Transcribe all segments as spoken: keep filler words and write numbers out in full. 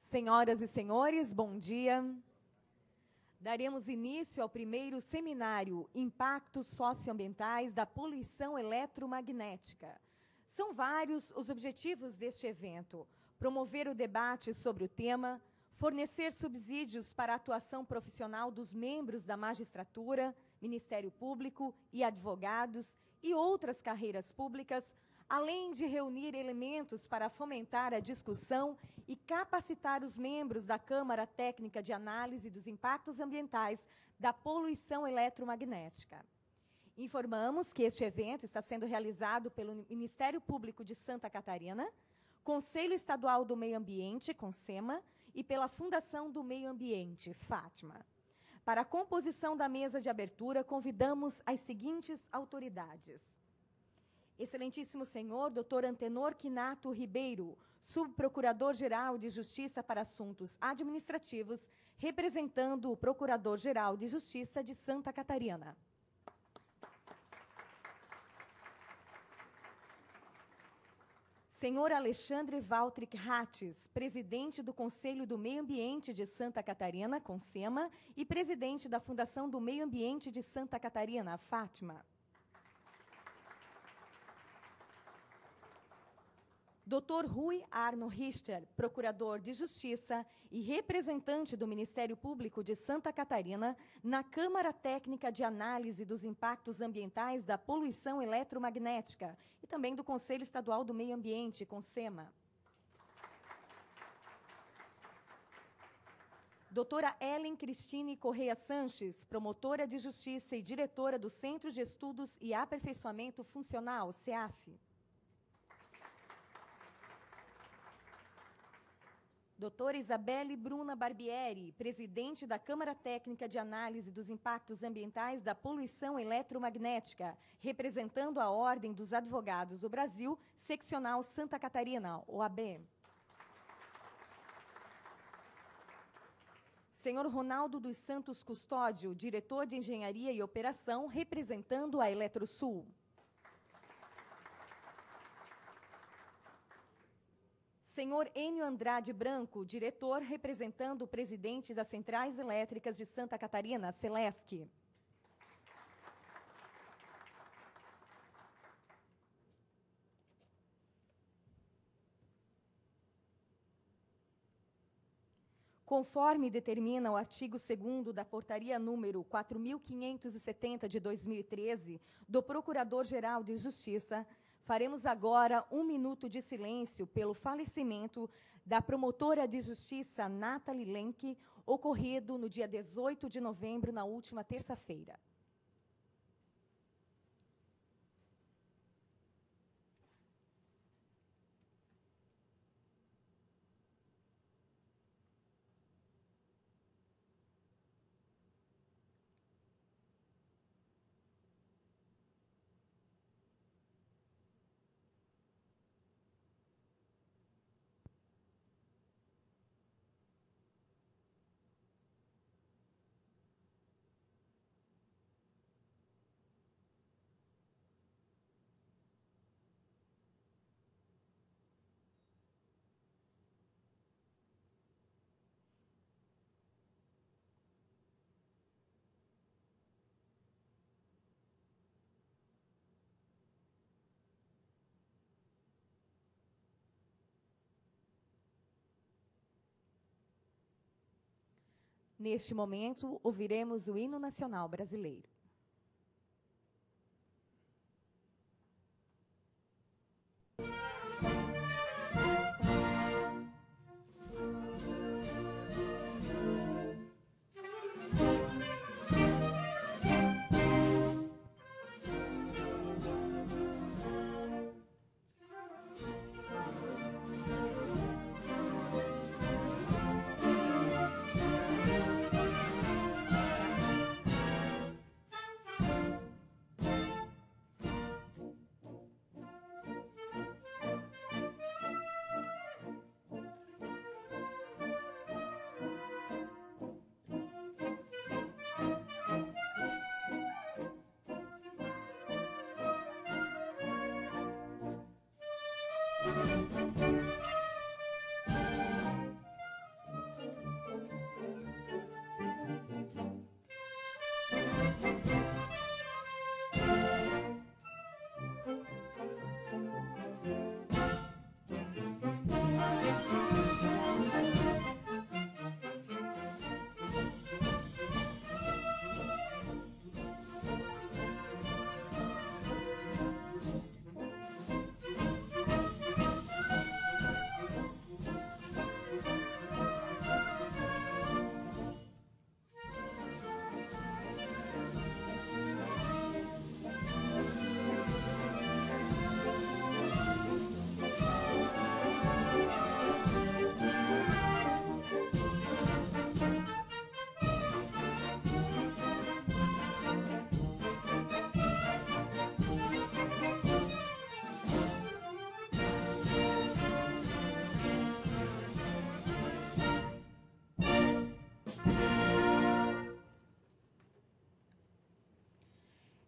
Senhoras e senhores, bom dia. Daremos início ao primeiro seminário Impactos Socioambientais da Poluição Eletromagnética. São vários os objetivos deste evento: promover o debate sobre o tema, fornecer subsídios para a atuação profissional dos membros da magistratura, Ministério Público e advogados e outras carreiras públicas, além de reunir elementos para fomentar a discussão e capacitar os membros da Câmara Técnica de Análise dos Impactos Ambientais da Poluição Eletromagnética. Informamos que este evento está sendo realizado pelo Ministério Público de Santa Catarina, Conselho Estadual do Meio Ambiente, CONSEMA, e pela Fundação do Meio Ambiente, Fátima. Para a composição da mesa de abertura, convidamos as seguintes autoridades: Excelentíssimo senhor doutor Antenor Quinato Ribeiro, subprocurador-geral de Justiça para Assuntos Administrativos, representando o Procurador-Geral de Justiça de Santa Catarina. Senhor Alexandre Valtric Rates, presidente do Conselho do Meio Ambiente de Santa Catarina, CONSEMA, e presidente da Fundação do Meio Ambiente de Santa Catarina, Fátima. doutor Rui Arno Richter, procurador de Justiça e representante do Ministério Público de Santa Catarina na Câmara Técnica de Análise dos Impactos Ambientais da Poluição Eletromagnética e também do Conselho Estadual do Meio Ambiente, CONSEMA. doutora Ellen Cristine Correia Sanches, promotora de Justiça e diretora do Centro de Estudos e Aperfeiçoamento Funcional, CEAF. doutora Isabelle Bruna Barbieri, presidente da Câmara Técnica de Análise dos Impactos Ambientais da Poluição Eletromagnética, representando a Ordem dos Advogados do Brasil, Seccional Santa Catarina, O A B. Senhor Ronaldo dos Santos Custódio, diretor de Engenharia e Operação, representando a Eletrosul. Senhor Enio Andrade Branco, diretor representando o presidente das Centrais Elétricas de Santa Catarina, Celesc. Conforme determina o artigo segundo da Portaria número quatro mil quinhentos e setenta de dois mil e treze, do Procurador-Geral de Justiça, faremos agora um minuto de silêncio pelo falecimento da promotora de justiça Nathalie Lenk, ocorrido no dia dezoito de novembro, na última terça-feira. Neste momento, ouviremos o hino nacional brasileiro.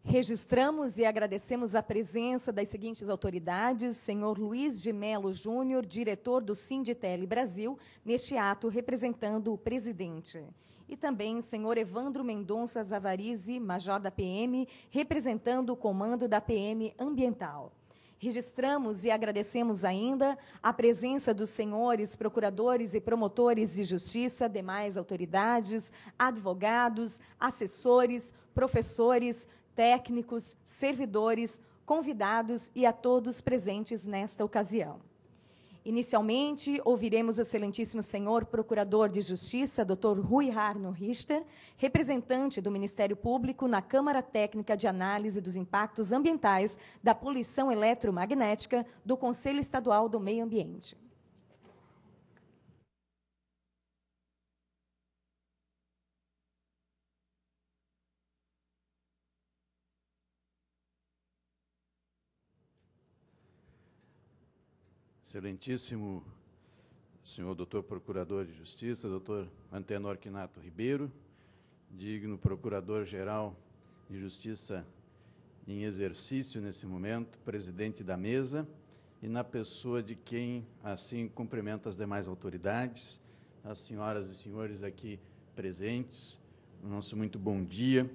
Registramos e agradecemos a presença das seguintes autoridades: senhor Luiz de Melo Júnior, diretor do Sinditele Brasil, neste ato representando o presidente. E também o senhor Evandro Mendonça Zavarizi, major da P M, representando o comando da P M Ambiental. Registramos e agradecemos ainda a presença dos senhores procuradores e promotores de justiça, demais autoridades, advogados, assessores, professores, técnicos, servidores, convidados e a todos presentes nesta ocasião. Inicialmente, ouviremos o excelentíssimo senhor Procurador de Justiça, doutor Rui Arno Richter, representante do Ministério Público na Câmara Técnica de Análise dos Impactos Ambientais da Poluição Eletromagnética do Conselho Estadual do Meio Ambiente. Excelentíssimo senhor doutor Procurador de Justiça, doutor Antenor Quinato Ribeiro, digno Procurador-Geral de Justiça em exercício nesse momento, presidente da mesa, e na pessoa de quem assim cumprimenta as demais autoridades, as senhoras e senhores aqui presentes, o nosso muito bom dia.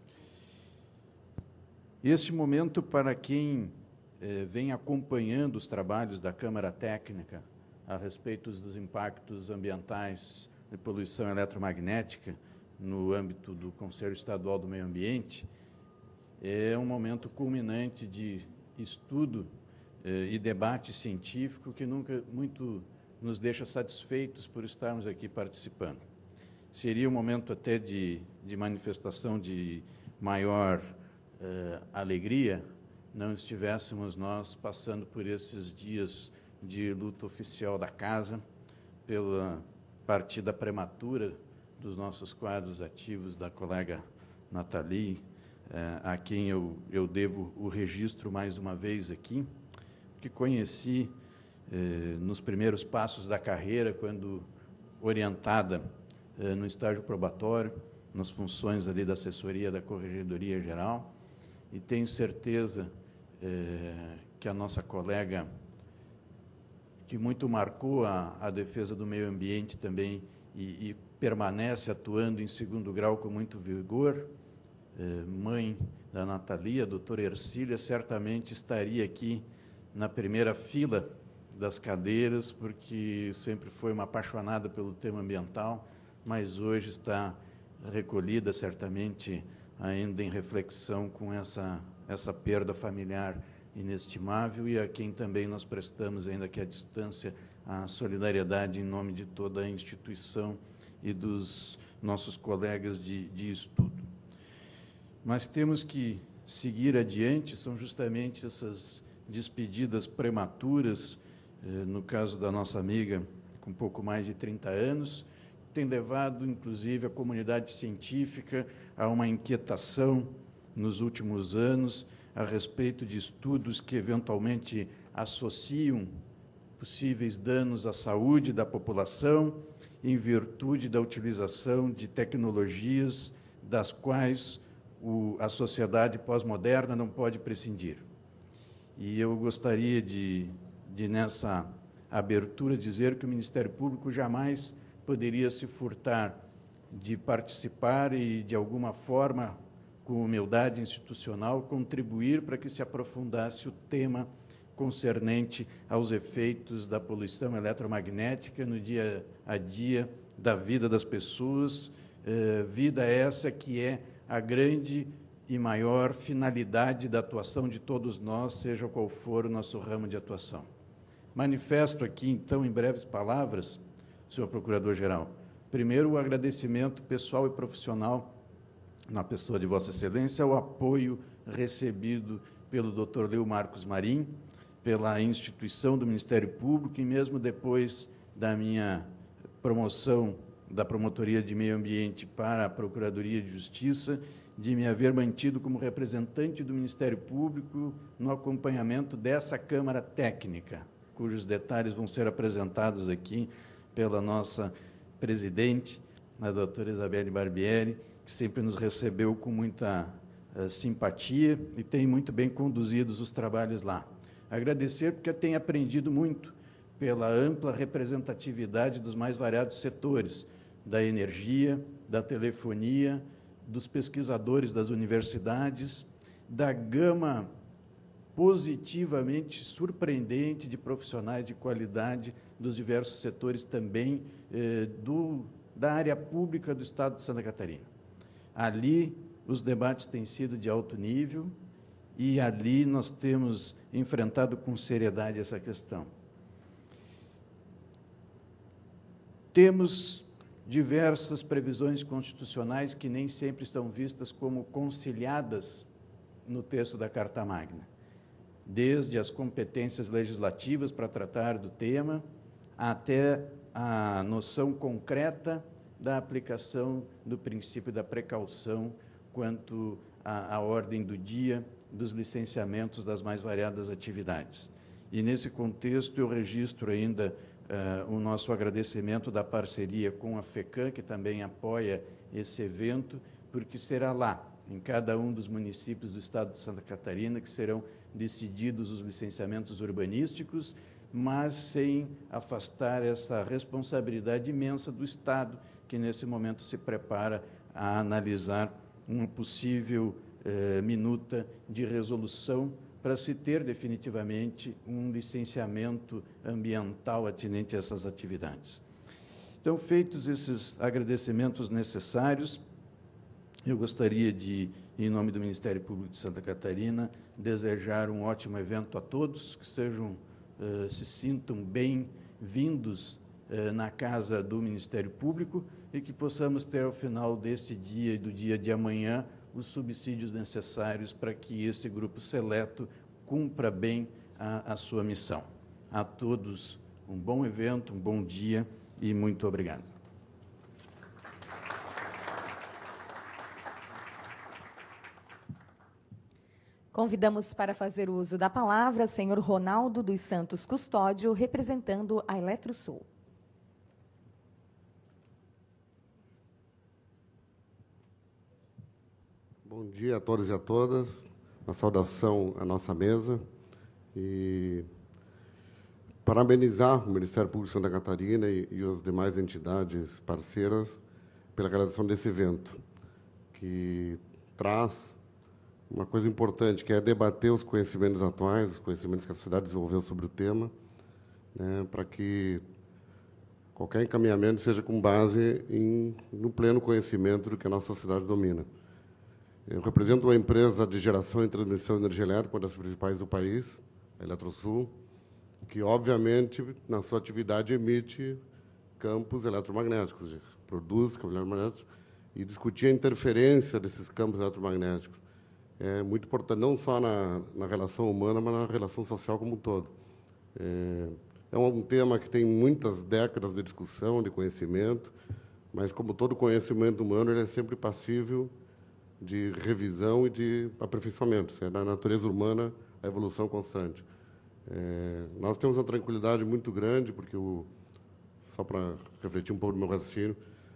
Este momento, para quem Eh, vem acompanhando os trabalhos da Câmara Técnica a respeito dos impactos ambientais de poluição eletromagnética no âmbito do Conselho Estadual do Meio Ambiente, é um momento culminante de estudo eh, e debate científico que nunca muito nos deixa satisfeitos por estarmos aqui participando. Seria um momento até de, de manifestação de maior eh, alegria não estivéssemos nós passando por esses dias de luto oficial da Casa, pela partida prematura dos nossos quadros ativos da colega Nathalie, eh, a quem eu, eu devo o registro mais uma vez aqui, que conheci eh, nos primeiros passos da carreira, quando orientada eh, no estágio probatório, nas funções ali da assessoria da Corregedoria Geral, e tenho certeza eh, que a nossa colega, que muito marcou a, a defesa do meio ambiente também e, e permanece atuando em segundo grau com muito vigor, eh, mãe da Nathalie, a doutora Ercília, certamente estaria aqui na primeira fila das cadeiras, porque sempre foi uma apaixonada pelo tema ambiental, mas hoje está recolhida, certamente, ainda em reflexão com essa, essa perda familiar inestimável, e a quem também nós prestamos, ainda que à distância, a solidariedade em nome de toda a instituição e dos nossos colegas de, de estudo. Mas temos que seguir adiante, são justamente essas despedidas prematuras, eh, no caso da nossa amiga, com pouco mais de trinta anos, tem levado, inclusive, a comunidade científica a uma inquietação nos últimos anos a respeito de estudos que, eventualmente, associam possíveis danos à saúde da população em virtude da utilização de tecnologias das quais o, a sociedade pós-moderna não pode prescindir. E eu gostaria de, de, nessa abertura, dizer que o Ministério Público jamais poderia se furtar de participar e, de alguma forma, com humildade institucional, contribuir para que se aprofundasse o tema concernente aos efeitos da poluição eletromagnética no dia a dia da vida das pessoas, eh, vida essa que é a grande e maior finalidade da atuação de todos nós, seja qual for o nosso ramo de atuação. Manifesto aqui, então, em breves palavras, senhor Procurador-Geral, primeiro, o agradecimento pessoal e profissional, na pessoa de Vossa Excelência, ao apoio recebido pelo doutor Leo Marcos Marim, pela instituição do Ministério Público, e mesmo depois da minha promoção da Promotoria de Meio Ambiente para a Procuradoria de Justiça, de me haver mantido como representante do Ministério Público no acompanhamento dessa Câmara Técnica, cujos detalhes vão ser apresentados aqui pela nossa presidente, a doutora Isabelle Barbieri, que sempre nos recebeu com muita uh, simpatia e tem muito bem conduzidos os trabalhos lá. Agradecer porque eu tenho aprendido muito pela ampla representatividade dos mais variados setores, da energia, da telefonia, dos pesquisadores das universidades, da gama positivamente surpreendente de profissionais de qualidade dos diversos setores também eh, do, da área pública do Estado de Santa Catarina. Ali, os debates têm sido de alto nível e ali nós temos enfrentado com seriedade essa questão. Temos diversas previsões constitucionais que nem sempre são vistas como conciliadas no texto da Carta Magna, desde as competências legislativas para tratar do tema, até a noção concreta da aplicação do princípio da precaução quanto à, à ordem do dia dos licenciamentos das mais variadas atividades. E, nesse contexto, eu registro ainda uh, o nosso agradecimento da parceria com a FECAM, que também apoia esse evento, porque será lá, em cada um dos municípios do Estado de Santa Catarina, que serão decididos os licenciamentos urbanísticos, mas sem afastar essa responsabilidade imensa do Estado, que nesse momento se prepara a analisar uma possível eh, minuta de resolução para se ter definitivamente um licenciamento ambiental atinente a essas atividades. Então, feitos esses agradecimentos necessários, eu gostaria de, em nome do Ministério Público de Santa Catarina, desejar um ótimo evento a todos, que sejam, eh, se sintam bem-vindos eh, na casa do Ministério Público e que possamos ter, ao final desse dia e do dia de amanhã, os subsídios necessários para que esse grupo seleto cumpra bem a, a sua missão. A todos um bom evento, um bom dia e muito obrigado. Convidamos para fazer uso da palavra o senhor Ronaldo dos Santos Custódio, representando a Eletrosul. Bom dia a todos e a todas. Uma saudação à nossa mesa e parabenizar o Ministério Público de Santa Catarina e, e as demais entidades parceiras pela realização desse evento, que traz uma coisa importante, que é debater os conhecimentos atuais, os conhecimentos que a sociedade desenvolveu sobre o tema, né, para que qualquer encaminhamento seja com base em, no pleno conhecimento do que a nossa sociedade domina. Eu represento uma empresa de geração e transmissão de energia elétrica, uma das principais do país, a Eletrosul, que, obviamente, na sua atividade emite campos eletromagnéticos, ou seja, produz campos eletromagnéticos, e discutir a interferência desses campos eletromagnéticos é muito importante, não só na, na relação humana, mas na relação social como um todo. É, é um tema que tem muitas décadas de discussão, de conhecimento, mas, como todo conhecimento humano, ele é sempre passível de revisão e de aperfeiçoamento. É da natureza humana a evolução constante. É, nós temos uma tranquilidade muito grande, porque, o, só para refletir um pouco do meu raciocínio,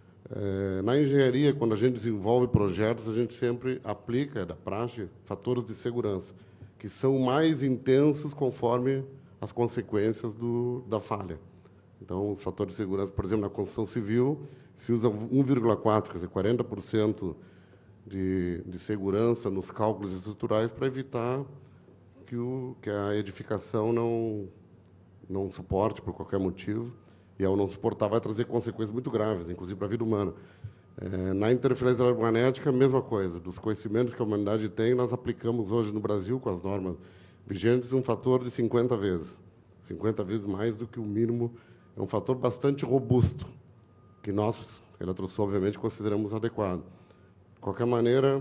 É, na engenharia, quando a gente desenvolve projetos, a gente sempre aplica, é da praxe, fatores de segurança, que são mais intensos conforme as consequências do, da falha. Então, os fatores de segurança, por exemplo, na construção civil, se usa um vírgula quatro, quer dizer, quarenta por cento de, de segurança nos cálculos estruturais para evitar que, o, que a edificação não, não suporte, por qualquer motivo, e, ao não suportar, vai trazer consequências muito graves, inclusive para a vida humana. É, na interferência eletromagnética, a mesma coisa. Dos conhecimentos que a humanidade tem, nós aplicamos hoje no Brasil, com as normas vigentes, um fator de cinquenta vezes. cinquenta vezes mais do que o mínimo. É um fator bastante robusto, que nós, Eletrosul, obviamente, consideramos adequado. De qualquer maneira,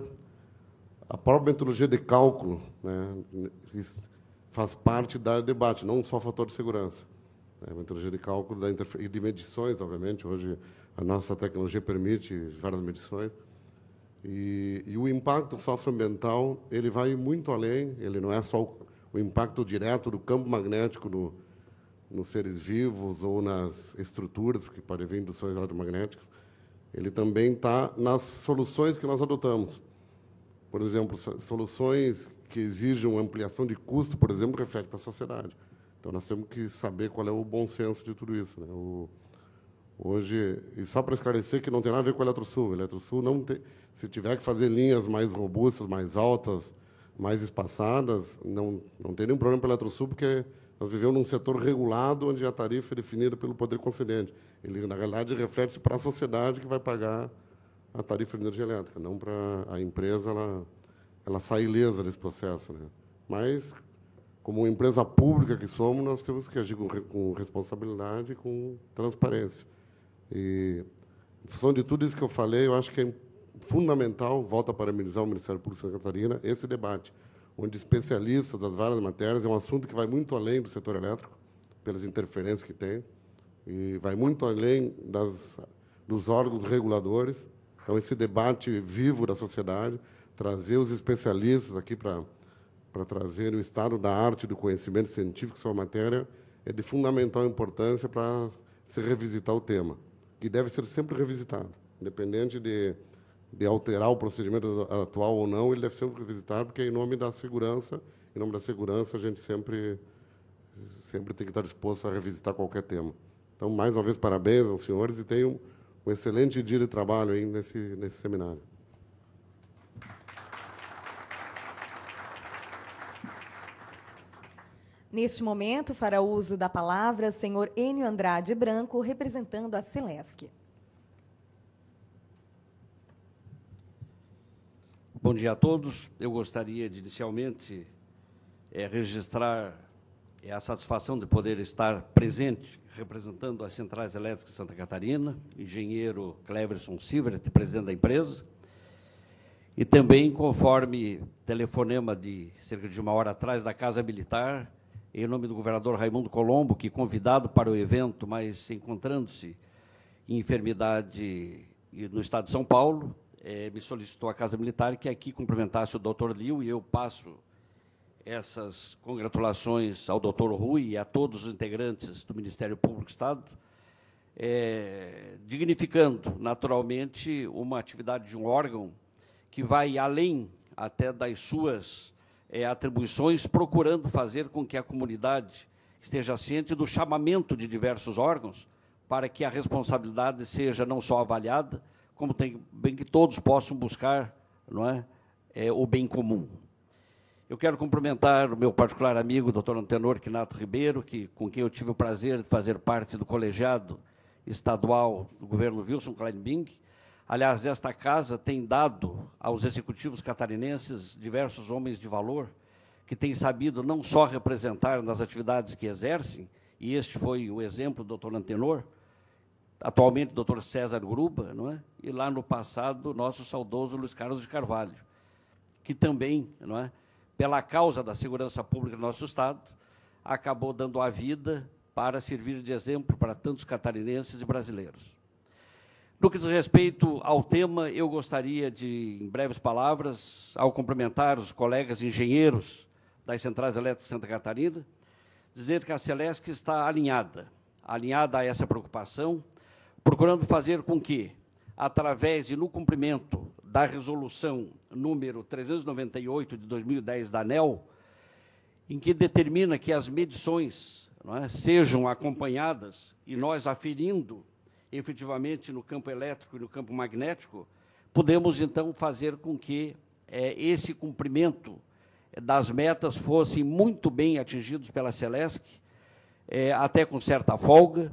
a própria metodologia de cálculo, né, faz parte do debate, não só fator de segurança. A metodologia de cálculo da e de medições, obviamente, hoje a nossa tecnologia permite várias medições. E, e o impacto socioambiental, ele vai muito além, ele não é só o, o impacto direto do campo magnético no, nos seres vivos ou nas estruturas, porque pode haver induções eletromagnéticas, ele também está nas soluções que nós adotamos. por exemplo, soluções que exijam ampliação de custo, por exemplo, reflete para a sociedade. Então, nós temos que saber qual é o bom senso de tudo isso, né? O, hoje, e só para esclarecer que não tem nada a ver com a Eletrosul. A Eletrosul não tem, se tiver que fazer linhas mais robustas, mais altas, mais espaçadas, não, não tem nenhum problema para a Eletrosul, porque nós vivemos num setor regulado, onde a tarifa é definida pelo poder concedente. Ele, na realidade, reflete para a sociedade que vai pagar a tarifa de energia elétrica, não para a empresa, ela, ela sai ilesa desse processo, né? Mas, como uma empresa pública que somos, nós temos que agir com, com responsabilidade e com transparência. E, em função de tudo isso que eu falei, eu acho que é fundamental, volto a parabenizar o Ministério Público de Santa Catarina, esse debate, onde especialistas das várias matérias, é um assunto que vai muito além do setor elétrico, pelas interferências que tem, e vai muito além das, dos órgãos reguladores. Então, esse debate vivo da sociedade, trazer os especialistas aqui para para trazer o estado da arte e do conhecimento científico sobre a matéria, é de fundamental importância para se revisitar o tema, que deve ser sempre revisitado, independente de, de alterar o procedimento atual ou não, ele deve ser sempre revisitado, porque é em nome da segurança, em nome da segurança, a gente sempre, sempre tem que estar disposto a revisitar qualquer tema. Então, mais uma vez, parabéns aos senhores e tenham um excelente dia de trabalho aí nesse, nesse seminário. Neste momento, fará uso da palavra senhor Enio Andrade Branco, representando a Celesc. Bom dia a todos. Eu gostaria de, inicialmente, é, registrar é, a satisfação de poder estar presente, representando as Centrais Elétricas de Santa Catarina, engenheiro Cleverson Silvert, presidente da empresa, e também, conforme telefonema de cerca de uma hora atrás da Casa Militar, em nome do governador Raimundo Colombo, que, convidado para o evento, mas encontrando-se em enfermidade no estado de São Paulo, eh, me solicitou à Casa Militar que aqui cumprimentasse o doutor Liu, e eu passo essas congratulações ao doutor Rui e a todos os integrantes do Ministério Público do Estado, eh, dignificando, naturalmente, uma atividade de um órgão que vai além até das suas É, atribuições, procurando fazer com que a comunidade esteja ciente do chamamento de diversos órgãos para que a responsabilidade seja não só avaliada, como tem, bem que todos possam buscar, não é, é, o bem comum. Eu quero cumprimentar o meu particular amigo, doutor Antenor Quinato Ribeiro, que, com quem eu tive o prazer de fazer parte do colegiado estadual do governo Wilson Kleinbing. Aliás, esta casa tem dado aos executivos catarinenses diversos homens de valor que têm sabido não só representar nas atividades que exercem, e este foi o exemplo do doutor Antenor, atualmente o doutor César Gruba, não é? E lá no passado, nosso saudoso Luiz Carlos de Carvalho, que também, não é, pela causa da segurança pública do nosso Estado, acabou dando a vida para servir de exemplo para tantos catarinenses e brasileiros. No que diz respeito ao tema, eu gostaria de, em breves palavras, ao cumprimentar os colegas engenheiros das Centrais Elétricas de Santa Catarina, dizer que a Celesc está alinhada, alinhada a essa preocupação, procurando fazer com que, através e no cumprimento da resolução número trezentos e noventa e oito de dois mil e dez da ANEEL, em que determina que as medições, não é, sejam acompanhadas e nós aferindo efetivamente no campo elétrico e no campo magnético, podemos, então, fazer com que é, esse cumprimento das metas fossem muito bem atingidos pela Celesc, é, até com certa folga,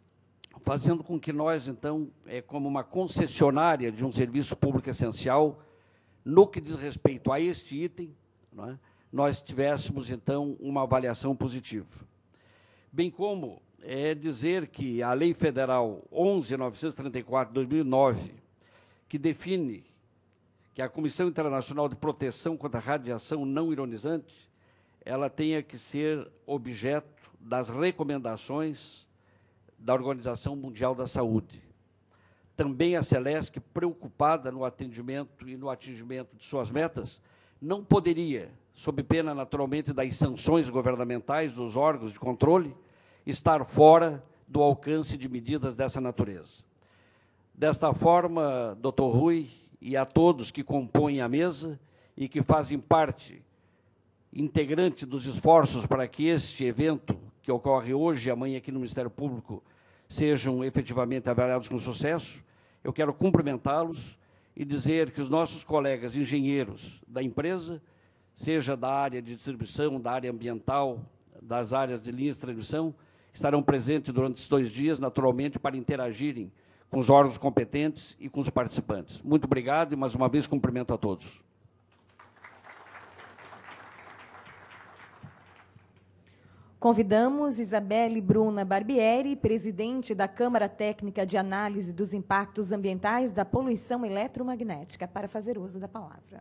fazendo com que nós, então, é, como uma concessionária de um serviço público essencial, no que diz respeito a este item, não é, nós tivéssemos, então, uma avaliação positiva. Bem como é dizer que a Lei Federal onze mil novecentos e trinta e quatro, de dois mil e nove, que define que a Comissão Internacional de Proteção contra a Radiação Não Ionizante, ela tenha que ser objeto das recomendações da Organização Mundial da Saúde. Também a Celesc, preocupada no atendimento e no atingimento de suas metas, não poderia, sob pena, naturalmente, das sanções governamentais dos órgãos de controle, estar fora do alcance de medidas dessa natureza. Desta forma, doutor Rui, e a todos que compõem a mesa, e que fazem parte integrante dos esforços para que este evento, que ocorre hoje e amanhã aqui no Ministério Público, sejam efetivamente avaliados com sucesso. Eu quero cumprimentá-los e dizer que os nossos colegas engenheiros da empresa, seja da área de distribuição, da área ambiental, das áreas de linhas de transmissão, estarão presentes durante esses dois dias, naturalmente, para interagirem com os órgãos competentes e com os participantes. Muito obrigado e, mais uma vez, cumprimento a todos. Convidamos Isabelle Bruna Barbieri, presidente da Câmara Técnica de Análise dos Impactos Ambientais da Poluição Eletromagnética, para fazer uso da palavra.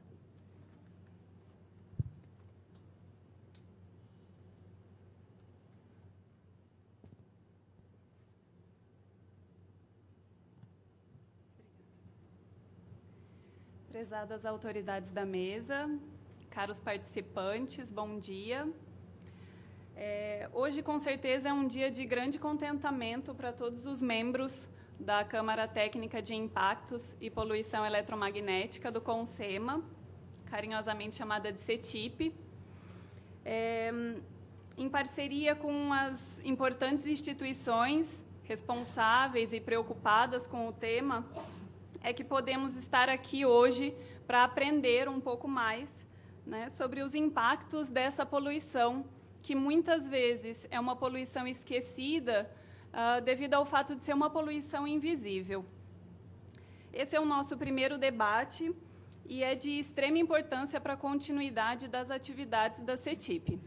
Prezadas autoridades da mesa, caros participantes, bom dia. É, hoje, com certeza, é um dia de grande contentamento para todos os membros da Câmara Técnica de Impactos e Poluição Eletromagnética do CONSEMA, carinhosamente chamada de CETIP. É, em parceria com as importantes instituições responsáveis e preocupadas com o tema, é que podemos estar aqui hoje para aprender um pouco mais, né, sobre os impactos dessa poluição, que muitas vezes é uma poluição esquecida uh, devido ao fato de ser uma poluição invisível. Esse é o nosso primeiro debate e é de extrema importância para a continuidade das atividades da CETIP.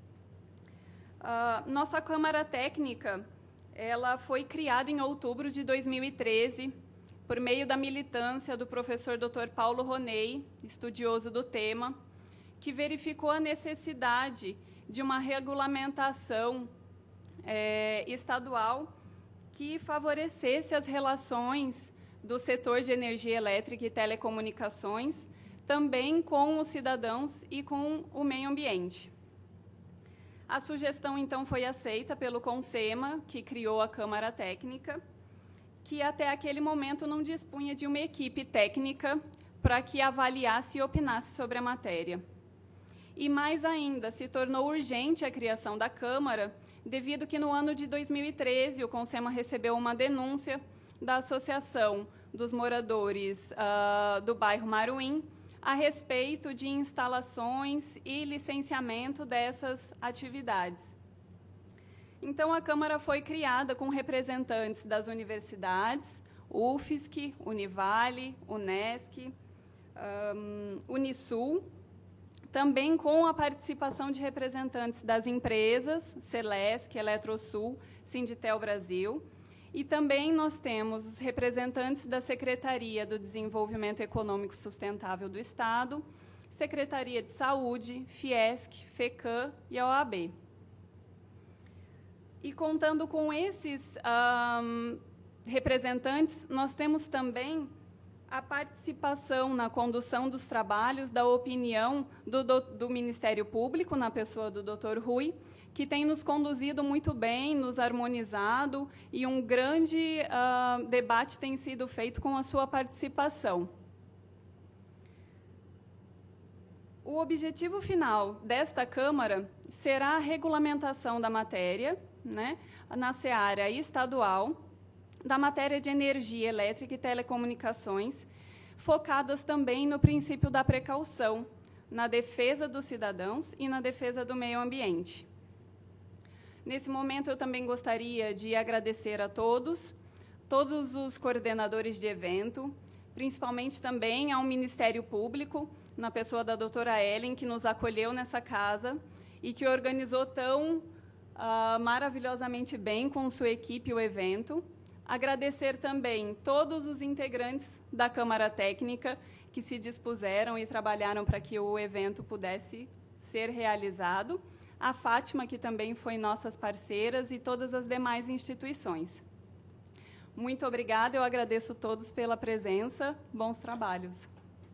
Uh, nossa Câmara Técnica ela foi criada em outubro de dois mil e treze, por meio da militância do professor doutor Paulo Roney, estudioso do tema, que verificou a necessidade de uma regulamentação é, estadual que favorecesse as relações do setor de energia elétrica e telecomunicações, também com os cidadãos e com o meio ambiente. A sugestão, então, foi aceita pelo CONSEMA, que criou a Câmara Técnica, que até aquele momento não dispunha de uma equipe técnica para que avaliasse e opinasse sobre a matéria. E, mais ainda, se tornou urgente a criação da Câmara, devido que, no ano de dois mil e treze, o CONSEMA recebeu uma denúncia da Associação dos Moradores uh, do bairro Maruim a respeito de instalações e licenciamento dessas atividades. Então, a Câmara foi criada com representantes das universidades, U F S C, Univale, Unesc, um, Unisul, também com a participação de representantes das empresas, Celesc, Eletrosul, Sinditel Brasil, e também nós temos os representantes da Secretaria do Desenvolvimento Econômico Sustentável do Estado, Secretaria de Saúde, Fiesc, FECAM e a O A B. E, contando com esses um, representantes, nós temos também a participação na condução dos trabalhos da opinião do, do, do Ministério Público, na pessoa do doutor Rui, que tem nos conduzido muito bem, nos harmonizado, e um grande uh, debate tem sido feito com a sua participação. O objetivo final desta Câmara será a regulamentação da matéria, né, na seara estadual, da matéria de energia elétrica e telecomunicações, focadas também no princípio da precaução, na defesa dos cidadãos e na defesa do meio ambiente. Nesse momento, eu também gostaria de agradecer a todos, todos os coordenadores de evento, principalmente também ao Ministério Público, na pessoa da doutora Ellen, que nos acolheu nessa casa e que organizou tão uh, maravilhosamente bem com sua equipe o evento. Agradecer também todos os integrantes da Câmara Técnica que se dispuseram e trabalharam para que o evento pudesse ser realizado. A Fátima, que também foi nossas parceiras, e todas as demais instituições. Muito obrigada, eu agradeço a todos pela presença. Bons trabalhos.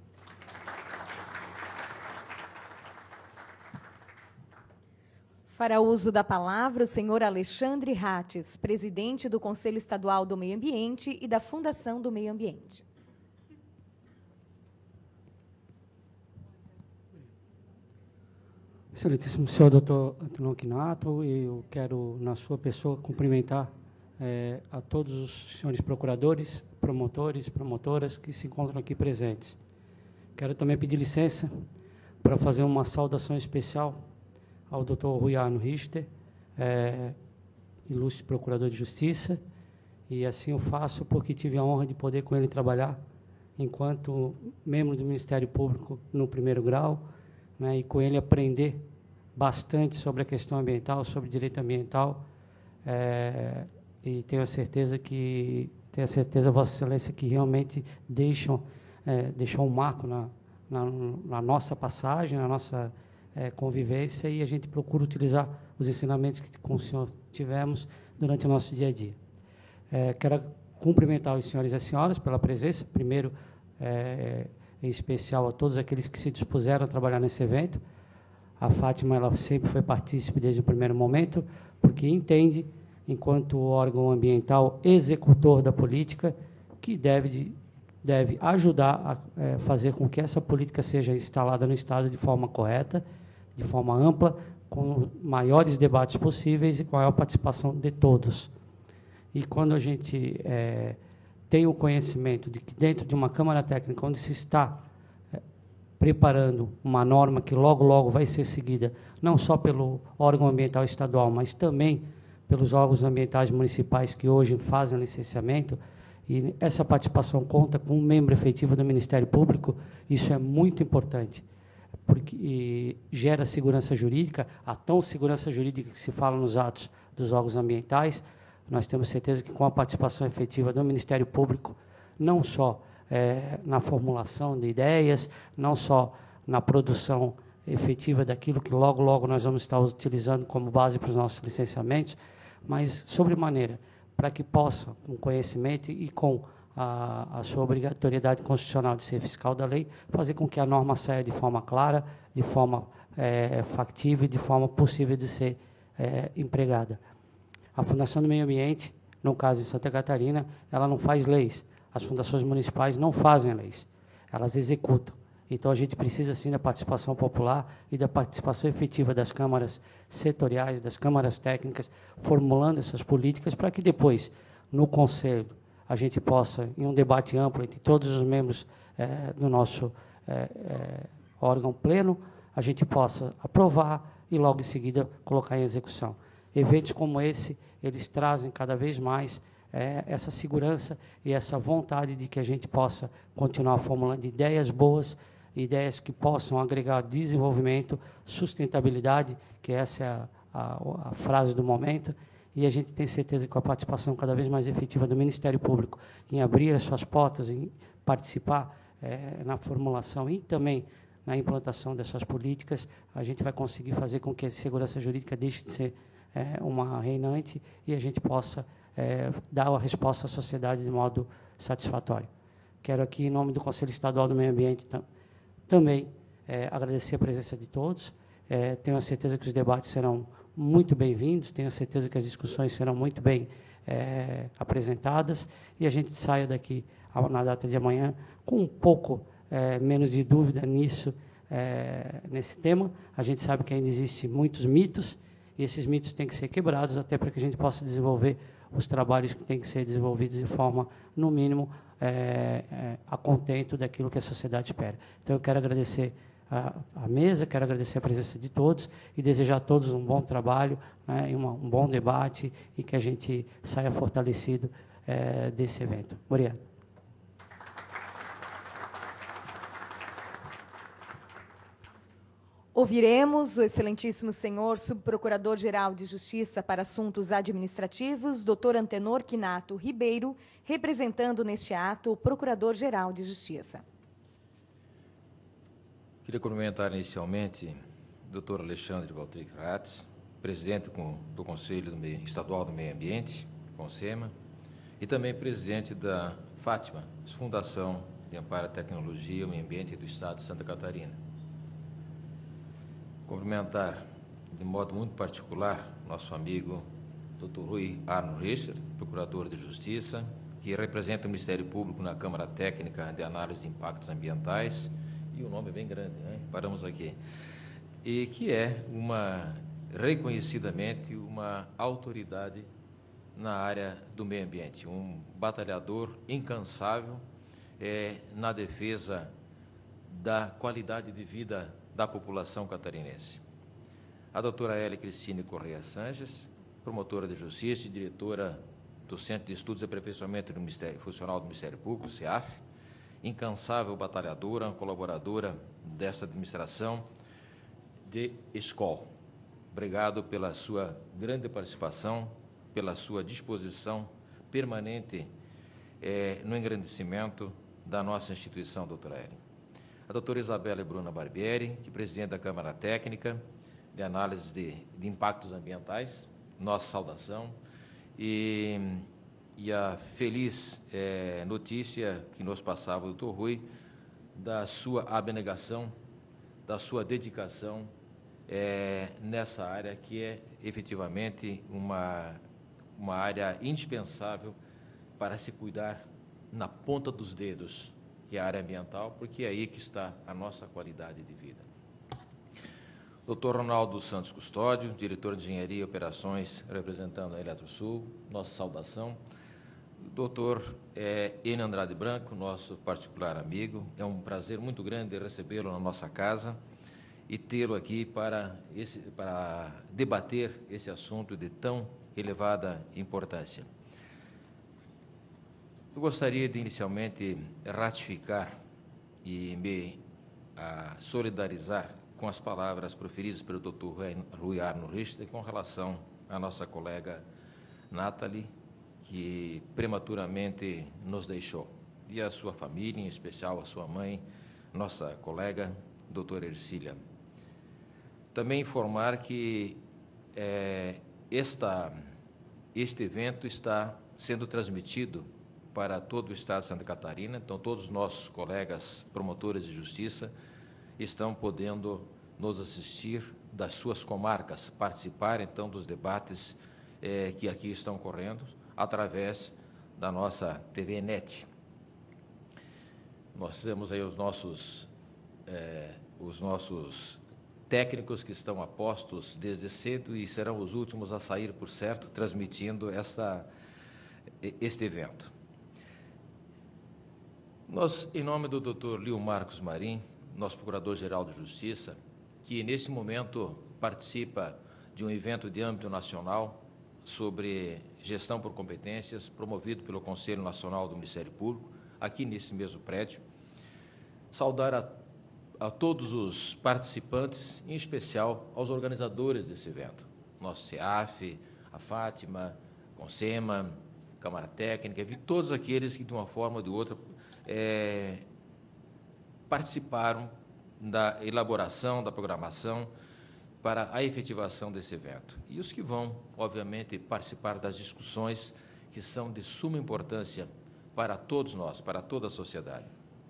Fará uso da palavra o senhor Alexandre Rates, presidente do Conselho Estadual do Meio Ambiente e da Fundação do Meio Ambiente. Excelentíssimo senhor doutor Antenor Quinato, eu quero, na sua pessoa, cumprimentar é, a todos os senhores procuradores, promotores, promotoras que se encontram aqui presentes. Quero também pedir licença para fazer uma saudação especial ao doutor Rui Arno Richter, é, ilustre procurador de justiça, e assim eu faço porque tive a honra de poder com ele trabalhar enquanto membro do Ministério Público no primeiro grau, né, e com ele aprender bastante sobre a questão ambiental, sobre direito ambiental, é, e tenho a certeza que, tenho a certeza, Vossa Excelência, que realmente deixam, é, deixou um marco na, na, na nossa passagem, na nossa é, convivência, e a gente procura utilizar os ensinamentos que com o senhor tivemos durante o nosso dia a dia. É, quero cumprimentar os senhores e as senhoras pela presença, primeiro, é, em especial a todos aqueles que se dispuseram a trabalhar nesse evento. A Fátima, ela sempre foi partícipe desde o primeiro momento, porque entende, enquanto órgão ambiental executor da política, que deve, de, deve ajudar a é, fazer com que essa política seja instalada no Estado de forma correta, de forma ampla, com maiores debates possíveis e com a maior participação de todos. E quando a gente é, tem o conhecimento de que dentro de uma Câmara Técnica, onde se está é, preparando uma norma que logo, logo vai ser seguida, não só pelo órgão ambiental estadual, mas também pelos órgãos ambientais municipais que hoje fazem licenciamento, e essa participação conta com um membro efetivo do Ministério Público, isso é muito importante, porque gera segurança jurídica, a tão segurança jurídica que se fala nos atos dos órgãos ambientais. Nós temos certeza que com a participação efetiva do Ministério Público, não só é, na formulação de ideias, não só na produção efetiva daquilo que logo, logo nós vamos estar utilizando como base para os nossos licenciamentos, mas, sobremaneira, para que possa, com conhecimento e com a, a sua obrigatoriedade constitucional de ser fiscal da lei, fazer com que a norma saia de forma clara, de forma é, factível e de forma possível de ser é, empregada. A Fundação do Meio Ambiente, no caso em Santa Catarina, ela não faz leis. As fundações municipais não fazem leis, elas executam. Então, a gente precisa, sim, da participação popular e da participação efetiva das câmaras setoriais, das câmaras técnicas, formulando essas políticas para que depois, no Conselho, a gente possa, em um debate amplo entre todos os membros é, do nosso é, é, órgão pleno, a gente possa aprovar e, logo em seguida, colocar em execução. Eventos como esse, eles trazem cada vez mais é, essa segurança e essa vontade de que a gente possa continuar formulando ideias boas, ideias que possam agregar desenvolvimento, sustentabilidade, que essa é a, a, a frase do momento, e a gente tem certeza que com a participação cada vez mais efetiva do Ministério Público em abrir as suas portas, em participar é, na formulação e também na implantação dessas políticas, a gente vai conseguir fazer com que a segurança jurídica deixe de ser é, uma reinante e a gente possa é, dar a resposta à sociedade de modo satisfatório. Quero aqui, em nome do Conselho Estadual do Meio Ambiente, tam, também é, agradecer a presença de todos. É, tenho a certeza que os debates serão muito bem-vindos, tenho a certeza que as discussões serão muito bem é, apresentadas e a gente saia daqui na data de amanhã com um pouco é, menos de dúvida nisso, é, nesse tema. A gente sabe que ainda existem muitos mitos e esses mitos têm que ser quebrados até para que a gente possa desenvolver os trabalhos que têm que ser desenvolvidos de forma, no mínimo, é, é, a contento daquilo que a sociedade espera. Então, eu quero agradecer a, a mesa, quero agradecer a presença de todos e desejar a todos um bom trabalho, né, e uma, um bom debate e que a gente saia fortalecido é, desse evento. Obrigado. Ouviremos o excelentíssimo senhor subprocurador-geral de Justiça para Assuntos Administrativos, doutor Antenor Quinato Ribeiro, representando neste ato o Procurador-Geral de Justiça. Queria cumprimentar inicialmente o doutor Alexandre Valtric Ratz, presidente do Conselho do Meio, Estadual do Meio Ambiente, CONSEMA, e também presidente da Fátima, Fundação de Amparo à Tecnologia e ao Meio Ambiente do Estado de Santa Catarina. Cumprimentar, de modo muito particular, nosso amigo doutor Rui Arno Richter, procurador de Justiça, que representa o Ministério Público na Câmara Técnica de Análise de Impactos Ambientais, e o nome é bem grande, né? Paramos aqui. e que é uma, reconhecidamente, uma autoridade na área do meio ambiente, um batalhador incansável é, na defesa da qualidade de vida da população catarinense. A doutora Hélia Cristine Correia Sanches, promotora de Justiça e diretora do Centro de Estudos e Aperfeiçoamento do Ministério Funcional do Ministério Público, C E A F, incansável batalhadora, colaboradora desta administração de escola. Obrigado pela sua grande participação, pela sua disposição permanente eh, no engrandecimento da nossa instituição, doutora Hélia. A doutora Isabela Bruna Barbieri, que é presidente da Câmara Técnica de Análise de, de Impactos Ambientais, nossa saudação, e, e a feliz eh, notícia que nos passava o doutor Rui, da sua abnegação, da sua dedicação eh, nessa área que é efetivamente uma, uma área indispensável para se cuidar na ponta dos dedos, que é a área ambiental, porque é aí que está a nossa qualidade de vida. doutor Ronaldo Santos Custódio, diretor de Engenharia e Operações, representando a Eletrosul, nossa saudação. doutor é, Enio Andrade Branco, nosso particular amigo, é um prazer muito grande recebê-lo na nossa casa e tê-lo aqui para, esse, para debater esse assunto de tão elevada importância. Eu gostaria de, inicialmente, ratificar e me a, solidarizar com as palavras proferidas pelo doutor Rui Arno Richter com relação à nossa colega Nathalie, que prematuramente nos deixou, e a sua família, em especial a sua mãe, nossa colega, doutora Ercília. Também informar que é, esta, este evento está sendo transmitido para todo o Estado de Santa Catarina, então todos os nossos colegas promotores de justiça estão podendo nos assistir das suas comarcas, participar, então, dos debates eh, que aqui estão correndo, através da nossa T V Net. Nós temos aí os nossos, eh, os nossos técnicos que estão a postos desde cedo e serão os últimos a sair, por certo, transmitindo esta, este evento. Nós, em nome do doutor Lio Marcos Marim, nosso Procurador-Geral de Justiça, que neste momento participa de um evento de âmbito nacional sobre gestão por competências, promovido pelo Conselho Nacional do Ministério Público, aqui nesse mesmo prédio, saudar a, a todos os participantes, em especial aos organizadores desse evento, nosso C E A F, a Fátima, Consema, Câmara Técnica, e todos aqueles que, de uma forma ou de outra, é, participaram da elaboração, da programação para a efetivação desse evento. E os que vão, obviamente, participar das discussões que são de suma importância para todos nós, para toda a sociedade.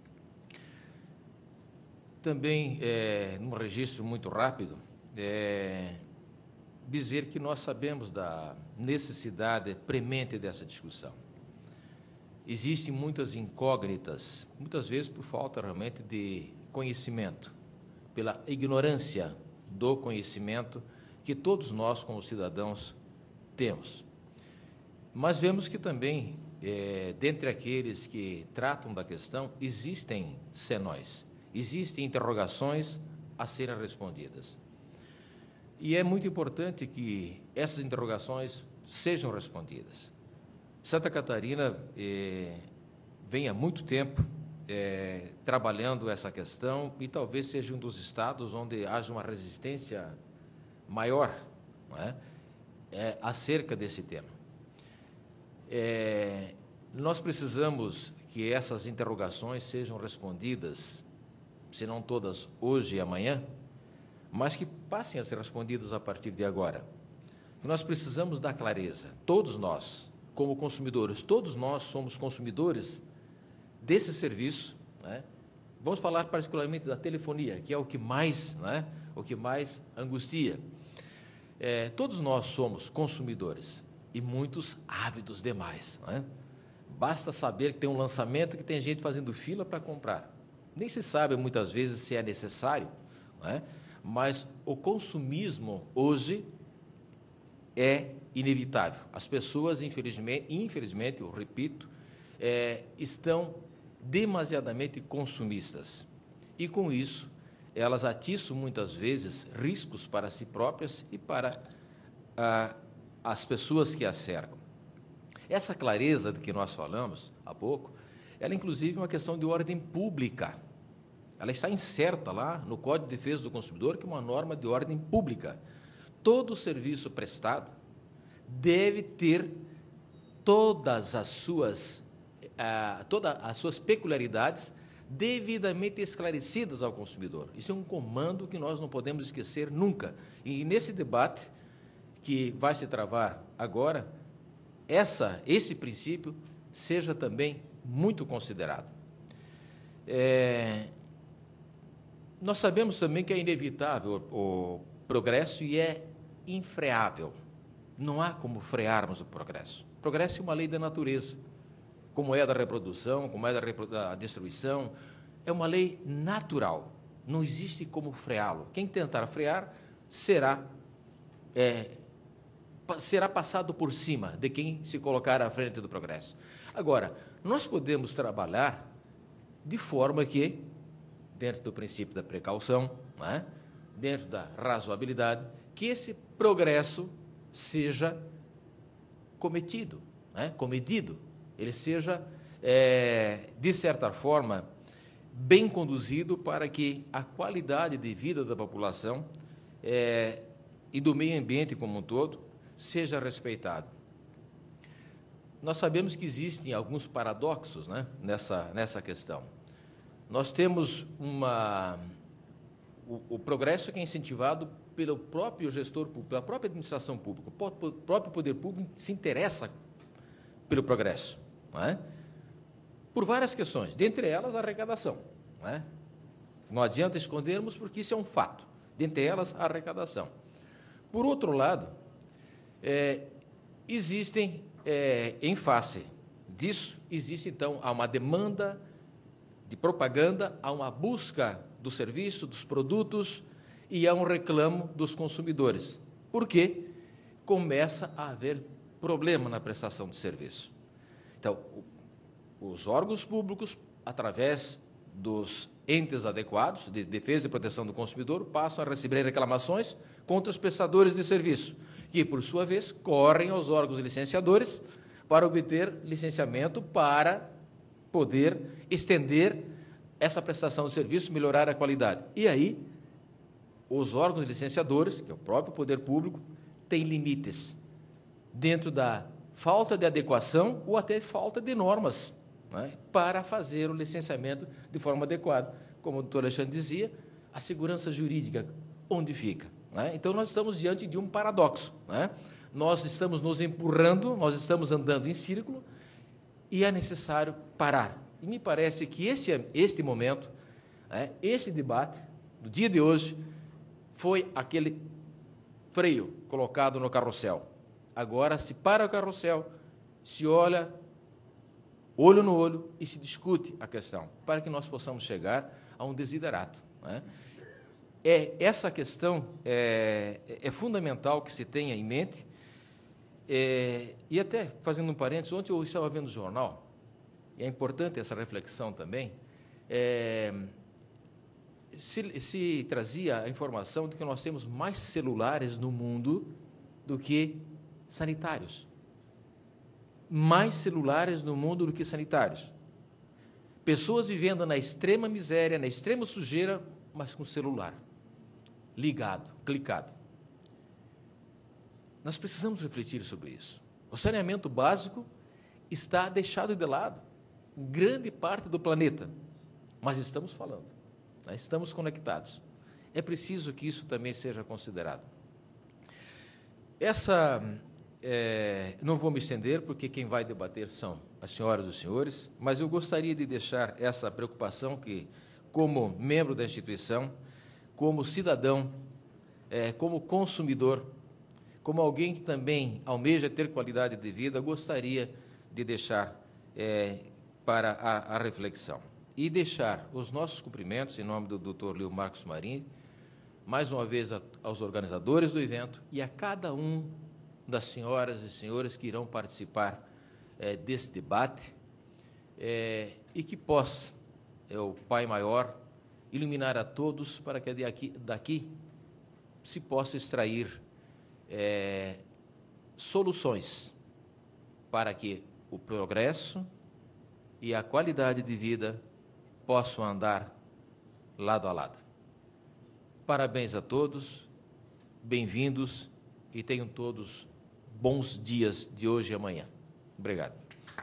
Também, é, num registro muito rápido, é, dizer que nós sabemos da necessidade premente dessa discussão. Existem muitas incógnitas, muitas vezes por falta realmente de conhecimento, pela ignorância do conhecimento que todos nós, como cidadãos, temos. Mas vemos que também, é, dentre aqueles que tratam da questão, existem senões, existem interrogações a serem respondidas. E é muito importante que essas interrogações sejam respondidas. Santa Catarina eh, vem há muito tempo eh, trabalhando essa questão e talvez seja um dos estados onde haja uma resistência maior, não é? É, acerca desse tema. É, nós precisamos que essas interrogações sejam respondidas, se não todas hoje e amanhã, mas que passem a ser respondidas a partir de agora. Nós precisamos da clareza, todos nós, como consumidores, todos nós somos consumidores desse serviço, né? Vamos falar particularmente da telefonia, que é o que mais, né, o que mais angustia. É, todos nós somos consumidores e muitos ávidos demais, né? Basta saber que tem um lançamento que tem gente fazendo fila para comprar. Nem se sabe muitas vezes se é necessário, né? mas o consumismo hoje é inevitável. As pessoas, infelizmente, infelizmente eu repito, é, estão demasiadamente consumistas. E, com isso, elas atiçam, muitas vezes, riscos para si próprias e para ah, as pessoas que as cercam. Essa clareza de que nós falamos há pouco, ela, inclusive, é uma questão de ordem pública. Ela está incerta lá no Código de Defesa do Consumidor, que é uma norma de ordem pública. Todo serviço prestado deve ter todas as suas, ah, todas as suas peculiaridades devidamente esclarecidas ao consumidor. Isso é um comando que nós não podemos esquecer nunca. E, nesse debate que vai se travar agora, essa, esse princípio seja também muito considerado. É, nós sabemos também que é inevitável o progresso e é infreável. Não há como frearmos o progresso. O progresso é uma lei da natureza, como é a da reprodução, como é a da, da destruição, é uma lei natural. Não existe como freá-lo. Quem tentar frear será, é, será passado por cima de quem se colocar à frente do progresso. Agora, nós podemos trabalhar de forma que, dentro do princípio da precaução, não é? Dentro da razoabilidade, que esse progresso seja cometido, não é? comedido, ele seja, é, de certa forma, bem conduzido para que a qualidade de vida da população é, e do meio ambiente como um todo seja respeitado. Nós sabemos que existem alguns paradoxos, né, nessa, nessa questão. Nós temos uma... O, o progresso que é incentivado pelo próprio gestor público, pela própria administração pública. O próprio poder público se interessa pelo progresso, não é? Por várias questões, dentre elas a arrecadação. Não é? Não adianta escondermos, porque isso é um fato. Dentre elas, a arrecadação. Por outro lado, é, existem, é, em face disso, existe, então, há uma demanda de propaganda, há uma busca do serviço, dos produtos, e há um reclamo dos consumidores. Por quê? Começa a haver problema na prestação de serviço. Então, os órgãos públicos, através dos entes adequados, de defesa e proteção do consumidor, passam a receber reclamações contra os prestadores de serviço, que, por sua vez, correm aos órgãos licenciadores para obter licenciamento para poder estender essa prestação de serviço, melhorar a qualidade. E aí, os órgãos licenciadores, que é o próprio poder público, têm limites dentro da falta de adequação ou até falta de normas, né, para fazer o licenciamento de forma adequada. Como o doutor Alexandre dizia, a segurança jurídica, onde fica? Né? Então, nós estamos diante de um paradoxo. Né? Nós estamos nos empurrando, nós estamos andando em círculo e é necessário parar. E me parece que esse, este momento, né, este debate, do dia de hoje, foi aquele freio colocado no carrossel. Agora se para o carrossel, se olha olho no olho e se discute a questão, para que nós possamos chegar a um desiderato. Né? É, essa questão é, é fundamental que se tenha em mente, é, e até, fazendo um parênteses, ontem eu estava vendo o jornal, e é importante essa reflexão também, é, se, se trazia a informação de que nós temos mais celulares no mundo do que sanitários. Mais celulares no mundo do que sanitários. Pessoas vivendo na extrema miséria, na extrema sujeira, mas com celular ligado, clicado. Nós precisamos refletir sobre isso. O saneamento básico está deixado de lado em grande parte do planeta, mas estamos falando, nós estamos conectados. É preciso que isso também seja considerado. Essa... É, não vou me estender, porque quem vai debater são as senhoras e os senhores, mas eu gostaria de deixar essa preocupação que, como membro da instituição, como cidadão, é, como consumidor, como alguém que também almeja ter qualidade de vida, gostaria de deixar é, para a, a reflexão. E deixar os nossos cumprimentos, em nome do doutor Leo Marcos Marim, mais uma vez, a, aos organizadores do evento e a cada um das senhoras e senhores que irão participar é, desse debate, é, e que possa, é, o Pai Maior, iluminar a todos para que daqui, daqui se possa extrair é, soluções para que o progresso e a qualidade de vida possam andar lado a lado. Parabéns a todos, bem-vindos e tenham todos bons dias de hoje e amanhã. Obrigado.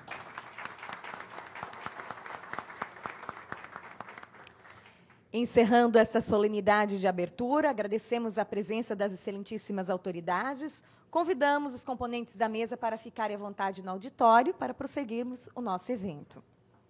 Encerrando esta solenidade de abertura, agradecemos a presença das excelentíssimas autoridades. Convidamos os componentes da mesa para ficarem à vontade no auditório para prosseguirmos o nosso evento.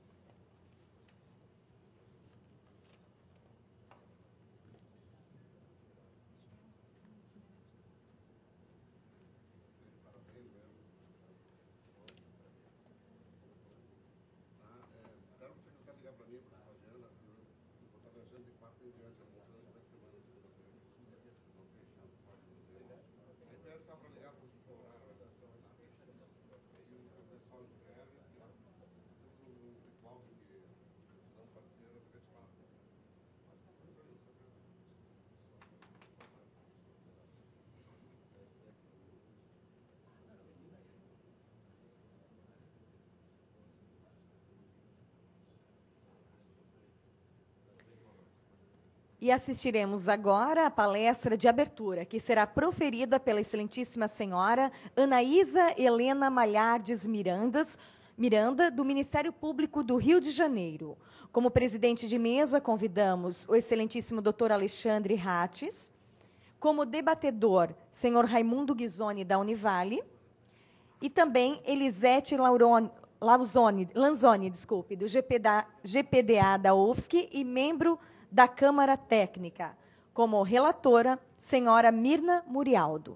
E assistiremos agora a palestra de abertura, que será proferida pela excelentíssima senhora Anaísa Helena Malhardes Mirandas, Miranda, do Ministério Público do Rio de Janeiro. Como presidente de mesa, convidamos o excelentíssimo doutor Alexandre Rates, como debatedor, senhor Raimundo Ghisoni, da Univale, e também Elisete Laurone, Lauzoni, Lanzoni, desculpe, do G P D A da U F S C e membro da Câmara Técnica, como relatora, senhora Mirna Murialdo.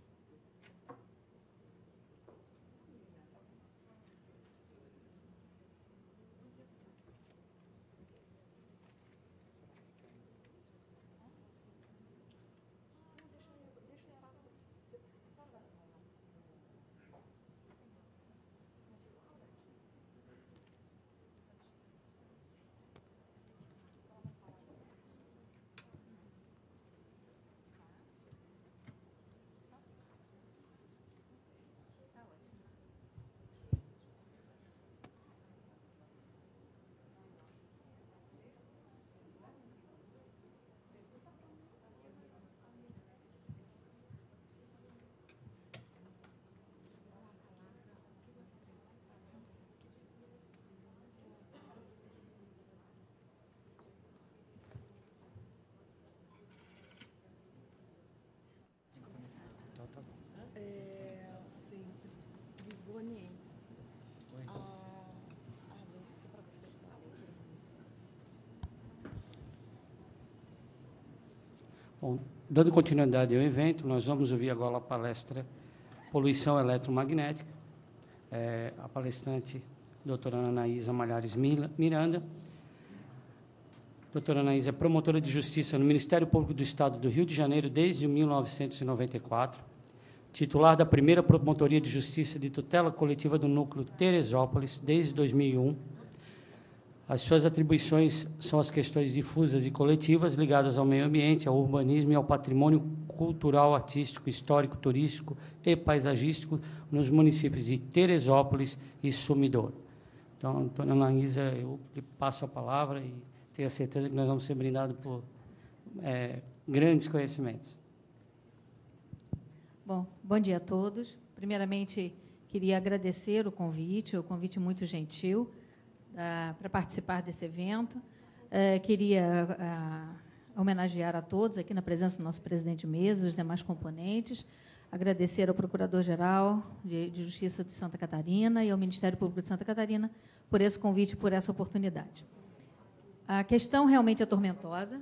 Bom, dando continuidade ao evento, nós vamos ouvir agora a palestra Poluição Eletromagnética. É, a palestrante, doutora Anaísa Malhares Miranda. Doutora Anaísa é promotora de justiça no Ministério Público do Estado do Rio de Janeiro desde mil novecentos e noventa e quatro, titular da primeira Promotoria de Justiça de Tutela Coletiva do Núcleo Teresópolis desde dois mil e um. As suas atribuições são as questões difusas e coletivas ligadas ao meio ambiente, ao urbanismo e ao patrimônio cultural, artístico, histórico, turístico e paisagístico nos municípios de Teresópolis e Sumidouro. Então, dona Anaísa, eu lhe passo a palavra e tenho a certeza que nós vamos ser brindados por é, grandes conhecimentos. Bom, bom dia a todos. Primeiramente, queria agradecer o convite, o convite muito gentil, para participar desse evento. Uh, queria uh, homenagear a todos, aqui na presença do nosso presidente de mesa, os demais componentes, agradecer ao Procurador-Geral de, de Justiça de Santa Catarina e ao Ministério Público de Santa Catarina por esse convite, por essa oportunidade. A questão realmente é tormentosa,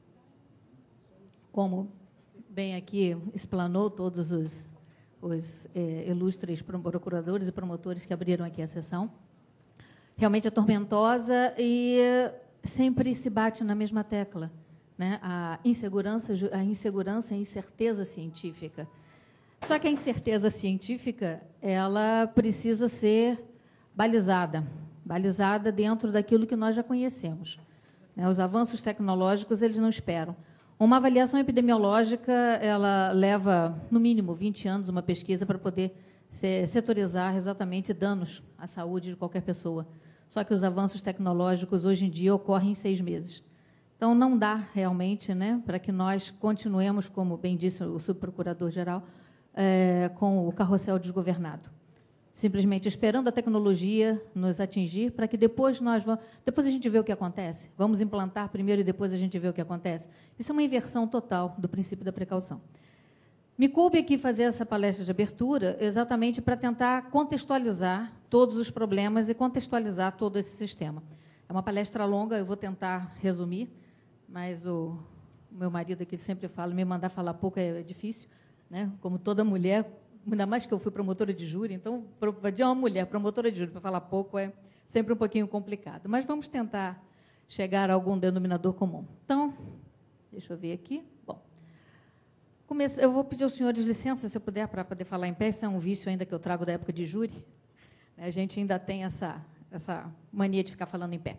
como bem aqui explanou todos os, os eh, ilustres procuradores e promotores que abriram aqui a sessão. Realmente é tormentosa e sempre se bate na mesma tecla, né, a insegurança, a insegurança e a incerteza científica. Só que a incerteza científica, ela precisa ser balizada, balizada dentro daquilo que nós já conhecemos. Né, os avanços tecnológicos, eles não esperam. Uma avaliação epidemiológica, ela leva, no mínimo, vinte anos, uma pesquisa para poder setorizar exatamente danos à saúde de qualquer pessoa. Só que os avanços tecnológicos, hoje em dia, ocorrem em seis meses. Então, não dá realmente, né, para que nós continuemos, como bem disse o subprocurador-geral, é, com o carrossel desgovernado. Simplesmente esperando a tecnologia nos atingir, para que depois nós vamos, depois a gente vê o que acontece. Vamos implantar primeiro e depois a gente vê o que acontece. Isso é uma inversão total do princípio da precaução. Me coube aqui fazer essa palestra de abertura exatamente para tentar contextualizar todos os problemas e contextualizar todo esse sistema. É uma palestra longa, eu vou tentar resumir, mas o, o meu marido aqui sempre fala, me mandar falar pouco é difícil, né? Como toda mulher, ainda mais que eu fui promotora de júri, então, de uma mulher promotora de júri para falar pouco é sempre um pouquinho complicado. Mas vamos tentar chegar a algum denominador comum. Então, deixa eu ver aqui. Bom, comece... eu vou pedir aos senhores licença, se eu puder, para poder falar em pé. Isso é um vício ainda que eu trago da época de júri. A gente ainda tem essa, essa mania de ficar falando em pé.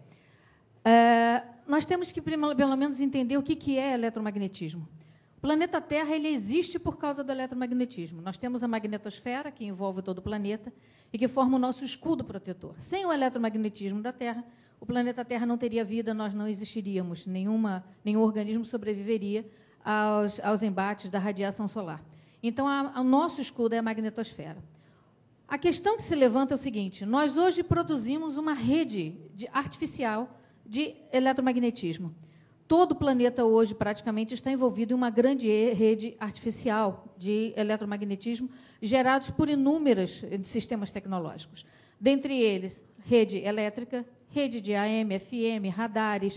É, nós temos que, pelo menos, entender o que é eletromagnetismo. O planeta Terra ele existe por causa do eletromagnetismo. Nós temos a magnetosfera, que envolve todo o planeta, e que forma o nosso escudo protetor. Sem o eletromagnetismo da Terra, o planeta Terra não teria vida, nós não existiríamos, nenhuma, nenhum organismo sobreviveria aos, aos embates da radiação solar. Então, a, a nosso escudo é a magnetosfera. A questão que se levanta é o seguinte, nós hoje produzimos uma rede de, artificial de eletromagnetismo. Todo o planeta hoje praticamente está envolvido em uma grande rede artificial de eletromagnetismo gerados por inúmeros sistemas tecnológicos. Dentre eles, rede elétrica, rede de A M, F M, radares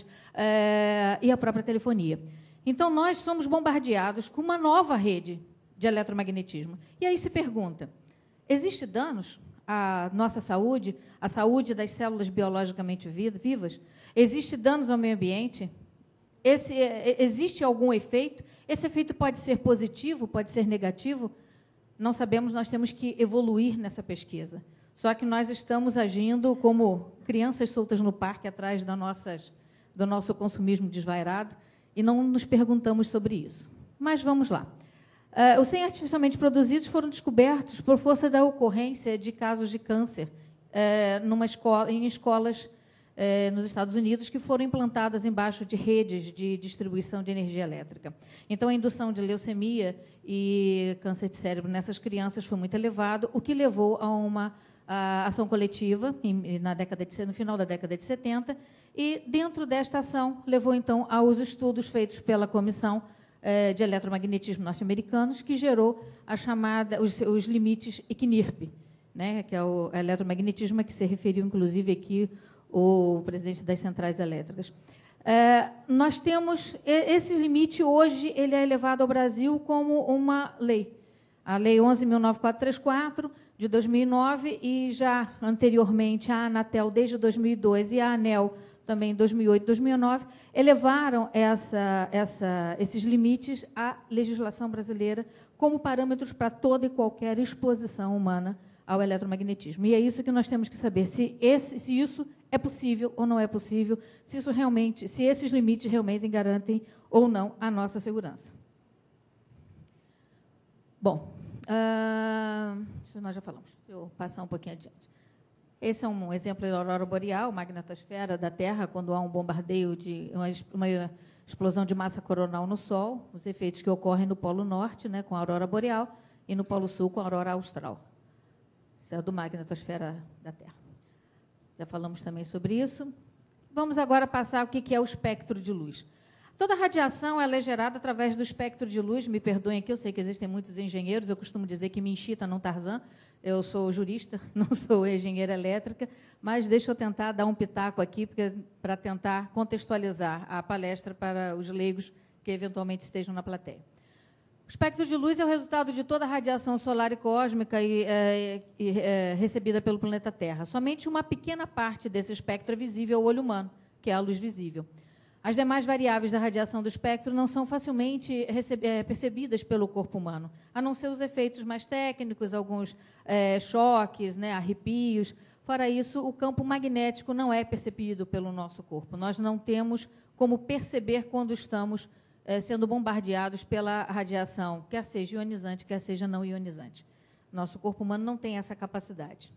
é, e a própria telefonia. Então, nós somos bombardeados com uma nova rede de eletromagnetismo. E aí se pergunta, existem danos à nossa saúde, à saúde das células biologicamente vivas? Existem danos ao meio ambiente? Esse, existe algum efeito? Esse efeito pode ser positivo, pode ser negativo? Não sabemos, nós temos que evoluir nessa pesquisa. Só que nós estamos agindo como crianças soltas no parque, atrás das nossas, do nosso consumismo desvairado, e não nos perguntamos sobre isso. Mas vamos lá. Uh, os sem artificialmente produzidos foram descobertos por força da ocorrência de casos de câncer uh, numa escola, em escolas uh, nos Estados Unidos que foram implantadas embaixo de redes de distribuição de energia elétrica. Então, a indução de leucemia e câncer de cérebro nessas crianças foi muito elevado, o que levou a uma a ação coletiva em, na década de, no final da década de setenta, e, dentro desta ação, levou, então, aos estudos feitos pela Comissão de Eletromagnetismo norte-americanos, que gerou a chamada, os, os limites I C N I R P, né, que é o eletromagnetismo a que se referiu, inclusive, aqui o presidente das centrais elétricas. É, nós temos esse limite, hoje, ele é elevado ao Brasil como uma lei. A Lei onze mil novecentos e quatrocentos e trinta e quatro, de dois mil e nove, e já anteriormente a Anatel, desde dois mil e dois, e a ANEEL, também em dois mil e oito, dois mil e nove, elevaram essa, essa, esses limites à legislação brasileira como parâmetros para toda e qualquer exposição humana ao eletromagnetismo. E é isso que nós temos que saber, se, esse, se isso é possível ou não é possível, se, isso realmente, se esses limites realmente garantem ou não a nossa segurança. Bom, uh, isso nós já falamos. Deixa eu passar um pouquinho adiante. Esse é um exemplo da aurora boreal, magnetosfera da Terra, quando há um bombardeio de uma, uma explosão de massa coronal no Sol, os efeitos que ocorrem no Polo Norte, né, com a aurora boreal, e no Polo Sul, com a aurora austral. Isso é do magnetosfera da Terra. Já falamos também sobre isso. Vamos agora passar o que é o espectro de luz. Toda radiação ela é gerada através do espectro de luz. Me perdoem aqui, eu sei que existem muitos engenheiros, eu costumo dizer que me enchita, não Tarzan. Eu sou jurista, não sou engenheira elétrica, mas deixa eu tentar dar um pitaco aqui para tentar contextualizar a palestra para os leigos que eventualmente estejam na plateia. O espectro de luz é o resultado de toda a radiação solar e cósmica e, é, e, é, recebida pelo planeta Terra. Somente uma pequena parte desse espectro é visível ao olho humano, que é a luz visível. As demais variáveis da radiação do espectro não são facilmente é, percebidas pelo corpo humano, a não ser os efeitos mais técnicos, alguns é, choques, né, arrepios. Fora isso, o campo magnético não é percebido pelo nosso corpo. Nós não temos como perceber quando estamos é, sendo bombardeados pela radiação, quer seja ionizante, quer seja não ionizante. Nosso corpo humano não tem essa capacidade.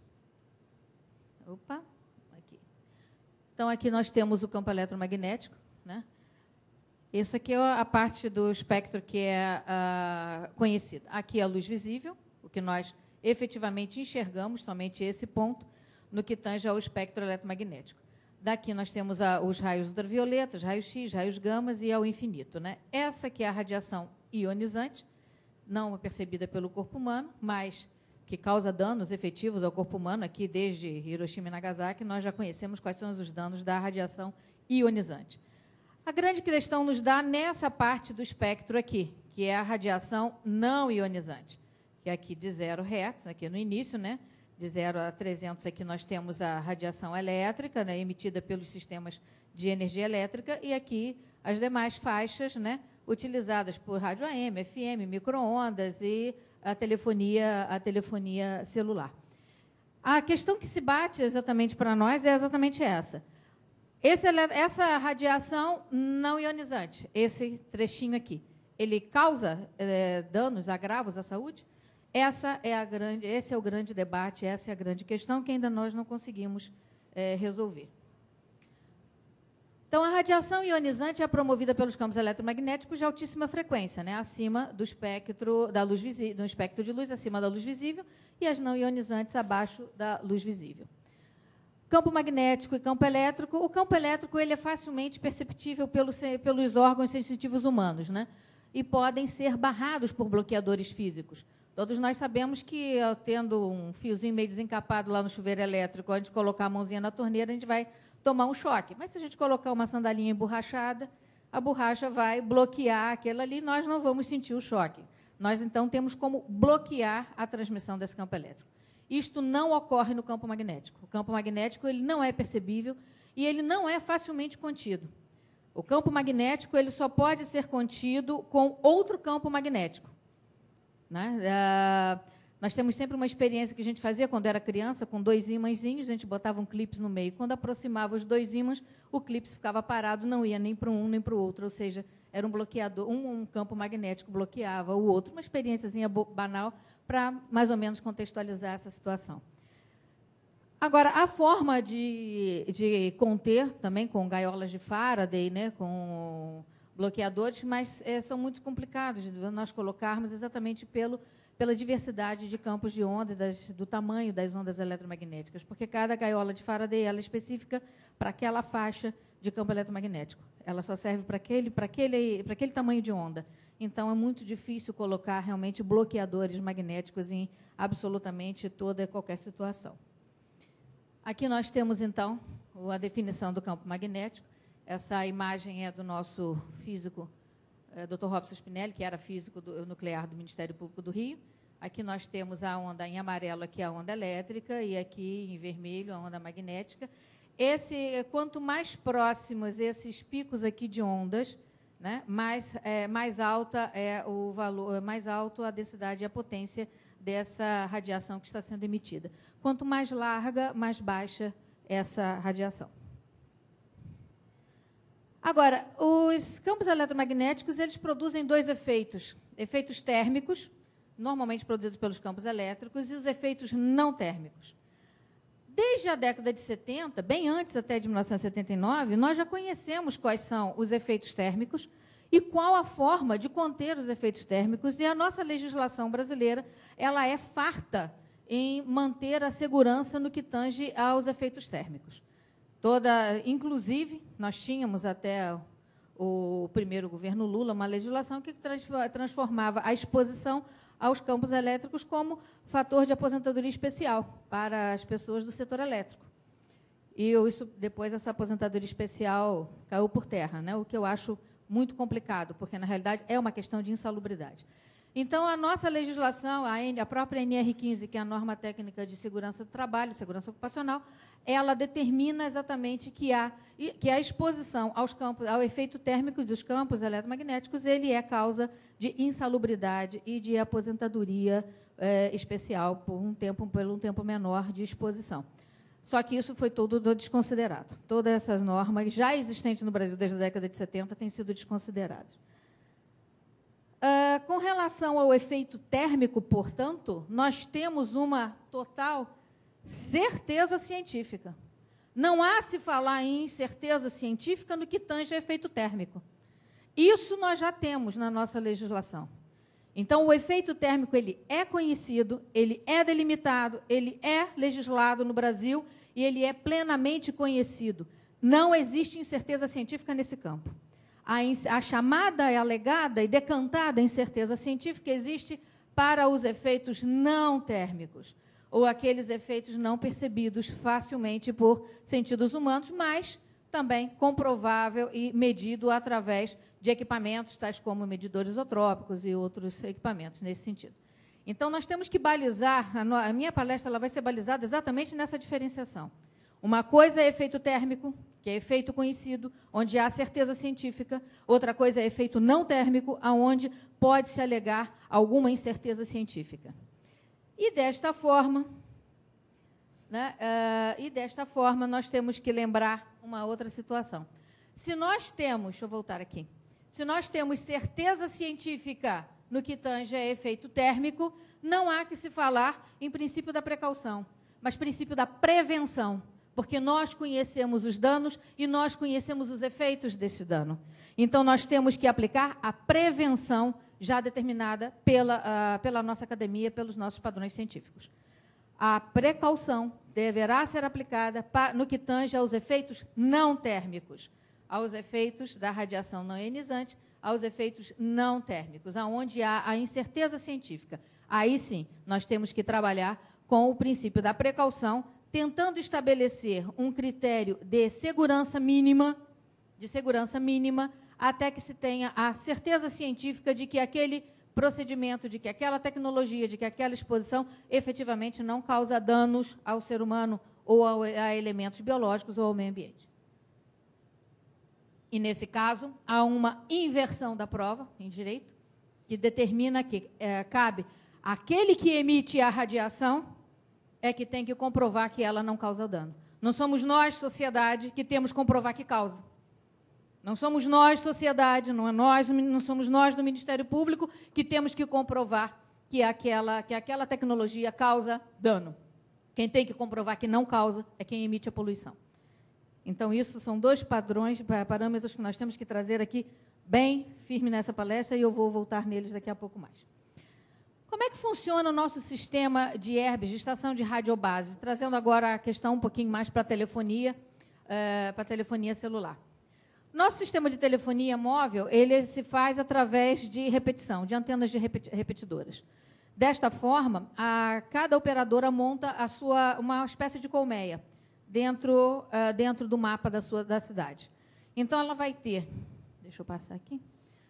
Opa, aqui. Então, aqui nós temos o campo eletromagnético. Né? Isso aqui é a parte do espectro que é uh, conhecida. Aqui é a luz visível, o que nós efetivamente enxergamos, somente esse ponto, no que tange ao espectro eletromagnético. Daqui nós temos a, os raios ultravioletas, raios X, raios gamas e ao infinito. Né? Essa aqui é a radiação ionizante, não percebida pelo corpo humano, mas que causa danos efetivos ao corpo humano. Aqui, desde Hiroshima e Nagasaki, nós já conhecemos quais são os danos da radiação ionizante. A grande questão nos dá nessa parte do espectro aqui, que é a radiação não ionizante, que é aqui de zero hertz, aqui no início, né? De zero a trezentos, aqui nós temos a radiação elétrica, né? Emitida pelos sistemas de energia elétrica, e aqui as demais faixas, né? Utilizadas por rádio A M, F M, micro-ondas e a telefonia, a telefonia celular. A questão que se bate exatamente para nós é exatamente essa. Esse, essa radiação não ionizante, esse trechinho aqui, ele causa é, danos, agravos à saúde? Essa é a grande, esse é o grande debate, essa é a grande questão que ainda nós não conseguimos é, resolver. Então, a radiação ionizante é promovida pelos campos eletromagnéticos de altíssima frequência, né, acima do espectro, da luz visível, do espectro de luz, acima da luz visível, e as não ionizantes abaixo da luz visível. Campo magnético e campo elétrico. O campo elétrico ele é facilmente perceptível pelo, pelos órgãos sensitivos humanos, né? E podem ser barrados por bloqueadores físicos. Todos nós sabemos que, tendo um fiozinho meio desencapado lá no chuveiro elétrico, antes de colocar a mãozinha na torneira, a gente vai tomar um choque. Mas, se a gente colocar uma sandalinha emborrachada, a borracha vai bloquear aquilo ali e nós não vamos sentir o choque. Nós, então, temos como bloquear a transmissão desse campo elétrico. Isto não ocorre no campo magnético. O campo magnético ele não é percebível e ele não é facilmente contido. O campo magnético ele só pode ser contido com outro campo magnético. Né? Ah, nós temos sempre uma experiência que a gente fazia quando era criança, com dois ímãzinhos, a gente botava um clipe no meio. Quando aproximava os dois ímãs, o clipe ficava parado, não ia nem para um nem para o outro, ou seja, era um bloqueador, um, um campo magnético bloqueava o outro. Uma experiênciazinha banal, para mais ou menos contextualizar essa situação. Agora, a forma de, de conter, também com gaiolas de Faraday, né, com bloqueadores, mas é, são muito complicados de nós colocarmos exatamente pelo, pela diversidade de campos de onda, das, do tamanho das ondas eletromagnéticas, porque cada gaiola de Faraday ela é específica para aquela faixa de campo eletromagnético. Ela só serve para aquele, para aquele, para aquele tamanho de onda. Então, é muito difícil colocar realmente bloqueadores magnéticos em absolutamente toda e qualquer situação. Aqui nós temos, então, a definição do campo magnético. Essa imagem é do nosso físico, é, doutor Robson Spinelli, que era físico do, nuclear do Ministério Público do Rio. Aqui nós temos a onda em amarelo, aqui a onda elétrica, e aqui em vermelho a onda magnética. Esse, quanto mais próximos esses picos aqui de ondas, né, mais, é, mais alta é o valor, mais alto a densidade e a potência dessa radiação que está sendo emitida. Quanto mais larga, mais baixa essa radiação. Agora, os campos eletromagnéticos eles produzem dois efeitos: efeitos térmicos, normalmente produzidos pelos campos elétricos, e os efeitos não térmicos. Desde a década de setenta, bem antes até de mil novecentos e setenta e nove, nós já conhecemos quais são os efeitos térmicos e qual a forma de conter os efeitos térmicos, e a nossa legislação brasileira ela é farta em manter a segurança no que tange aos efeitos térmicos. Toda, inclusive, nós tínhamos até o primeiro governo Lula uma legislação que transformava a exposição aos campos elétricos como fator de aposentadoria especial para as pessoas do setor elétrico. E isso, depois essa aposentadoria especial caiu por terra, né? O que eu acho muito complicado, porque, na realidade, é uma questão de insalubridade. Então, a nossa legislação, a, N, a própria N R quinze, que é a norma técnica de segurança do trabalho, segurança ocupacional, ela determina exatamente que a, que a exposição aos campos, ao efeito térmico dos campos eletromagnéticos, ele é causa de insalubridade e de aposentadoria é, especial por um tempo, por um tempo menor de exposição. Só que isso foi tudo desconsiderado. Todas essas normas já existentes no Brasil desde a década de setenta têm sido desconsideradas. Uh, com relação ao efeito térmico, portanto, nós temos uma total certeza científica. Não há se falar em certeza científica no que tange a efeito térmico. Isso nós já temos na nossa legislação. Então, o efeito térmico ele é conhecido, ele é delimitado, ele é legislado no Brasil e ele é plenamente conhecido. Não existe incerteza científica nesse campo. A, a chamada, alegada e decantada incerteza científica existe para os efeitos não térmicos, ou aqueles efeitos não percebidos facilmente por sentidos humanos, mas também comprovável e medido através de equipamentos, tais como medidores isotrópicos e outros equipamentos nesse sentido. Então, nós temos que balizar, a minha palestra ela vai ser balizada exatamente nessa diferenciação. Uma coisa é efeito térmico, que é efeito conhecido, onde há certeza científica. Outra coisa é efeito não térmico, onde pode-se alegar alguma incerteza científica. E, desta forma, né, uh, e, desta forma, nós temos que lembrar uma outra situação. Se nós temos, deixa eu voltar aqui, se nós temos certeza científica no que tange a efeito térmico, não há que se falar em princípio da precaução, mas princípio da prevenção, porque nós conhecemos os danos e nós conhecemos os efeitos desse dano. Então, nós temos que aplicar a prevenção já determinada pela, uh, pela nossa academia, pelos nossos padrões científicos. A precaução deverá ser aplicada pa, no que tange aos efeitos não térmicos, aos efeitos da radiação não ionizante, aos efeitos não térmicos, aonde há a incerteza científica. Aí, sim, nós temos que trabalhar com o princípio da precaução, tentando estabelecer um critério de segurança mínima, de segurança mínima, até que se tenha a certeza científica de que aquele procedimento, de que aquela tecnologia, de que aquela exposição efetivamente não causa danos ao ser humano ou ao, a elementos biológicos ou ao meio ambiente. E, nesse caso, há uma inversão da prova em direito, que determina que é, cabe aquele que emite a radiação é que tem que comprovar que ela não causa dano. Não somos nós, sociedade, que temos que comprovar que causa. Não somos nós, sociedade, não, é nós, não somos nós do Ministério Público que temos que comprovar que aquela, que aquela tecnologia causa dano. Quem tem que comprovar que não causa é quem emite a poluição. Então, isso são dois padrões, parâmetros que nós temos que trazer aqui bem firme nessa palestra e eu vou voltar neles daqui a pouco mais. Como é que funciona o nosso sistema de E R B S, de estação de radiobase? Trazendo agora a questão um pouquinho mais para a telefonia, uh, para a telefonia celular. Nosso sistema de telefonia móvel, ele se faz através de repetição, de antenas de repetidoras. Desta forma, a, cada operadora monta a sua, uma espécie de colmeia dentro, uh, dentro do mapa da, sua, da cidade. Então, ela vai ter... Deixa eu passar aqui.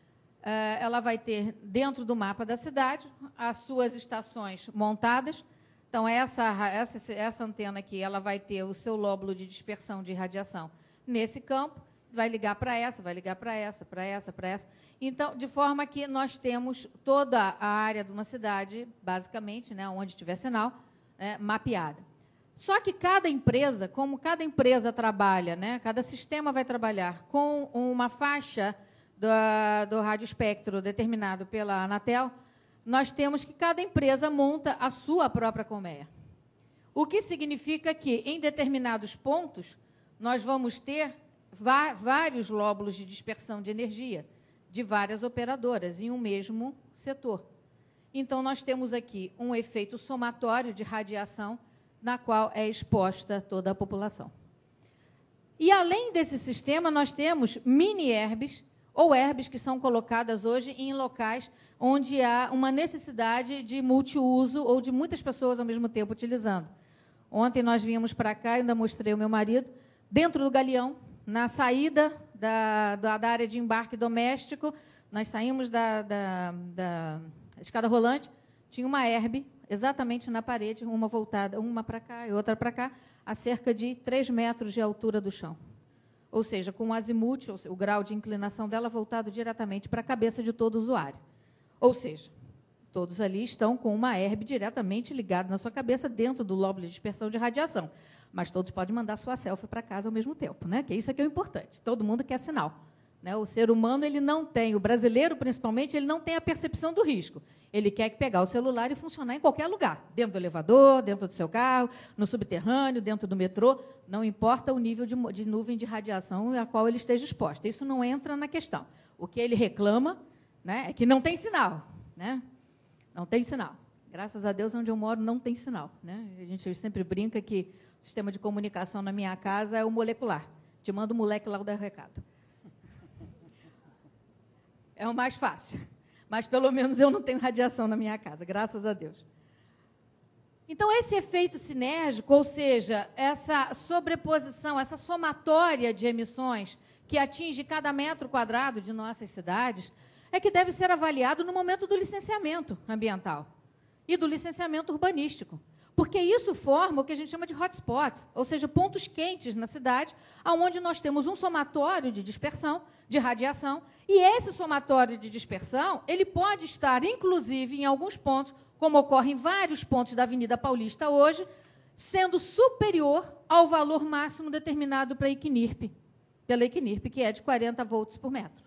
Uh, ela vai ter, dentro do mapa da cidade, as suas estações montadas. Então, essa, essa, essa antena aqui ela vai ter o seu lóbulo de dispersão de radiação nesse campo, vai ligar para essa, vai ligar para essa, para essa, para essa. Então, de forma que nós temos toda a área de uma cidade, basicamente, né, onde tiver sinal, é, mapeada. Só que cada empresa, como cada empresa trabalha, né, cada sistema vai trabalhar com uma faixa do, do radioespectro determinado pela Anatel, nós temos que cada empresa monta a sua própria colmeia. O que significa que, em determinados pontos, nós vamos ter vários lóbulos de dispersão de energia de várias operadoras em um mesmo setor. Então, nós temos aqui um efeito somatório de radiação na qual é exposta toda a população. E, além desse sistema, nós temos mini-E R B S, ou E R B S que são colocadas hoje em locais onde há uma necessidade de multiuso ou de muitas pessoas ao mesmo tempo utilizando. Ontem nós viemos para cá, ainda mostrei ao meu marido, dentro do galeão, na saída da, da, da área de embarque doméstico, nós saímos da, da, da, a escada rolante, tinha uma herbe exatamente na parede, uma voltada, uma para cá e outra para cá, a cerca de três metros de altura do chão. Ou seja, com o azimuth, o grau de inclinação dela voltado diretamente para a cabeça de todo usuário. Ou seja, todos ali estão com uma herbe diretamente ligada na sua cabeça, dentro do lobo de dispersão de radiação. Mas todos podem mandar sua selfie para casa ao mesmo tempo, né? Que isso aqui é o importante. Todo mundo quer sinal. Né? O ser humano, ele não tem, o brasileiro, principalmente, ele não tem a percepção do risco. Ele quer pegar o celular e funcionar em qualquer lugar, dentro do elevador, dentro do seu carro, no subterrâneo, dentro do metrô, não importa o nível de, de nuvem de radiação a qual ele esteja exposto. Isso não entra na questão. O que ele reclama, né, é que não tem sinal. Né? Não tem sinal. Graças a Deus, onde eu moro, não tem sinal. Né? A gente sempre brinca que o sistema de comunicação na minha casa é o molecular. Te manda o moleque lá dar recado. É o mais fácil. Mas, pelo menos, eu não tenho radiação na minha casa, graças a Deus. Então, esse efeito sinérgico, ou seja, essa sobreposição, essa somatória de emissões que atinge cada metro quadrado de nossas cidades, é que deve ser avaliado no momento do licenciamento ambiental e do licenciamento urbanístico. Porque isso forma o que a gente chama de hotspots, ou seja, pontos quentes na cidade, onde nós temos um somatório de dispersão, de radiação, e esse somatório de dispersão, ele pode estar, inclusive, em alguns pontos, como ocorre em vários pontos da Avenida Paulista hoje, sendo superior ao valor máximo determinado para a Equinirp, pela Equinirp, que é de quarenta volts por metro.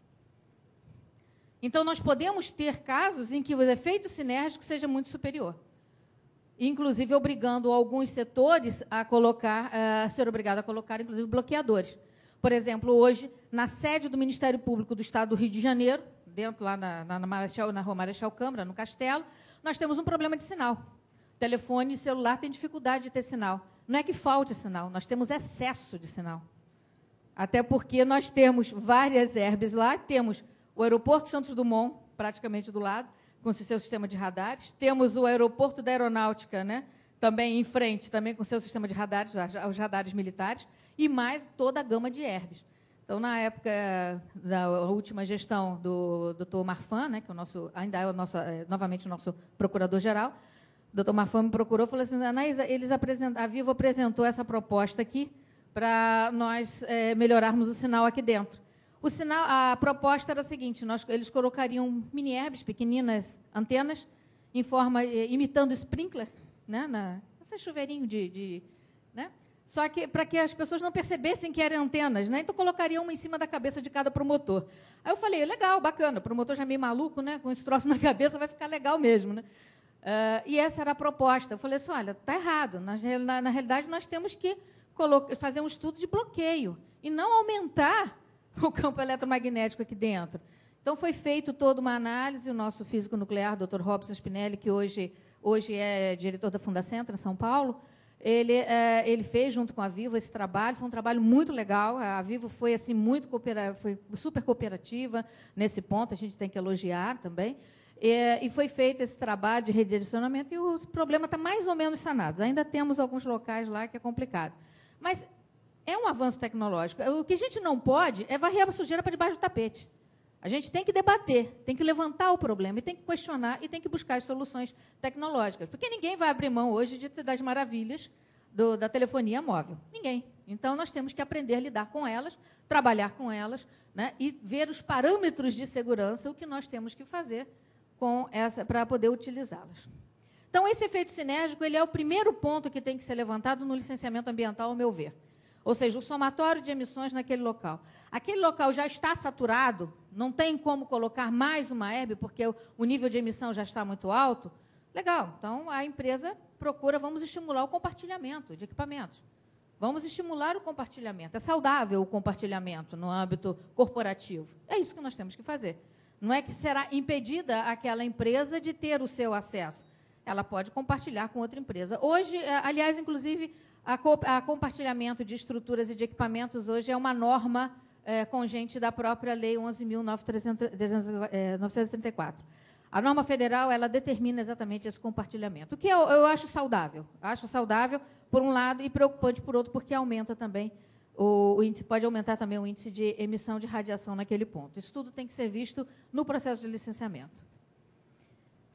Então, nós podemos ter casos em que o efeito sinérgico seja muito superior, inclusive obrigando alguns setores a colocar, a ser obrigado a colocar, inclusive, bloqueadores. Por exemplo, hoje, na sede do Ministério Público do Estado do Rio de Janeiro, dentro lá na, na, Marechal, na Rua Marechal Câmara, no Castelo, nós temos um problema de sinal. Telefone e celular têm dificuldade de ter sinal. Não é que falte sinal, nós temos excesso de sinal. Até porque nós temos várias herbes lá, temos o aeroporto Santos Dumont, praticamente do lado, com seu sistema de radares, temos o aeroporto da Aeronáutica, né, também em frente, também com seu sistema de radares, os radares militares, e mais toda a gama de herbes. Então, na época da última gestão do doutor Marfan, né, que é o nosso, ainda é o nosso, é, novamente o nosso procurador-geral, o doutor Marfan me procurou e falou assim, Anaísa, eles a Vivo apresentou essa proposta aqui para nós é, melhorarmos o sinal aqui dentro. O sinal, a proposta era a seguinte, nós, eles colocariam mini-herbes, pequeninas antenas, em forma, imitando sprinkler, né, na, esse chuveirinho de... de né, só que para que as pessoas não percebessem que eram antenas, né? Então colocaria uma em cima da cabeça de cada promotor. Aí eu falei, legal, bacana, o promotor já é meio maluco, né? Com esse troço na cabeça vai ficar legal mesmo, né? Uh, e essa era a proposta. Eu falei assim, olha, está errado. Na, na, na realidade, nós temos que colocar, fazer um estudo de bloqueio e não aumentar o campo eletromagnético aqui dentro. Então foi feito toda uma análise, o nosso físico nuclear, doutor Robson Spinelli, que hoje, hoje é diretor da Fundacentro, em São Paulo, Ele, é, ele fez, junto com a Vivo, esse trabalho. Foi um trabalho muito legal. A Vivo foi, assim, muito coopera, foi super cooperativa nesse ponto, a gente tem que elogiar também. E, e foi feito esse trabalho de redirecionamento e o problema está mais ou menos sanado. Ainda temos alguns locais lá que é complicado. Mas é um avanço tecnológico. O que a gente não pode é varrer a sujeira para debaixo do tapete. A gente tem que debater, tem que levantar o problema, e tem que questionar e tem que buscar as soluções tecnológicas. Porque ninguém vai abrir mão hoje de, das maravilhas do, da telefonia móvel. Ninguém. Então, nós temos que aprender a lidar com elas, trabalhar com elas, né, e ver os parâmetros de segurança, o que nós temos que fazer com essa, para poder utilizá-las. Então, esse efeito sinérgico ele é o primeiro ponto que tem que ser levantado no licenciamento ambiental, ao meu ver. Ou seja, o somatório de emissões naquele local. Aquele local já está saturado, não tem como colocar mais uma herbe, porque o nível de emissão já está muito alto. Legal, então a empresa procura, vamos estimular o compartilhamento de equipamentos. Vamos estimular o compartilhamento. É saudável o compartilhamento no âmbito corporativo. É isso que nós temos que fazer. Não é que será impedida aquela empresa de ter o seu acesso. Ela pode compartilhar com outra empresa. Hoje, aliás, inclusive, a, co a compartilhamento de estruturas e de equipamentos hoje é uma norma é, congente da própria Lei onze mil novecentos e trinta e quatro. A norma federal ela determina exatamente esse compartilhamento, o que eu, eu acho saudável. Acho saudável, por um lado, e preocupante, por outro, porque aumenta também o, o índice, pode aumentar também o índice de emissão de radiação naquele ponto. Isso tudo tem que ser visto no processo de licenciamento.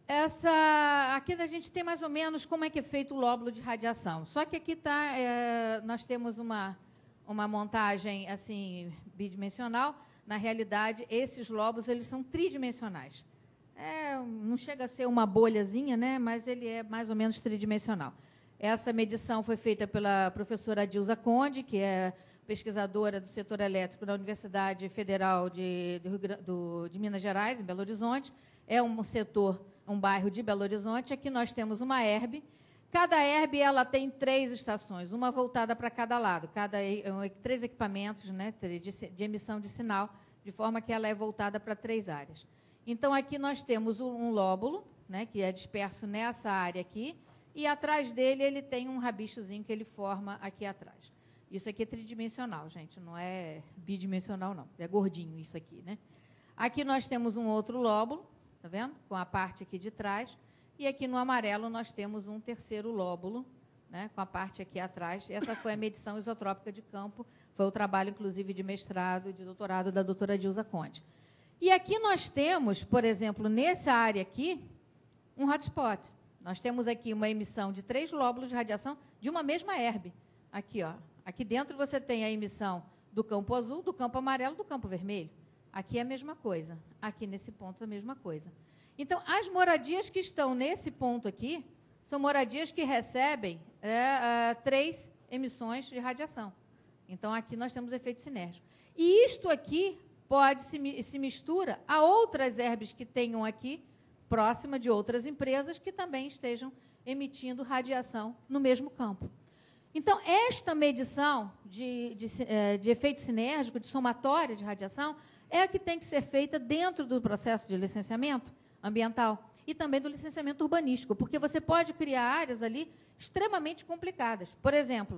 Essa, aqui a gente tem mais ou menos como é que é feito o lóbulo de radiação. Só que aqui tá, é, nós temos uma, uma montagem assim bidimensional. Na realidade, esses lóbulos eles são tridimensionais. É, não chega a ser uma bolhazinha, né, mas ele é mais ou menos tridimensional. Essa medição foi feita pela professora Adilza Conde, que é pesquisadora do setor elétrico da Universidade Federal de, de, do, de Minas Gerais, em Belo Horizonte. É um setor, um bairro de Belo Horizonte. Aqui nós temos uma E R B. Cada E R B ela tem três estações, uma voltada para cada lado, cada, três equipamentos, né, de, de emissão de sinal, de forma que ela é voltada para três áreas. Então, aqui nós temos um lóbulo, né, que é disperso nessa área aqui, e atrás dele ele tem um rabichozinho que ele forma aqui atrás. Isso aqui é tridimensional, gente, não é bidimensional, não. É gordinho isso aqui, né? Aqui nós temos um outro lóbulo, tá vendo? Com a parte aqui de trás. E aqui no amarelo nós temos um terceiro lóbulo, né, com a parte aqui atrás. Essa foi a medição isotrópica de campo, foi o trabalho, inclusive, de mestrado e de doutorado da doutora Adilza Conde. E aqui nós temos, por exemplo, nessa área aqui, um hotspot. Nós temos aqui uma emissão de três lóbulos de radiação de uma mesma E R B. Aqui, ó. Aqui dentro você tem a emissão do campo azul, do campo amarelo, do campo vermelho. Aqui é a mesma coisa. Aqui, nesse ponto, a mesma coisa. Então, as moradias que estão nesse ponto aqui são moradias que recebem é, é, três emissões de radiação. Então, aqui nós temos efeito sinérgico. E isto aqui pode se, se mistura a outras E R Bs que tenham aqui, próxima de outras empresas, que também estejam emitindo radiação no mesmo campo. Então, esta medição de, de, de efeito sinérgico, de somatória de radiação, é a que tem que ser feita dentro do processo de licenciamento ambiental e também do licenciamento urbanístico, porque você pode criar áreas ali extremamente complicadas. Por exemplo,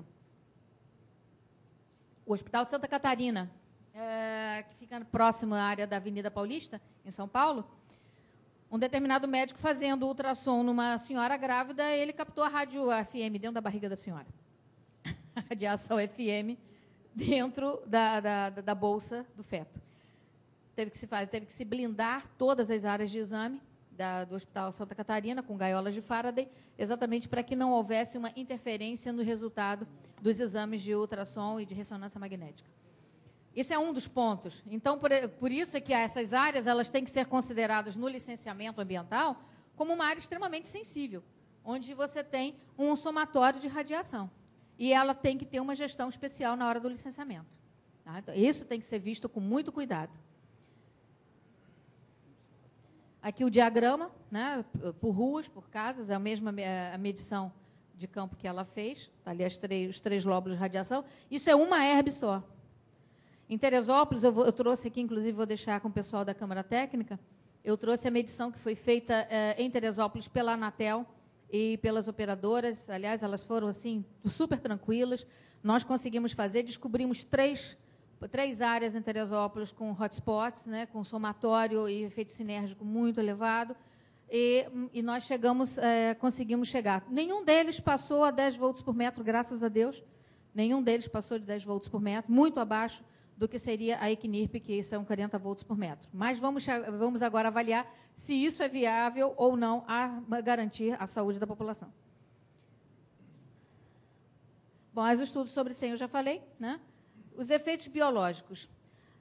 o Hospital Santa Catarina, é, que fica próximo à área da Avenida Paulista, em São Paulo, um determinado médico fazendo ultrassom numa senhora grávida, ele captou a rádio F M dentro da barriga da senhora. A radiação F M dentro da, da, da bolsa do feto. Teve que, se fazer, teve que se blindar todas as áreas de exame da, do Hospital Santa Catarina, com gaiolas de Faraday, exatamente para que não houvesse uma interferência no resultado dos exames de ultrassom e de ressonância magnética. Esse é um dos pontos. Então, por, por isso é que essas áreas elas têm que ser consideradas no licenciamento ambiental como uma área extremamente sensível, onde você tem um somatório de radiação. E ela tem que ter uma gestão especial na hora do licenciamento. Tá? Então, isso tem que ser visto com muito cuidado. Aqui o diagrama, né, por ruas, por casas, é a mesma a medição de campo que ela fez. Tá ali as três, os três lóbulos de radiação. Isso é uma E R B só. Em Teresópolis, eu, vou, eu trouxe aqui, inclusive, vou deixar com o pessoal da Câmara Técnica, eu trouxe a medição que foi feita eh, em Teresópolis pela Anatel e pelas operadoras. Aliás, elas foram assim super tranquilas. Nós conseguimos fazer, descobrimos três, três áreas em Teresópolis com hotspots, né, com somatório e efeito sinérgico muito elevado, e, e nós chegamos, é, conseguimos chegar. Nenhum deles passou a dez volts por metro, graças a Deus. Nenhum deles passou de dez volts por metro, muito abaixo do que seria a Equinirp, que são quarenta volts por metro. Mas vamos, vamos agora avaliar se isso é viável ou não a garantir a saúde da população. Bom, os estudos sobre S E M eu já falei, né? Os efeitos biológicos.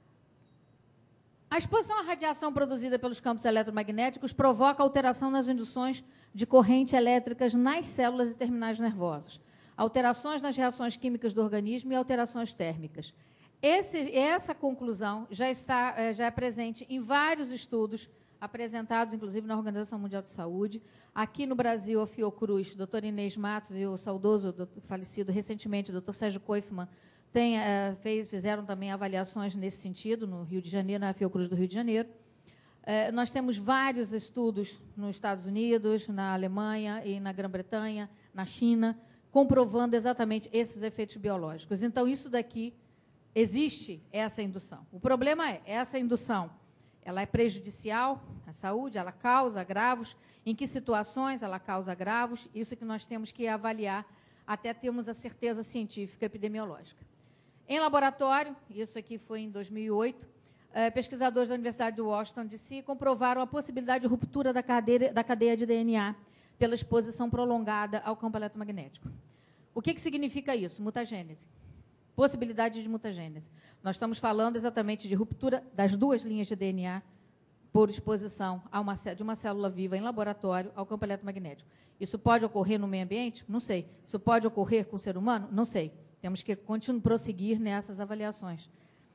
A exposição à radiação produzida pelos campos eletromagnéticos provoca alteração nas induções de corrente elétricas nas células e terminais nervosos, alterações nas reações químicas do organismo e alterações térmicas. Esse, essa conclusão já, está, já é presente em vários estudos apresentados, inclusive, na Organização Mundial de Saúde. Aqui no Brasil, a Fiocruz, doutor Inês Matos e o saudoso, doutor, falecido recentemente, doutor Sérgio Koifman, tem, é, fez, fizeram também avaliações nesse sentido, no Rio de Janeiro, na Fiocruz do Rio de Janeiro. É, nós temos vários estudos nos Estados Unidos, na Alemanha e na Grã-Bretanha, na China, comprovando exatamente esses efeitos biológicos. Então, isso daqui, existe essa indução. O problema é, essa indução, ela é prejudicial à saúde, ela causa agravos. Em que situações ela causa agravos? Isso que nós temos que avaliar até termos a certeza científica epidemiológica. Em laboratório, isso aqui foi em dois mil e oito, eh, pesquisadores da Universidade de Washington, D C, comprovaram a possibilidade de ruptura da cadeia, da cadeia de D N A pela exposição prolongada ao campo eletromagnético. O que, que significa isso? Mutagênese. Possibilidade de mutagênese. Nós estamos falando exatamente de ruptura das duas linhas de D N A por exposição a uma, de uma célula viva em laboratório ao campo eletromagnético. Isso pode ocorrer no meio ambiente? Não sei. Isso pode ocorrer com o ser humano? Não sei. Temos que continuar, prosseguir nessas avaliações,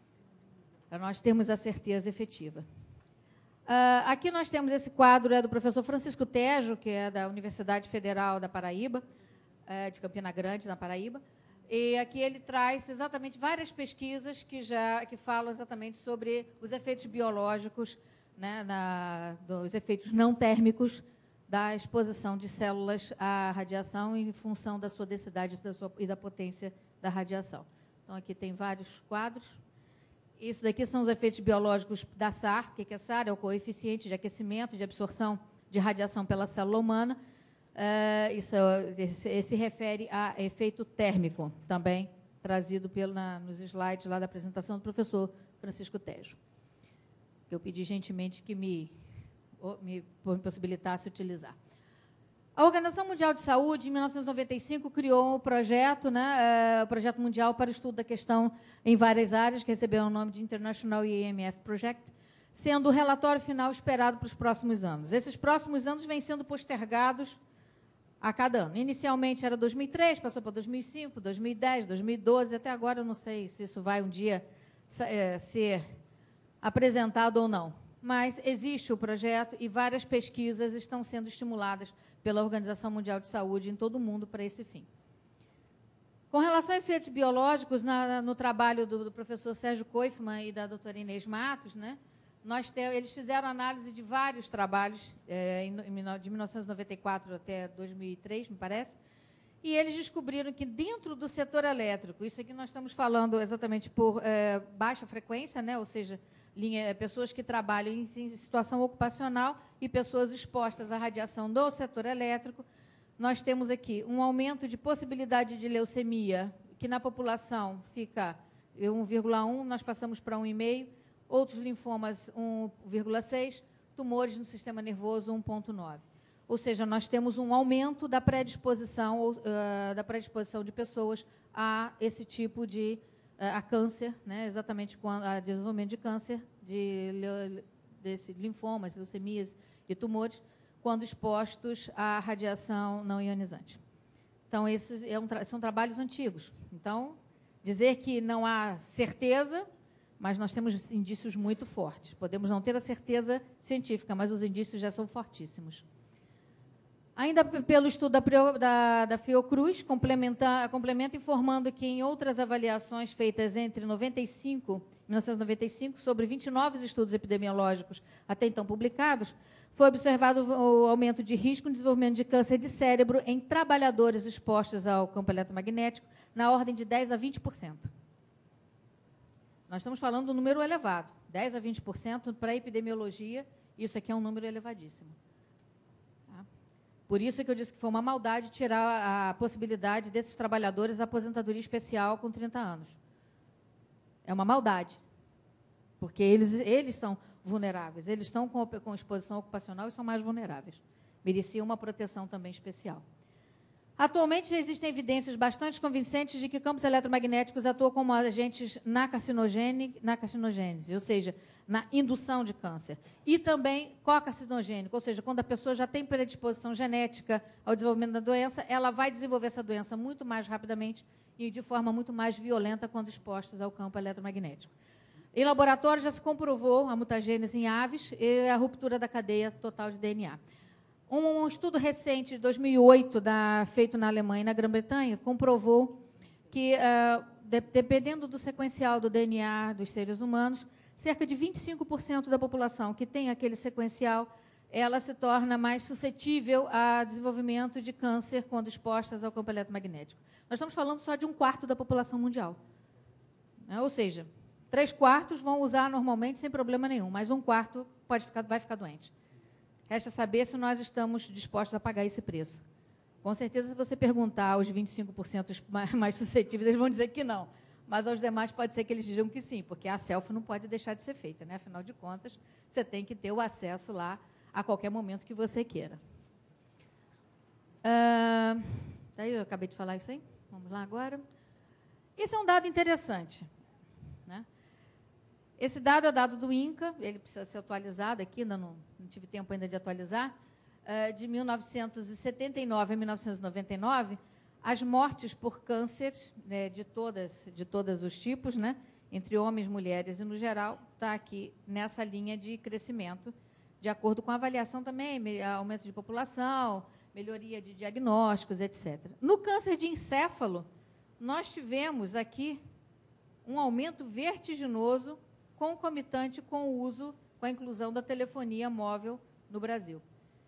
para nós termos a certeza efetiva. Uh, aqui nós temos esse quadro, é do professor Francisco Tejo, que é da Universidade Federal da Paraíba, é, de Campina Grande, na Paraíba. E aqui ele traz exatamente várias pesquisas que, já, que falam exatamente sobre os efeitos biológicos, né, na, dos efeitos não térmicos da exposição de células à radiação em função da sua densidade da sua, e da potência da radiação. Então, aqui tem vários quadros. Isso daqui são os efeitos biológicos da S A R. O que é S A R? É o coeficiente de aquecimento, de absorção de radiação pela célula humana. Uh, isso esse, se refere a efeito térmico, também trazido pelo, na, nos slides lá da apresentação do professor Francisco Tejo, que eu pedi gentilmente que me, me possibilitasse utilizar. A Organização Mundial de Saúde, em mil novecentos e noventa e cinco, criou um projeto, né, uh, o Projeto Mundial para o Estudo da Questão em várias áreas, que recebeu o nome de International I A M F Project, sendo o relatório final esperado para os próximos anos. Esses próximos anos vêm sendo postergados a cada ano. Inicialmente era dois mil e três, passou para dois mil e cinco, dois mil e dez, dois mil e doze, até agora eu não sei se isso vai um dia é, ser apresentado ou não. Mas existe o projeto e várias pesquisas estão sendo estimuladas pela Organização Mundial de Saúde em todo o mundo para esse fim. Com relação a efeitos biológicos, na, no trabalho do, do professor Sérgio Koifman e da doutora Inês Matos, né, Nós te, eles fizeram análise de vários trabalhos, é, em, de mil novecentos e noventa e quatro até dois mil e três, me parece, e eles descobriram que dentro do setor elétrico, isso aqui nós estamos falando exatamente por é, baixa frequência, né, ou seja, linha, pessoas que trabalham em, em situação ocupacional e pessoas expostas à radiação do setor elétrico, nós temos aqui um aumento de possibilidade de leucemia, que na população fica um vírgula um, nós passamos para um vírgula cinco, outros linfomas um vírgula seis, tumores no sistema nervoso um vírgula nove. Ou seja, nós temos um aumento da predisposição, uh, da predisposição de pessoas a esse tipo de uh, a câncer, né, exatamente com o desenvolvimento de câncer, de desse linfomas, leucemias e tumores, quando expostos à radiação não ionizante. Então, esses é um tra são trabalhos antigos. Então, dizer que não há certeza, mas nós temos indícios muito fortes. Podemos não ter a certeza científica, mas os indícios já são fortíssimos. Ainda pelo estudo da, da, da Fiocruz, complementa, complementa informando que em outras avaliações feitas entre noventa e cinco, mil novecentos e noventa e cinco, sobre vinte e nove estudos epidemiológicos até então publicados, foi observado o aumento de risco no desenvolvimento de câncer de cérebro em trabalhadores expostos ao campo eletromagnético na ordem de dez a vinte por cento. Nós estamos falando de um número elevado, dez a vinte por cento para a epidemiologia, isso aqui é um número elevadíssimo. Tá? Por isso é que eu disse que foi uma maldade tirar a possibilidade desses trabalhadores da aposentadoria especial com trinta anos. É uma maldade, porque eles, eles são vulneráveis, eles estão com, com exposição ocupacional e são mais vulneráveis. Mereciam uma proteção também especial. Atualmente, existem evidências bastante convincentes de que campos eletromagnéticos atuam como agentes na, na carcinogênese, ou seja, na indução de câncer. E também co-carcinogênico, ou seja, quando a pessoa já tem predisposição genética ao desenvolvimento da doença, ela vai desenvolver essa doença muito mais rapidamente e de forma muito mais violenta quando expostos ao campo eletromagnético. Em laboratório, já se comprovou a mutagênese em aves e a ruptura da cadeia total de D N A. Um estudo recente, de dois mil e oito, da, feito na Alemanha e na Grã-Bretanha, comprovou que, uh, de, dependendo do sequencial do D N A dos seres humanos, cerca de vinte e cinco por cento da população que tem aquele sequencial, ela se torna mais suscetível a desenvolvimento de câncer quando expostas ao campo eletromagnético. Nós estamos falando só de um quarto da população mundial. Né? Ou seja, três quartos vão usar normalmente sem problema nenhum, mas um quarto pode ficar, vai ficar doente. Resta saber se nós estamos dispostos a pagar esse preço. Com certeza, se você perguntar aos vinte e cinco por cento mais suscetíveis, eles vão dizer que não. mas aos demais pode ser que eles digam que sim, porque a selfie não pode deixar de ser feita, né? Afinal de contas, você tem que ter o acesso lá a qualquer momento que você queira. Ah, daí eu acabei de falar isso aí. Vamos lá agora. Esse é um dado interessante, né? Esse dado é o dado do INCA, ele precisa ser atualizado aqui, ainda não, não tive tempo ainda de atualizar. Uh, de mil novecentos e setenta e nove a mil novecentos e noventa e nove, as mortes por câncer, né, de todas, de todos os tipos, né, entre homens, mulheres e no geral, está aqui nessa linha de crescimento, de acordo com a avaliação também, aumento de população, melhoria de diagnósticos, etcétera. No câncer de encéfalo, nós tivemos aqui um aumento vertiginoso concomitante com o uso, com a inclusão da telefonia móvel no Brasil.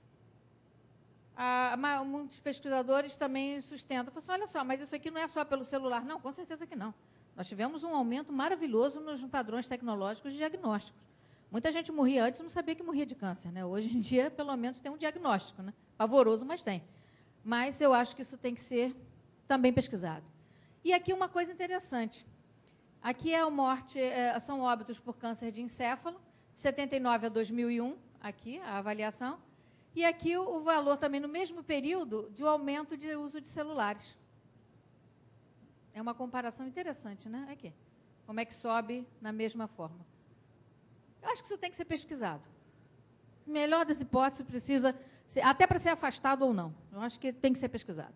Ah, muitos pesquisadores também sustentam, falam assim, olha só, mas isso aqui não é só pelo celular. Não, com certeza que não. Nós tivemos um aumento maravilhoso nos padrões tecnológicos de diagnósticos. Muita gente morria antes e não sabia que morria de câncer, né? Hoje em dia, pelo menos, tem um diagnóstico, né? Pavoroso, mas tem. Mas eu acho que isso tem que ser também pesquisado. E aqui uma coisa interessante. Aqui é a morte, é, são óbitos por câncer de encéfalo, de setenta e nove a dois mil e um, aqui a avaliação. E aqui o valor também, no mesmo período, de aumento de uso de celulares. É uma comparação interessante, né? Aqui. Como é que sobe na mesma forma. Eu acho que isso tem que ser pesquisado. Melhor das hipóteses, precisa, ser, até para ser afastado ou não. Eu acho que tem que ser pesquisado.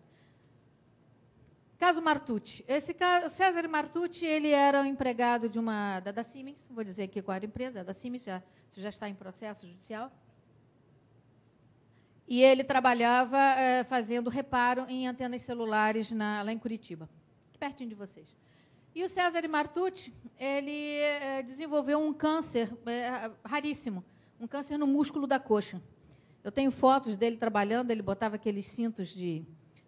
Caso Martucci. Esse caso, César Martucci, ele era um empregado de uma, da, da Siemens, vou dizer aqui qual era a empresa, da Siemens, já, já está em processo judicial. E ele trabalhava é, fazendo reparo em antenas celulares na, lá em Curitiba, pertinho de vocês. E o César Martucci, ele é, desenvolveu um câncer é, raríssimo, um câncer no músculo da coxa. Eu tenho fotos dele trabalhando, ele botava aqueles cintos de,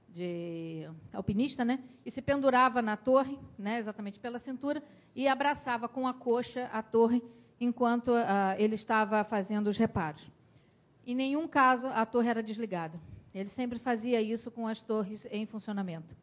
de alpinista, né, e se pendurava na torre, né, exatamente pela cintura, e abraçava com a coxa a torre enquanto ah, ele estava fazendo os reparos. Em nenhum caso a torre era desligada. Ele sempre fazia isso com as torres em funcionamento.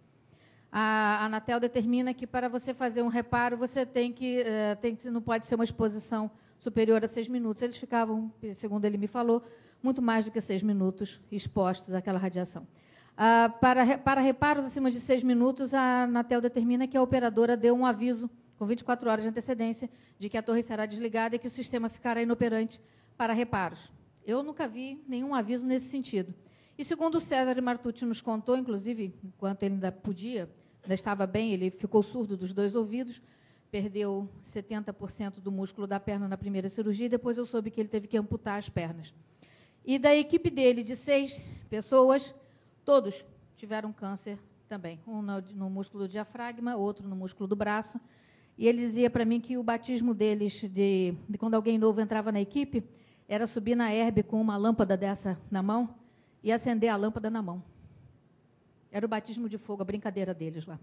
A Anatel determina que, para você fazer um reparo, você tem que, uh, tem que não pode ser uma exposição superior a seis minutos. Eles ficavam, segundo ele me falou, muito mais do que seis minutos expostos àquela radiação. Uh, para, para reparos acima de seis minutos, a Anatel determina que a operadora dê um aviso, com vinte e quatro horas de antecedência, de que a torre será desligada e que o sistema ficará inoperante para reparos. Eu nunca vi nenhum aviso nesse sentido. E, segundo o César Martucci nos contou, inclusive, enquanto ele ainda podia, ainda estava bem, ele ficou surdo dos dois ouvidos, perdeu setenta por cento do músculo da perna na primeira cirurgia, e depois eu soube que ele teve que amputar as pernas. E da equipe dele, de seis pessoas, todos tiveram câncer também. Um no, no músculo do diafragma, outro no músculo do braço. E ele dizia para mim que o batismo deles, de, de quando alguém novo entrava na equipe, era subir na herbe com uma lâmpada dessa na mão e acender a lâmpada na mão. Era o batismo de fogo, a brincadeira deles lá.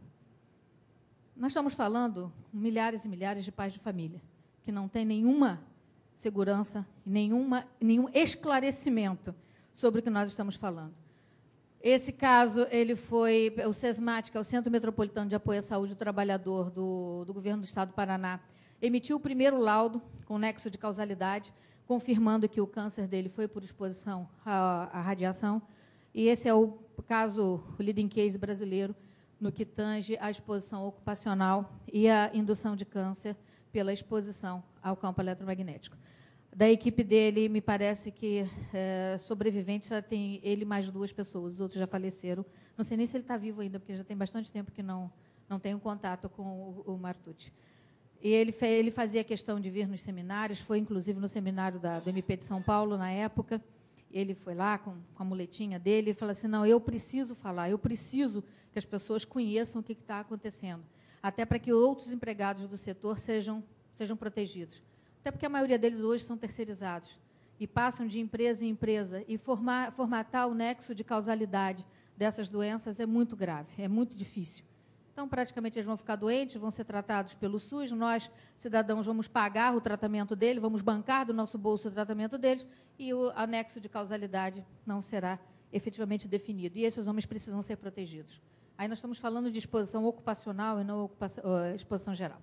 Nós estamos falando com milhares e milhares de pais de família que não têm nenhuma segurança, nenhuma, nenhum esclarecimento sobre o que nós estamos falando. Esse caso, ele foi, o SESMAT, que é o Centro Metropolitano de Apoio à Saúde do Trabalhador do, do Governo do Estado do Paraná, emitiu o primeiro laudo com nexo de causalidade, confirmando que o câncer dele foi por exposição à, à radiação. E esse é o caso, o leading case brasileiro, no que tange à exposição ocupacional e à indução de câncer pela exposição ao campo eletromagnético. Da equipe dele, me parece que é, sobrevivente já tem ele mais duas pessoas, os outros já faleceram. Não sei nem se ele está vivo ainda, porque já tem bastante tempo que não, não tenho contato com o, o Martucci. E ele, fe, ele fazia questão de vir nos seminários, foi inclusive no seminário da, do M P de São Paulo, na época. Ele foi lá com, com a muletinha dele e falou assim, não, eu preciso falar, eu preciso que as pessoas conheçam o que está acontecendo, até para que outros empregados do setor sejam, sejam protegidos. Até porque a maioria deles hoje são terceirizados e passam de empresa em empresa, e formar, formatar o nexo de causalidade dessas doenças é muito grave, é muito difícil. Então, praticamente, eles vão ficar doentes, vão ser tratados pelo SUS, nós, cidadãos, vamos pagar o tratamento dele, vamos bancar do nosso bolso o tratamento deles, e o anexo de causalidade não será efetivamente definido. E esses homens precisam ser protegidos. Aí nós estamos falando de exposição ocupacional e não ocupação, uh, exposição geral.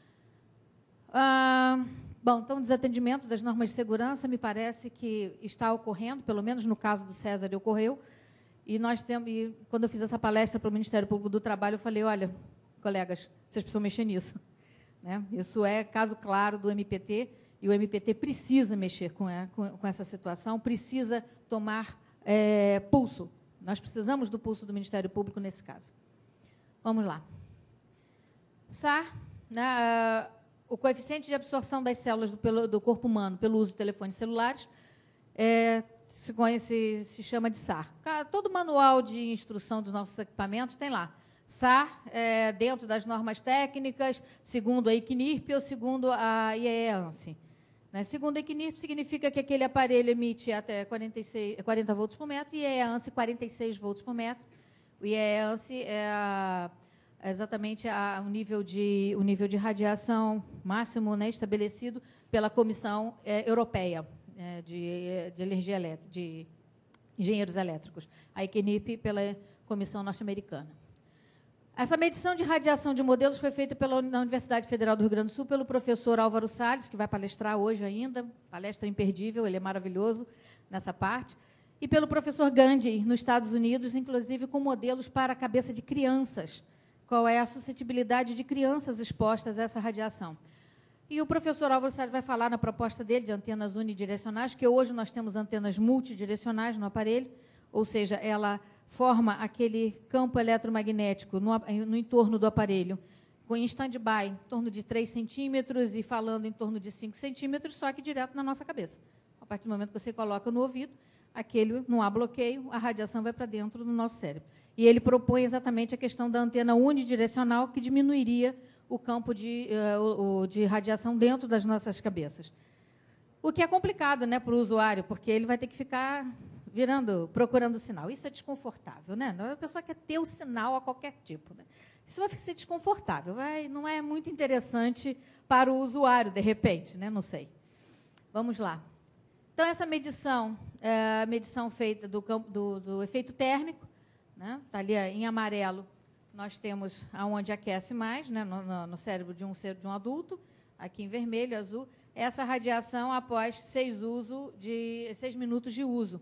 Ah, bom, então, o desatendimento das normas de segurança me parece que está ocorrendo, pelo menos no caso do César ocorreu, e nós temos, e quando eu fiz essa palestra para o Ministério Público do Trabalho, eu falei, olha, colegas, vocês precisam mexer nisso. Né? Isso é caso claro do M P T, e o M P T precisa mexer com, é, com, com essa situação, precisa tomar é, pulso. Nós precisamos do pulso do Ministério Público nesse caso. Vamos lá. S A R, né, o coeficiente de absorção das células do, pelo, do corpo humano pelo uso de telefones celulares é, se, conhece, se chama de S A R. Todo manual de instrução dos nossos equipamentos tem lá. S A R, é, dentro das normas técnicas, segundo a I C N I R P ou segundo a I E E ANSI. Né? Segundo a I C N I R P, significa que aquele aparelho emite até quarenta e seis, quarenta volts por metro, e I E E ANSI, quarenta e seis volts por metro. O I E E ANSI é, a, é exatamente a, o, nível de, o nível de radiação máximo, né, estabelecido pela Comissão é, Europeia é, de, de Energia Elétrica, de Engenheiros Elétricos. A I C N I R P pela Comissão Norte-Americana. Essa medição de radiação de modelos foi feita pela, na Universidade Federal do Rio Grande do Sul pelo professor Álvaro Salles, que vai palestrar hoje ainda, palestra imperdível, ele é maravilhoso nessa parte, e pelo professor Gandhi, nos Estados Unidos, inclusive com modelos para a cabeça de crianças, qual é a suscetibilidade de crianças expostas a essa radiação. E o professor Álvaro Salles vai falar na proposta dele de antenas unidirecionais, que hoje nós temos antenas multidirecionais no aparelho, ou seja, ela forma aquele campo eletromagnético no, no entorno do aparelho, em stand-by, em torno de três centímetros e falando em torno de cinco centímetros, só que direto na nossa cabeça. A partir do momento que você coloca no ouvido, aquele, não há bloqueio, a radiação vai para dentro do nosso cérebro. E ele propõe exatamente a questão da antena unidirecional, que diminuiria o campo de, uh, de radiação dentro das nossas cabeças. O que é complicado, né, para o usuário, porque ele vai ter que ficar virando, procurando o sinal. Isso é desconfortável, né? A pessoa quer ter o sinal a qualquer tipo, né? Isso vai ser desconfortável, vai, não é muito interessante para o usuário, de repente, né? Não sei. Vamos lá. Então, essa medição, é a medição feita do, campo, do, do efeito térmico, né? Está ali em amarelo, nós temos aonde aquece mais, né? no, no, no cérebro de um, de um adulto, aqui em vermelho, azul, essa radiação após seis, uso de, seis minutos de uso.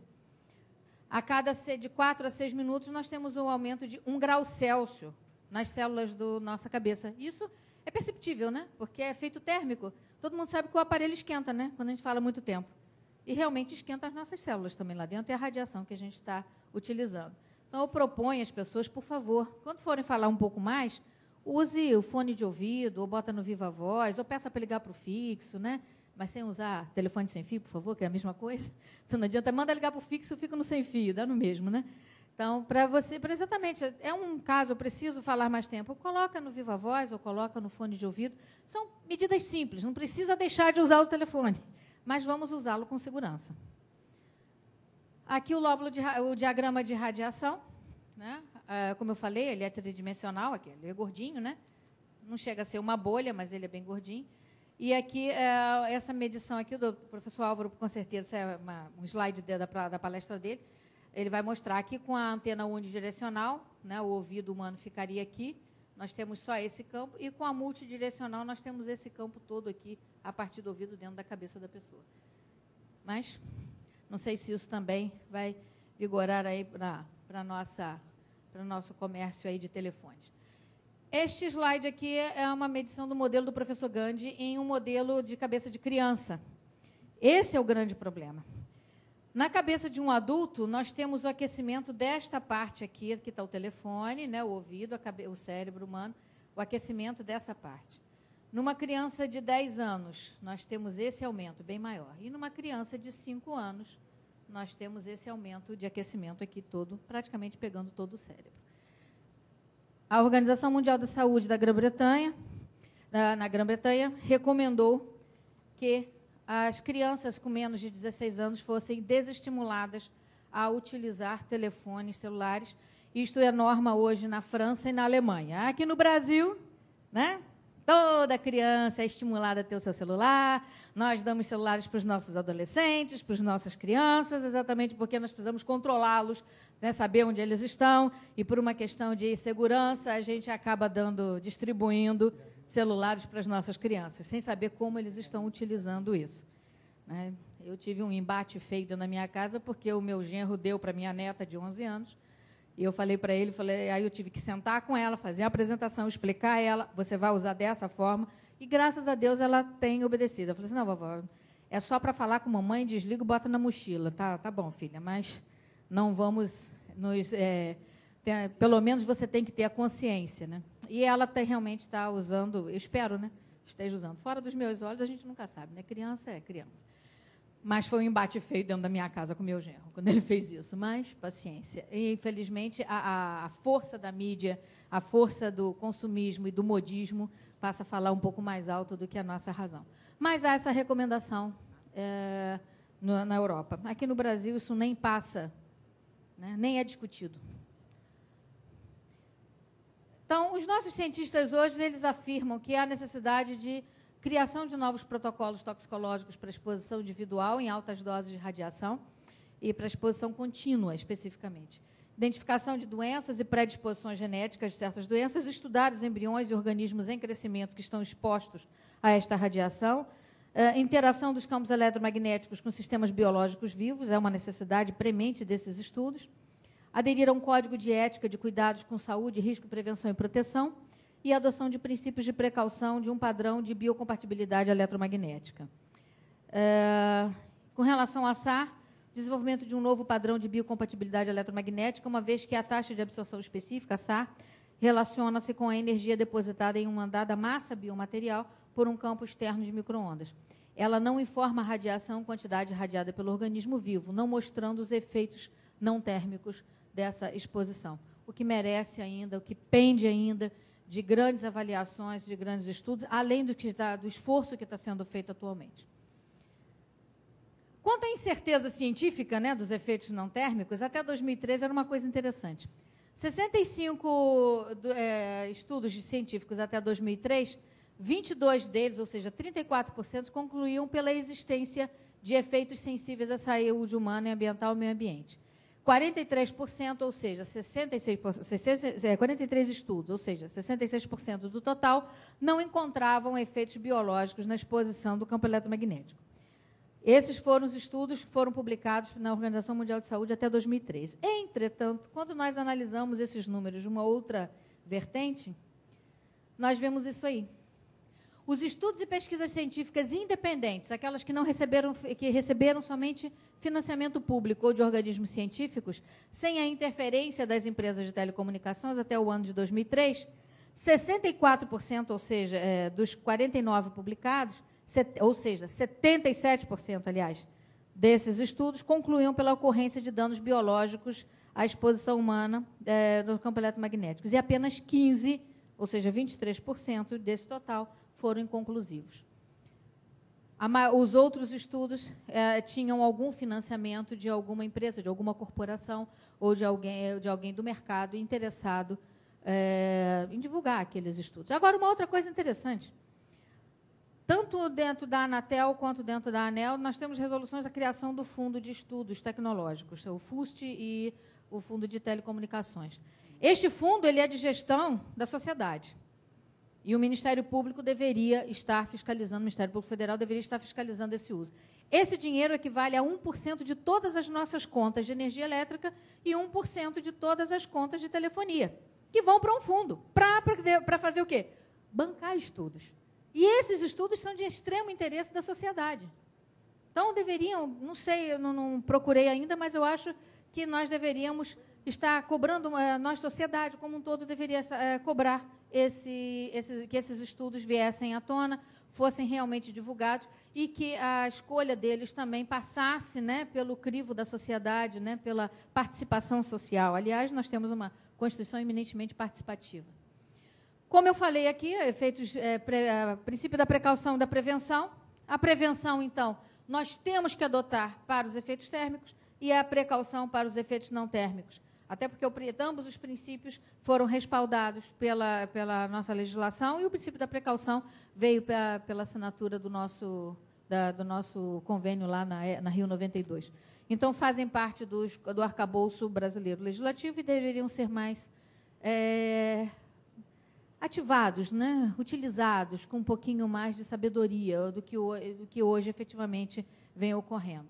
A cada de quatro a seis minutos, nós temos um aumento de um grau Celsius nas células da nossa cabeça. Isso é perceptível, né? Porque é efeito térmico. Todo mundo sabe que o aparelho esquenta, né? Quando a gente fala muito tempo. E realmente esquenta as nossas células também lá dentro, é a radiação que a gente está utilizando. Então, eu proponho às pessoas, por favor, quando forem falar um pouco mais, use o fone de ouvido, ou bota no Viva Voz, ou peça para ligar para o fixo, né? Mas sem usar telefone sem fio, por favor, que é a mesma coisa. Então, não adianta, manda ligar para o fixo, fica no sem fio, dá no mesmo, né? Então, para você, pra exatamente, é um caso, eu preciso falar mais tempo, coloca no Viva Voz ou coloca no fone de ouvido. São medidas simples, não precisa deixar de usar o telefone, mas vamos usá-lo com segurança. Aqui o lóbulo, de, o diagrama de radiação, né? Ah, como eu falei, ele é tridimensional, aqui, ele é gordinho, né? Não chega a ser uma bolha, mas ele é bem gordinho. E aqui, é, essa medição aqui do professor Álvaro, com certeza, é uma, um slide da, da palestra dele. Ele vai mostrar aqui com a antena unidirecional, né, o ouvido humano ficaria aqui, nós temos só esse campo, e com a multidirecional nós temos esse campo todo aqui, a partir do ouvido, dentro da cabeça da pessoa. Mas, não sei se isso também vai vigorar aí para o nosso comércio aí de telefones. Este slide aqui é uma medição do modelo do professor Gandhi em um modelo de cabeça de criança. Esse é o grande problema. Na cabeça de um adulto, nós temos o aquecimento desta parte aqui, que está o telefone, né, o ouvido, a cabe- o cérebro humano, o aquecimento dessa parte. Numa criança de dez anos, nós temos esse aumento bem maior. E numa criança de cinco anos, nós temos esse aumento de aquecimento aqui todo, praticamente pegando todo o cérebro. A Organização Mundial da Saúde da Grã-Bretanha, na, na Grã-Bretanha, recomendou que as crianças com menos de dezesseis anos fossem desestimuladas a utilizar telefones celulares. Isto é norma hoje na França e na Alemanha. Aqui no Brasil, né, Toda criança é estimulada a ter o seu celular, nós damos celulares para os nossos adolescentes, para as nossas crianças, exatamente porque nós precisamos controlá-los, né, saber onde eles estão, e por uma questão de segurança, a gente acaba dando, distribuindo celulares para as nossas crianças, sem saber como eles estão utilizando isso. Né? Eu tive um embate feio na minha casa, porque o meu genro deu para minha neta de onze anos, e eu falei para ele, falei, aí eu tive que sentar com ela, fazer a apresentação, explicar a ela, você vai usar dessa forma, e graças a Deus ela tem obedecido. Eu falei assim, não, vovó, é só para falar com mamãe, desliga e bota na mochila. Tá, tá bom, filha, mas não vamos nos... É, tem, pelo menos você tem que ter a consciência, né? E ela tem, realmente está usando, eu espero, né? Esteja usando. Fora dos meus olhos, a gente nunca sabe, né? Criança é criança. Mas foi um embate feio dentro da minha casa com o meu genro, quando ele fez isso. Mas, paciência. E, infelizmente, a, a força da mídia, a força do consumismo e do modismo passa a falar um pouco mais alto do que a nossa razão. Mas há essa recomendação é, no, na Europa. Aqui no Brasil, isso nem passa, né, nem é discutido. Então, os nossos cientistas hoje, eles afirmam que há necessidade de criação de novos protocolos toxicológicos para exposição individual em altas doses de radiação e para exposição contínua, especificamente. Identificação de doenças e predisposições genéticas de certas doenças, estudar os embriões e organismos em crescimento que estão expostos a esta radiação, uh, interação dos campos eletromagnéticos com sistemas biológicos vivos, é uma necessidade premente desses estudos, aderir a um código de ética de cuidados com saúde, risco, prevenção e proteção, e a adoção de princípios de precaução de um padrão de biocompatibilidade eletromagnética. É, com relação à S A R, desenvolvimento de um novo padrão de biocompatibilidade eletromagnética, uma vez que a taxa de absorção específica, a S A R, relaciona-se com a energia depositada em uma dada massa biomaterial por um campo externo de micro-ondas. Ela não informa a radiação, quantidade irradiada pelo organismo vivo, não mostrando os efeitos não térmicos dessa exposição, o que merece ainda, o que pende ainda de grandes avaliações, de grandes estudos, além do, que está, do esforço que está sendo feito atualmente. Quanto à incerteza científica, né, dos efeitos não térmicos, até dois mil e treze era uma coisa interessante. sessenta e cinco é, estudos científicos até dois mil e três, vinte e dois deles, ou seja, trinta e quatro por cento, concluíam pela existência de efeitos sensíveis à saúde humana, ambiental e meio ambiente. quarenta e três por cento, ou seja, sessenta e seis por cento, quarenta e três estudos, ou seja, sessenta e seis por cento do total, não encontravam efeitos biológicos na exposição do campo eletromagnético. Esses foram os estudos que foram publicados na Organização Mundial de Saúde até dois mil e treze. Entretanto, quando nós analisamos esses números de uma outra vertente, nós vemos isso aí. Os estudos e pesquisas científicas independentes, aquelas que não receberam, que receberam somente financiamento público ou de organismos científicos, sem a interferência das empresas de telecomunicações até o ano de dois mil e três, sessenta e quatro por cento, ou seja, é, dos quarenta e nove publicados, set, ou seja, setenta e sete por cento, aliás, desses estudos concluíam pela ocorrência de danos biológicos à exposição humana é, no campo eletromagnético. E apenas quinze, ou seja, vinte e três por cento desse total, foram inconclusivos. Os outros estudos eh, tinham algum financiamento de alguma empresa, de alguma corporação ou de alguém, de alguém do mercado interessado eh, em divulgar aqueles estudos. Agora, uma outra coisa interessante. Tanto dentro da Anatel quanto dentro da ANEEL, nós temos resoluções da criação do Fundo de Estudos Tecnológicos, o FUST e o Fundo de Telecomunicações. Este fundo ele é de gestão da sociedade. E o Ministério Público deveria estar fiscalizando, o Ministério Público Federal deveria estar fiscalizando esse uso. Esse dinheiro equivale a um por cento de todas as nossas contas de energia elétrica e um por cento de todas as contas de telefonia, que vão para um fundo. Para fazer o quê? Bancar estudos. E esses estudos são de extremo interesse da sociedade. Então, deveriam, não sei, eu não, não procurei ainda, mas eu acho que nós deveríamos estar cobrando, nós, sociedade como um todo, deveria é, cobrar esse, esse, que esses estudos viessem à tona, fossem realmente divulgados e que a escolha deles também passasse, né, pelo crivo da sociedade, né, pela participação social. Aliás, nós temos uma Constituição eminentemente participativa. Como eu falei aqui, efeitos, é, pre, a princípio da precaução e da prevenção. A prevenção, então, nós temos que adotar para os efeitos térmicos e a precaução para os efeitos não térmicos. Até porque o, ambos os princípios foram respaldados pela, pela nossa legislação e o princípio da precaução veio pela, pela assinatura do nosso, da, do nosso convênio lá na, na Rio noventa e dois. Então, fazem parte dos, do arcabouço brasileiro legislativo e deveriam ser mais é, ativados, né? Utilizados com um pouquinho mais de sabedoria do que, do que hoje efetivamente vem ocorrendo.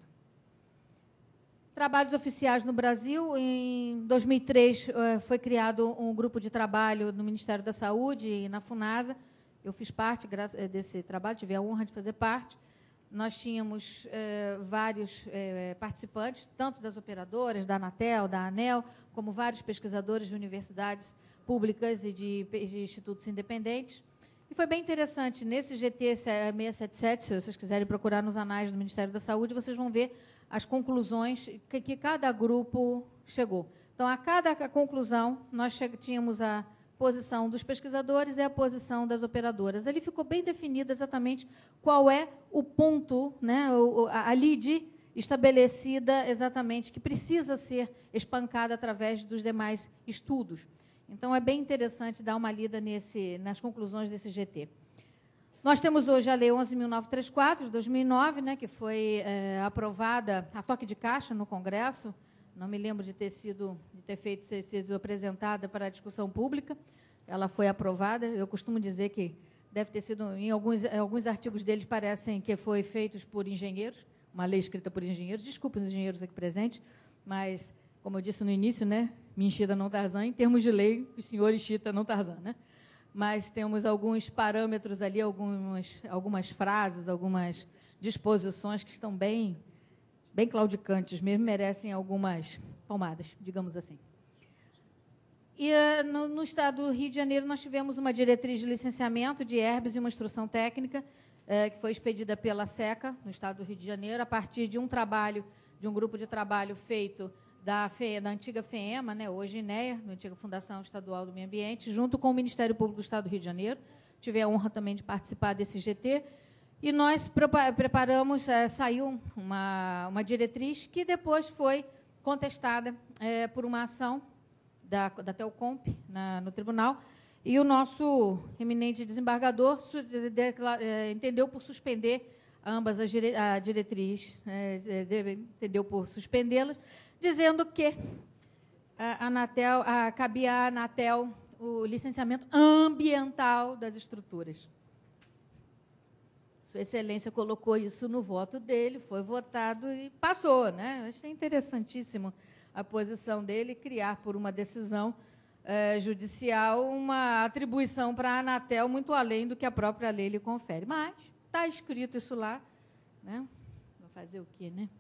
Trabalhos oficiais no Brasil. Em dois mil e três, foi criado um grupo de trabalho no Ministério da Saúde e na FUNASA. Eu fiz parte desse trabalho, tive a honra de fazer parte. Nós tínhamos eh, vários eh, participantes, tanto das operadoras, da Anatel, da ANEEL, como vários pesquisadores de universidades públicas e de, de institutos independentes. E foi bem interessante. Nesse G T seiscentos e setenta e sete, se vocês quiserem procurar nos anais do Ministério da Saúde, vocês vão ver as conclusões que, que cada grupo chegou. Então, a cada conclusão, nós tínhamos a posição dos pesquisadores e a posição das operadoras. Ali ficou bem definido exatamente qual é o ponto, né, a, a lead estabelecida exatamente, que precisa ser espancada através dos demais estudos. Então, é bem interessante dar uma lida nesse, nas conclusões desse G T. Nós temos hoje a Lei onze mil novecentos e trinta e quatro, de dois mil e nove, né, que foi é, aprovada a toque de caixa no Congresso. Não me lembro de ter sido, de ter feito, ter sido apresentada para a discussão pública. Ela foi aprovada. Eu costumo dizer que deve ter sido, em alguns, alguns artigos deles parecem que foi feitos por engenheiros, uma lei escrita por engenheiros. Desculpe os engenheiros aqui presentes, mas, como eu disse no início, né, Minchita não Tarzan, em termos de lei, o senhor Chita não Tarzan, né? Mas temos alguns parâmetros ali, algumas, algumas frases, algumas disposições que estão bem, bem claudicantes, mesmo merecem algumas palmadas, digamos assim. E no, no estado do Rio de Janeiro, nós tivemos uma diretriz de licenciamento de herbes e uma instrução técnica, eh, que foi expedida pela SECA, no estado do Rio de Janeiro, a partir de um trabalho, de um grupo de trabalho feito da, FE, da antiga FEEMA, né, hoje INEA, da antiga Fundação Estadual do Meio Ambiente, junto com o Ministério Público do Estado do Rio de Janeiro. Tive a honra também de participar desse G T. E nós preparamos, é, saiu uma, uma diretriz que depois foi contestada é, por uma ação da, da Telcomp na, no tribunal, e o nosso eminente desembargador su, de, de, de, entendeu por suspender ambas as dire, a diretriz, é, de, entendeu por suspendê-las, dizendo que a Anatel, a, cabia à Anatel o licenciamento ambiental das estruturas. Sua Excelência colocou isso no voto dele, foi votado e passou, né? Eu achei interessantíssimo a posição dele, criar, por uma decisão eh, judicial, uma atribuição para a Anatel muito além do que a própria lei lhe confere. Mas está escrito isso lá, né? Vou fazer o quê, né?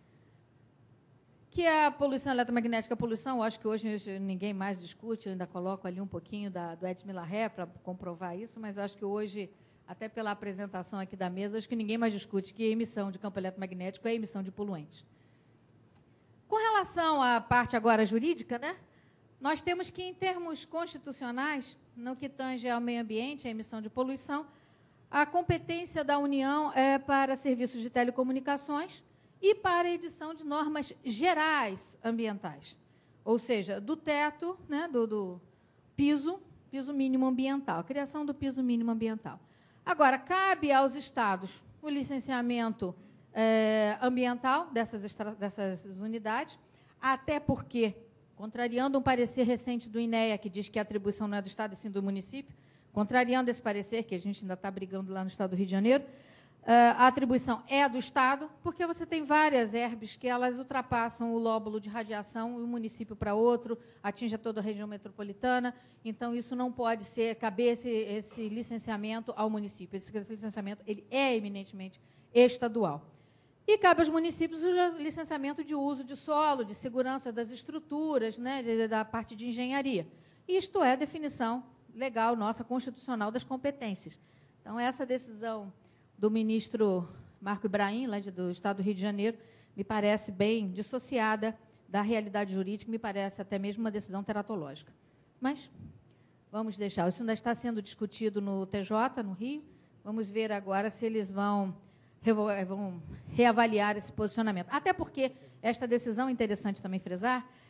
Que a poluição eletromagnética, a poluição, eu acho que hoje ninguém mais discute, eu ainda coloco ali um pouquinho da, do Edson Millarré para comprovar isso, mas eu acho que hoje, até pela apresentação aqui da mesa, acho que ninguém mais discute que a emissão de campo eletromagnético é a emissão de poluentes. Com relação à parte agora jurídica, né, nós temos que, em termos constitucionais, no que tange ao meio ambiente, a emissão de poluição, a competência da União é para serviços de telecomunicações e para a edição de normas gerais ambientais, ou seja, do teto, né, do, do piso, piso mínimo ambiental, a criação do piso mínimo ambiental. Agora, cabe aos estados o licenciamento eh, ambiental dessas, extra, dessas unidades, até porque, contrariando um parecer recente do INEA, que diz que a atribuição não é do estado e sim do município, contrariando esse parecer, que a gente ainda está brigando lá no estado do Rio de Janeiro, a atribuição é do Estado, porque você tem várias herbes que elas ultrapassam o lóbulo de radiação de um município para outro, atinge toda a região metropolitana, então isso não pode ser, caber esse, esse licenciamento ao município. Esse licenciamento ele é eminentemente estadual. E cabe aos municípios o licenciamento de uso de solo, de segurança das estruturas, né, de, da parte de engenharia. Isto é a definição legal nossa, constitucional, das competências. Então, essa decisão do ministro Marco Ibrahim, lá do Estado do Rio de Janeiro, me parece bem dissociada da realidade jurídica, me parece até mesmo uma decisão teratológica. Mas vamos deixar. Isso ainda está sendo discutido no T J, no Rio. Vamos ver agora se eles vão, vão reavaliar esse posicionamento. Até porque esta decisão, interessante também frisar,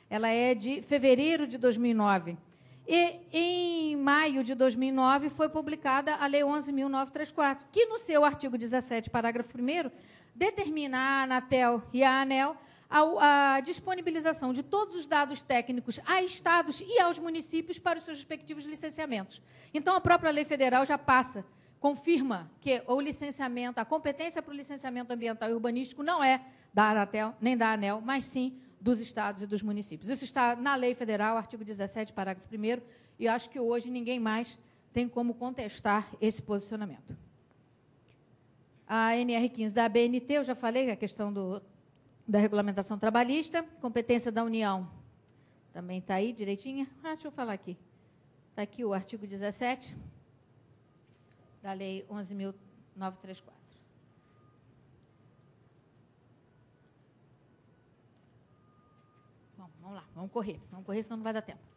ela é de fevereiro de dois mil e nove. E, em maio de dois mil e nove, foi publicada a Lei onze mil novecentos e trinta e quatro, que, no seu artigo dezessete, parágrafo primeiro, determina à Anatel e à ANEEL a, a disponibilização de todos os dados técnicos a estados e aos municípios para os seus respectivos licenciamentos. Então, a própria lei federal já passa, confirma que o licenciamento, a competência para o licenciamento ambiental e urbanístico não é da Anatel nem da ANEEL, mas sim dos estados e dos municípios. Isso está na lei federal, artigo dezessete, parágrafo primeiro, e acho que hoje ninguém mais tem como contestar esse posicionamento. A N R quinze da A B N T, eu já falei, a questão do, da regulamentação trabalhista, competência da União, também está aí direitinha. Ah, deixa eu falar aqui. Está aqui o artigo dezessete da Lei onze mil novecentos e trinta e quatro. Bom, vamos lá, vamos correr. Vamos correr, senão não vai dar tempo.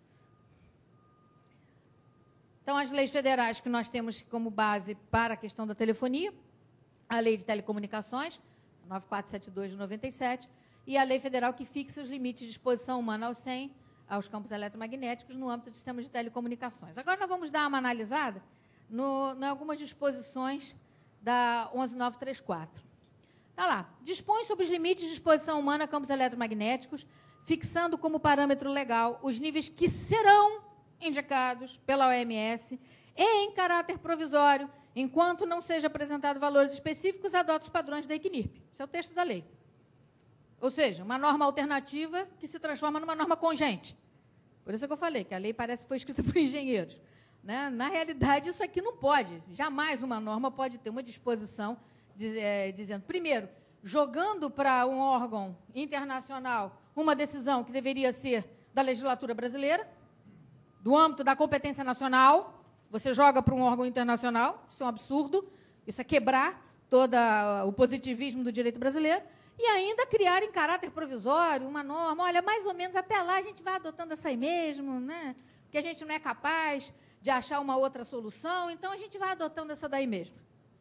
Então, as leis federais que nós temos como base para a questão da telefonia, a Lei de Telecomunicações, nove mil quatrocentos e setenta e dois de noventa e sete, e a Lei Federal que fixa os limites de exposição humana ao S E M, aos campos eletromagnéticos, no âmbito de sistemas de telecomunicações. Agora, nós vamos dar uma analisada no, em algumas disposições da onze mil novecentos e trinta e quatro. Está lá. Dispõe sobre os limites de exposição humana a campos eletromagnéticos, fixando como parâmetro legal os níveis que serão indicados pela O M S e, em caráter provisório, enquanto não seja apresentado valores específicos, adota os padrões da ECNIRP. Esse é o texto da lei. Ou seja, uma norma alternativa que se transforma numa norma congente. Por isso que eu falei, que a lei parece que foi escrita por engenheiros. Né? Na realidade, isso aqui não pode. Jamais uma norma pode ter uma disposição diz, é, dizendo, primeiro, jogando para um órgão internacional uma decisão que deveria ser da legislatura brasileira, do âmbito da competência nacional, você joga para um órgão internacional, isso é um absurdo, isso é quebrar todo o positivismo do direito brasileiro, e ainda criar em caráter provisório uma norma, olha, mais ou menos até lá a gente vai adotando essa aí mesmo, né? Porque a gente não é capaz de achar uma outra solução, então a gente vai adotando essa daí mesmo.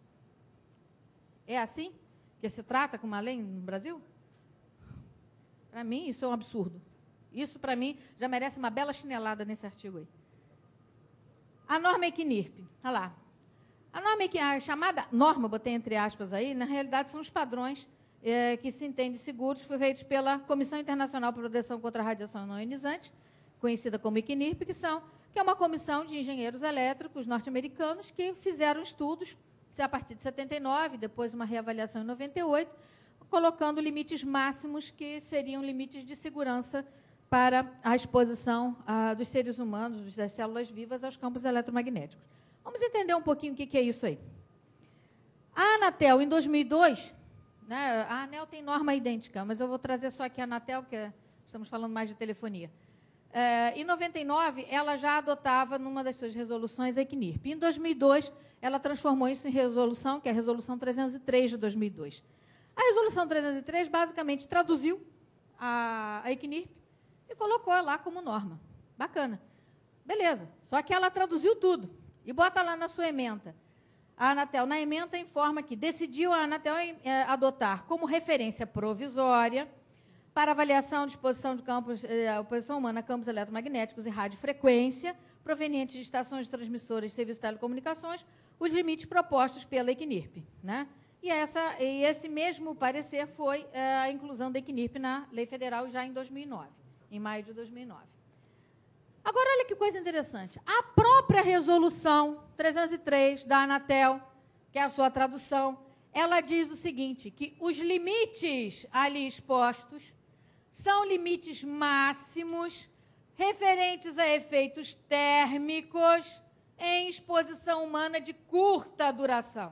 É assim que se trata com uma lei no Brasil? Para mim, isso é um absurdo. Isso, para mim, já merece uma bela chinelada nesse artigo aí. A norma ECNIRP, olha lá. A norma a chamada norma, botei entre aspas aí, na realidade são os padrões é, que se entende seguros, feitos pela Comissão Internacional para Proteção contra a Radiação Não Ionizante, conhecida como ECNIRP, que, são, que é uma comissão de engenheiros elétricos norte-americanos que fizeram estudos, a partir de setenta e nove, depois uma reavaliação em noventa e oito, colocando limites máximos que seriam limites de segurança para a exposição ah, dos seres humanos, das células vivas, aos campos eletromagnéticos. Vamos entender um pouquinho o que é isso aí. A Anatel, em dois mil e dois, né, a ANEEL tem norma idêntica, mas eu vou trazer só aqui a Anatel, que estamos falando mais de telefonia. É, em noventa e nove, ela já adotava, numa das suas resoluções, a ECNIRP. Em dois mil e dois, ela transformou isso em resolução, que é a Resolução trezentos e três de dois mil e dois. A Resolução trezentos e três, basicamente, traduziu a, a ECNIRP e colocou lá como norma. Bacana. Beleza. Só que ela traduziu tudo. E bota lá na sua ementa. A Anatel, na ementa, informa que decidiu a Anatel é, adotar como referência provisória para avaliação de exposição de campos, eh, exposição humana a campos eletromagnéticos e radiofrequência, provenientes de estações de transmissoras de serviços de telecomunicações, os limites propostos pela ECNIRP. Né? E, essa, e esse mesmo parecer foi eh, a inclusão da ECNIRP na Lei Federal já em dois mil e nove, em maio de dois mil e nove. Agora, olha que coisa interessante. A própria Resolução trezentos e três da Anatel, que é a sua tradução, ela diz o seguinte, que os limites ali expostos são limites máximos referentes a efeitos térmicos em exposição humana de curta duração.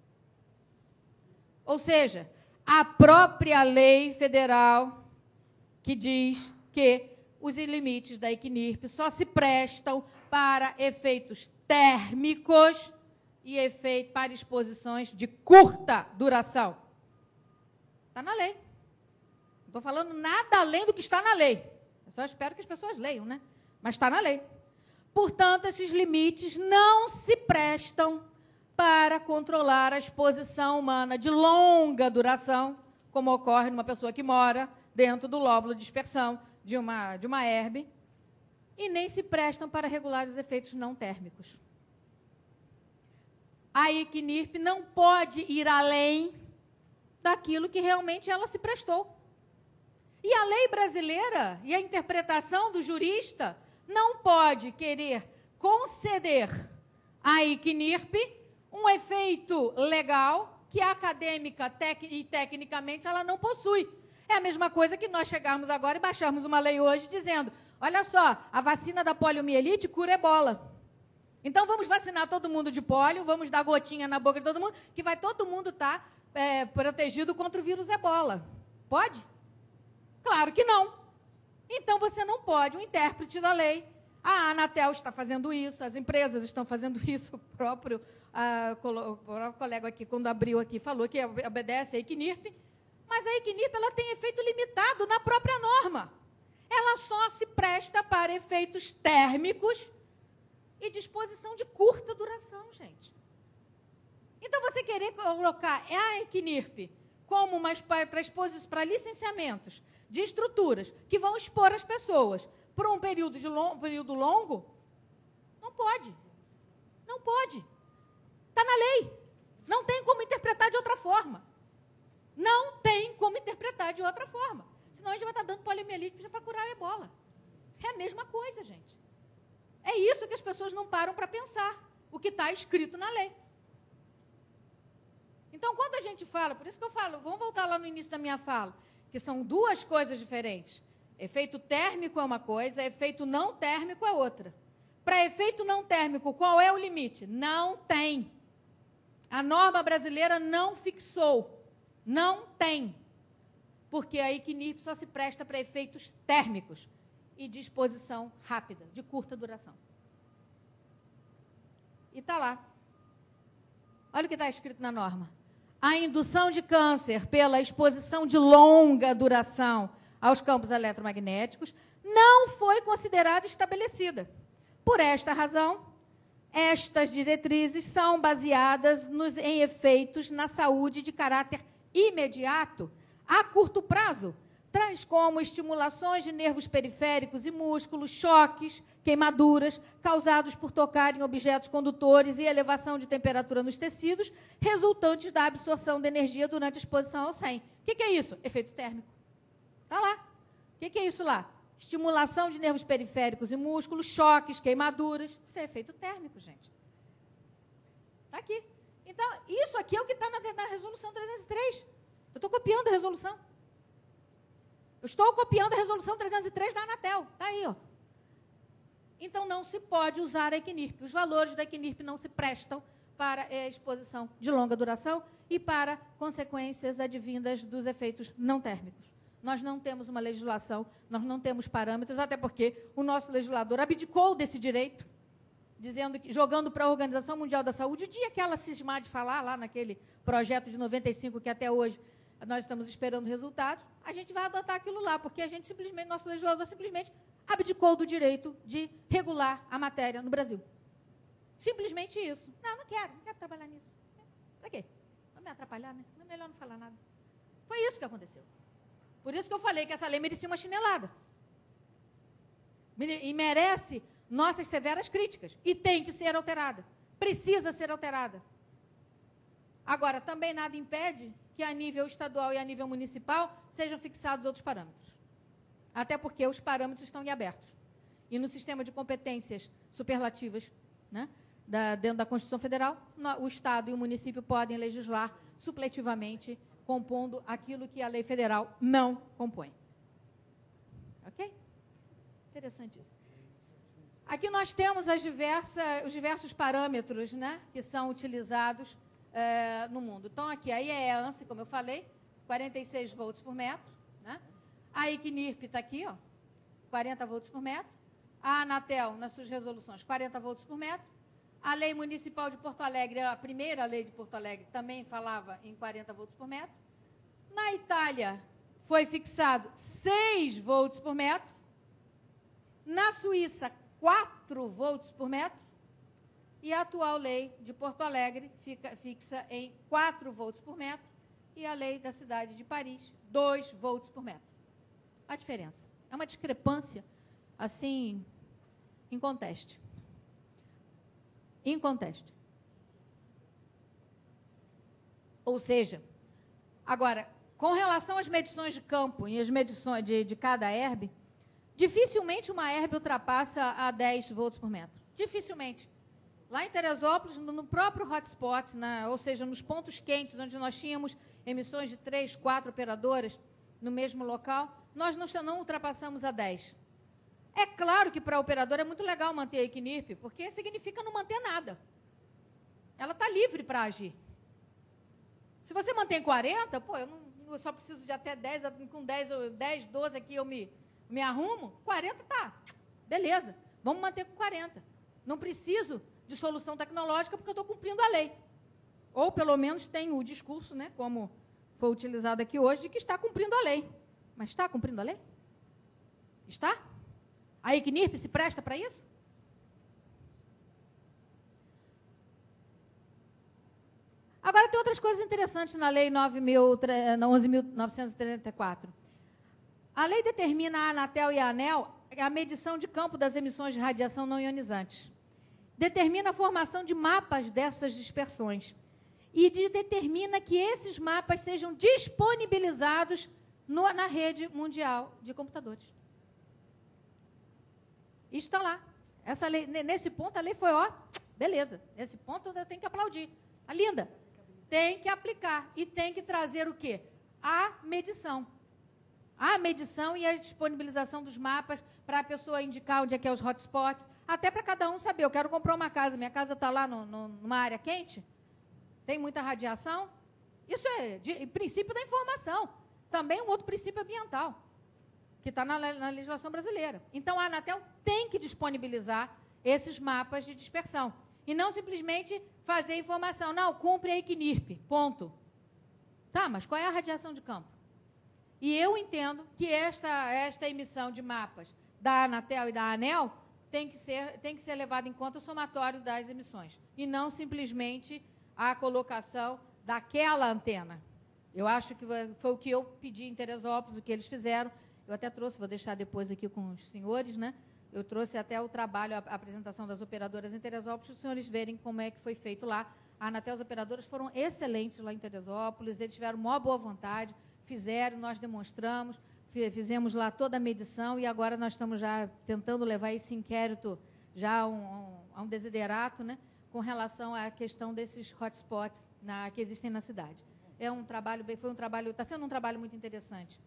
Ou seja, a própria lei federal que diz que os limites da ECNIRP só se prestam para efeitos térmicos e efeito para exposições de curta duração. Está na lei. Não estou falando nada além do que está na lei. Eu só espero que as pessoas leiam, né? Mas está na lei. Portanto, esses limites não se prestam para controlar a exposição humana de longa duração, como ocorre numa pessoa que mora dentro do lóbulo de dispersão de uma, de uma E R B e nem se prestam para regular os efeitos não térmicos. A Equinirp não pode ir além daquilo que realmente ela se prestou. E a lei brasileira e a interpretação do jurista não pode querer conceder à Equinirp um efeito legal que acadêmica tec e tecnicamente ela não possui. É a mesma coisa que nós chegarmos agora e baixarmos uma lei hoje dizendo, olha só, a vacina da poliomielite cura ebola. Então, vamos vacinar todo mundo de pólio, vamos dar gotinha na boca de todo mundo, que vai todo mundo estar é, protegido contra o vírus ebola. Pode? Claro que não. Então, você não pode, o intérprete da lei. A Anatel está fazendo isso, as empresas estão fazendo isso, o próprio, ah, o próprio colega aqui, quando abriu aqui, falou que obedece à Equinirp, mas a Equinirp ela tem efeito limitado na própria norma. Ela só se presta para efeitos térmicos e disposição de curta duração, gente. Então, você querer colocar a Equinirp como uma para exposição para licenciamentos de estruturas que vão expor as pessoas por um período, de long, período longo, não pode. Não pode. Está na lei. Não tem como interpretar de outra forma. Não tem como interpretar de outra forma. Senão a gente vai estar dando poliomielite para curar a ebola. É a mesma coisa, gente. É isso que as pessoas não param para pensar, o que está escrito na lei. Então, quando a gente fala, por isso que eu falo, vamos voltar lá no início da minha fala, que são duas coisas diferentes. Efeito térmico é uma coisa, efeito não térmico é outra. Para efeito não térmico, qual é o limite? Não tem. A norma brasileira não fixou. Não tem. Porque a Equinirp só se presta para efeitos térmicos e de exposição rápida, de curta duração. E está lá. Olha o que está escrito na norma. A indução de câncer pela exposição de longa duração aos campos eletromagnéticos não foi considerada estabelecida. Por esta razão, estas diretrizes são baseadas nos, em efeitos na saúde de caráter imediato, a curto prazo, tais como estimulações de nervos periféricos e músculos, choques, queimaduras, causados por tocar em objetos condutores e elevação de temperatura nos tecidos, resultantes da absorção de energia durante a exposição ao SEM. O que, que é isso? Efeito térmico. Está lá. O que, que é isso lá? Estimulação de nervos periféricos e músculos, choques, queimaduras. Isso é efeito térmico, gente. Está aqui. Então, isso aqui é o que está na, na resolução trezentos e três. Eu estou copiando a resolução. Eu estou copiando a resolução trezentos e três da Anatel. Está aí, ó. Então, não se pode usar a Equinirp. Os valores da Equinirp não se prestam para a exposição de longa duração e para consequências advindas dos efeitos não térmicos. Nós não temos uma legislação, nós não temos parâmetros, até porque o nosso legislador abdicou desse direito, dizendo que, jogando para a Organização Mundial da Saúde, o dia que ela cismar de falar, lá naquele projeto de noventa e cinco, que até hoje nós estamos esperando resultados, a gente vai adotar aquilo lá, porque a gente simplesmente, nosso legislador simplesmente abdicou do direito de regular a matéria no Brasil. Simplesmente isso. Não, não quero, não quero trabalhar nisso. Para quê? Não me atrapalhar, né? Não é melhor não falar nada. Foi isso que aconteceu. Por isso que eu falei que essa lei merecia uma chinelada. E merece nossas severas críticas. E tem que ser alterada. Precisa ser alterada. Agora, também nada impede que a nível estadual e a nível municipal sejam fixados outros parâmetros. Até porque os parâmetros estão em abertos. E no sistema de competências superlativas, né, da, dentro da Constituição Federal, no, o Estado e o município podem legislar supletivamente, compondo aquilo que a lei federal não compõe. Ok? Interessante isso. Aqui nós temos as diversas, os diversos parâmetros, né, que são utilizados é, no mundo. Então, aqui a I E E A N S I, como eu falei, quarenta e seis volts por metro. Né? A Equinirp está aqui, ó, quarenta volts por metro. A Anatel, nas suas resoluções, quarenta volts por metro. A Lei Municipal de Porto Alegre, a primeira lei de Porto Alegre, também falava em quarenta volts por metro. Na Itália, foi fixado seis volts por metro. Na Suíça, quatro volts por metro. E a atual lei de Porto Alegre fica, fixa em quatro volts por metro. E a lei da cidade de Paris, dois volts por metro. A diferença. É uma discrepância, assim, inconteste. Inconteste. Ou seja, agora, com relação às medições de campo e as medições de, de cada E R B, dificilmente uma E R B ultrapassa a dez volts por metro. Dificilmente. Lá em Teresópolis, no próprio hotspot, na, ou seja, nos pontos quentes, onde nós tínhamos emissões de três, quatro operadoras no mesmo local, nós não, não ultrapassamos a dez. É claro que para a operadora é muito legal manter a Equinirp, porque significa não manter nada. Ela está livre para agir. Se você mantém quarenta, pô, eu, não, eu só preciso de até dez, com dez, dez, doze aqui eu me, me arrumo, quarenta tá, beleza, vamos manter com quarenta. Não preciso de solução tecnológica porque eu estou cumprindo a lei. Ou, pelo menos, tenho o discurso, né, como foi utilizado aqui hoje, de que está cumprindo a lei. Mas está cumprindo a lei? Está? A Equinirp se presta para isso? Agora, tem outras coisas interessantes na Lei onze mil novecentos e trinta e quatro. A lei determina a Anatel e a ANEEL a medição de campo das emissões de radiação não ionizantes. Determina a formação de mapas dessas dispersões. E de, determina que esses mapas sejam disponibilizados no, na rede mundial de computadores. Isso está lá. Essa lei, nesse ponto, a lei foi, ó, beleza. Nesse ponto, eu tenho que aplaudir. A linda. Tem que aplicar e tem que trazer o quê? A medição. A medição e a disponibilização dos mapas para a pessoa indicar onde é que é os hotspots, até para cada um saber, eu quero comprar uma casa, minha casa está lá no, no, numa área quente, tem muita radiação. Isso é de, de princípio da informação. Também um outro princípio ambiental, que está na, na legislação brasileira. Então, a Anatel tem que disponibilizar esses mapas de dispersão. E não simplesmente fazer informação. Não, cumpre a Equinirp, ponto. Tá, mas qual é a radiação de campo? E eu entendo que esta, esta emissão de mapas da Anatel e da ANEEL tem que ser, tem que ser levado em conta o somatório das emissões. E não simplesmente a colocação daquela antena. Eu acho que foi o que eu pedi em Teresópolis, o que eles fizeram. Eu até trouxe, vou deixar depois aqui com os senhores, né? Eu trouxe até o trabalho, a apresentação das operadoras em Teresópolis, para os senhores verem como é que foi feito lá. A Anatel, as operadoras foram excelentes lá em Teresópolis, eles tiveram uma boa vontade, fizeram, nós demonstramos, fizemos lá toda a medição e agora nós estamos já tentando levar esse inquérito já a um, um, a um desiderato, né, com relação à questão desses hotspots na, que existem na cidade. É um trabalho, foi um trabalho, está sendo um trabalho muito interessante.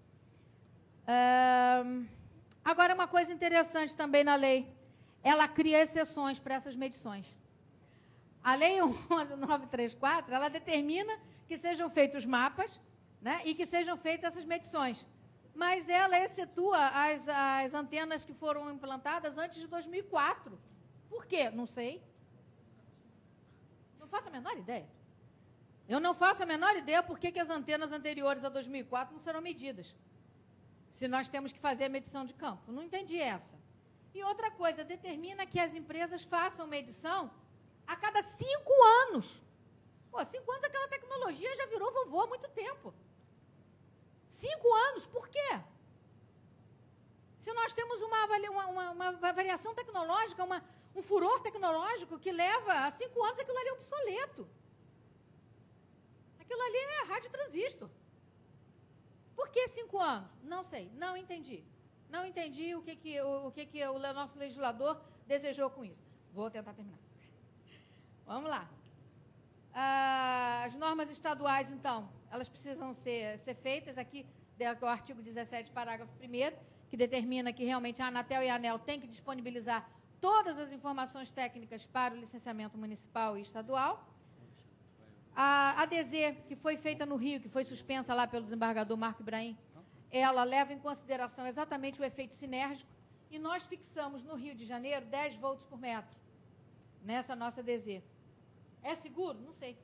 Um, Agora, uma coisa interessante também na lei, ela cria exceções para essas medições. A Lei onze mil novecentos e trinta e quatro, ela determina que sejam feitos mapas, né, e que sejam feitas essas medições. Mas ela excetua as, as antenas que foram implantadas antes de dois mil e quatro. Por quê? Não sei. Não faço a menor ideia. Eu não faço a menor ideia por que as antenas anteriores a dois mil e quatro não serão medidas. Se nós temos que fazer a medição de campo. Não entendi essa. E outra coisa, determina que as empresas façam medição a cada cinco anos. Pô, cinco anos aquela tecnologia já virou vovô há muito tempo. Cinco anos, por quê? Se nós temos uma, uma, uma, uma variação tecnológica, uma, um furor tecnológico que leva a cinco anos, aquilo ali é obsoleto. Aquilo ali é rádio transistor. Por que cinco anos? Não sei, não entendi. Não entendi o que, que, o, o, que, que o nosso legislador desejou com isso. Vou tentar terminar. Vamos lá. Ah, as normas estaduais, então, elas precisam ser, ser feitas. Aqui, o artigo dezessete, parágrafo primeiro, que determina que realmente a Anatel e a ANEEL têm que disponibilizar todas as informações técnicas para o licenciamento municipal e estadual. A A D Z, que foi feita no Rio, que foi suspensa lá pelo desembargador Marco Ibrahim, ela leva em consideração exatamente o efeito sinérgico, e nós fixamos no Rio de Janeiro dez volts por metro, nessa nossa A D Z. É seguro? Não sei.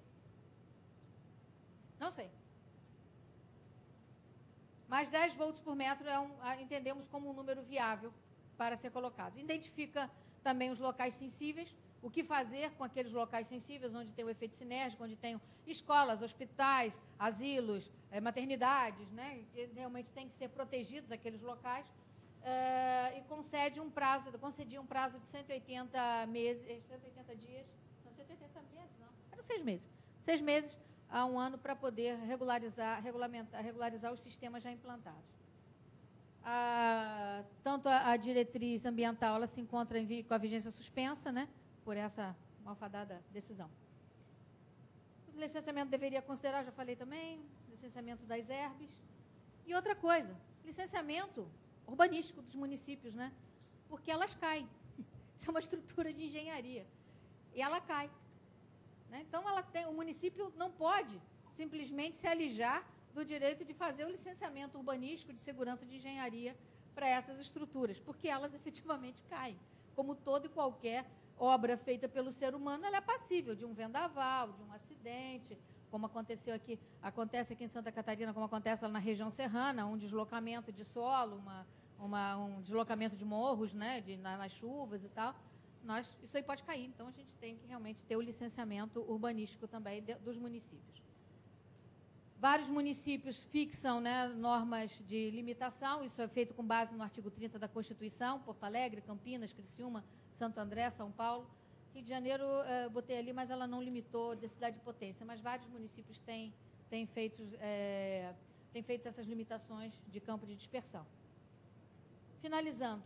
Não sei. Mas dez volts por metro é um, entendemos como um número viável para ser colocado. Identifica também os locais sensíveis, o que fazer com aqueles locais sensíveis, onde tem o efeito sinérgico, onde tem escolas, hospitais, asilos, maternidades, né, que realmente tem que ser protegidos aqueles locais. uh, e concede um prazo, concedia um prazo de cento e oitenta meses, cento e oitenta dias, não, cento e oitenta meses, não, eram seis meses, seis meses a um ano para poder regularizar, regulamentar, regularizar os sistemas já implantados. A, tanto a, a diretriz ambiental, ela se encontra em, com a vigência suspensa, né, por essa malfadada decisão. O licenciamento deveria considerar, já falei também, licenciamento das herbes. E outra coisa, licenciamento urbanístico dos municípios, né? Porque elas caem. Isso é uma estrutura de engenharia. E ela cai. Né? Então, ela tem, o município não pode simplesmente se alijar do direito de fazer o licenciamento urbanístico de segurança de engenharia para essas estruturas, porque elas efetivamente caem. Como toda e qualquer obra feita pelo ser humano, ela é passível de um vendaval, de um acidente, como aconteceu aqui, acontece aqui em Santa Catarina, como acontece lá na região serrana, um deslocamento de solo, uma, uma, um deslocamento de morros, né, de, na, nas chuvas e tal. Nós, isso aí pode cair, então a gente tem que realmente ter o licenciamento urbanístico também de, dos municípios. Vários municípios fixam, né, normas de limitação, isso é feito com base no artigo trinta da Constituição, Porto Alegre, Campinas, Criciúma, Santo André, São Paulo. Rio de Janeiro, eh, botei ali, mas ela não limitou densidade de potência, mas vários municípios têm, têm, feito, eh, têm feito essas limitações de campo de dispersão. Finalizando,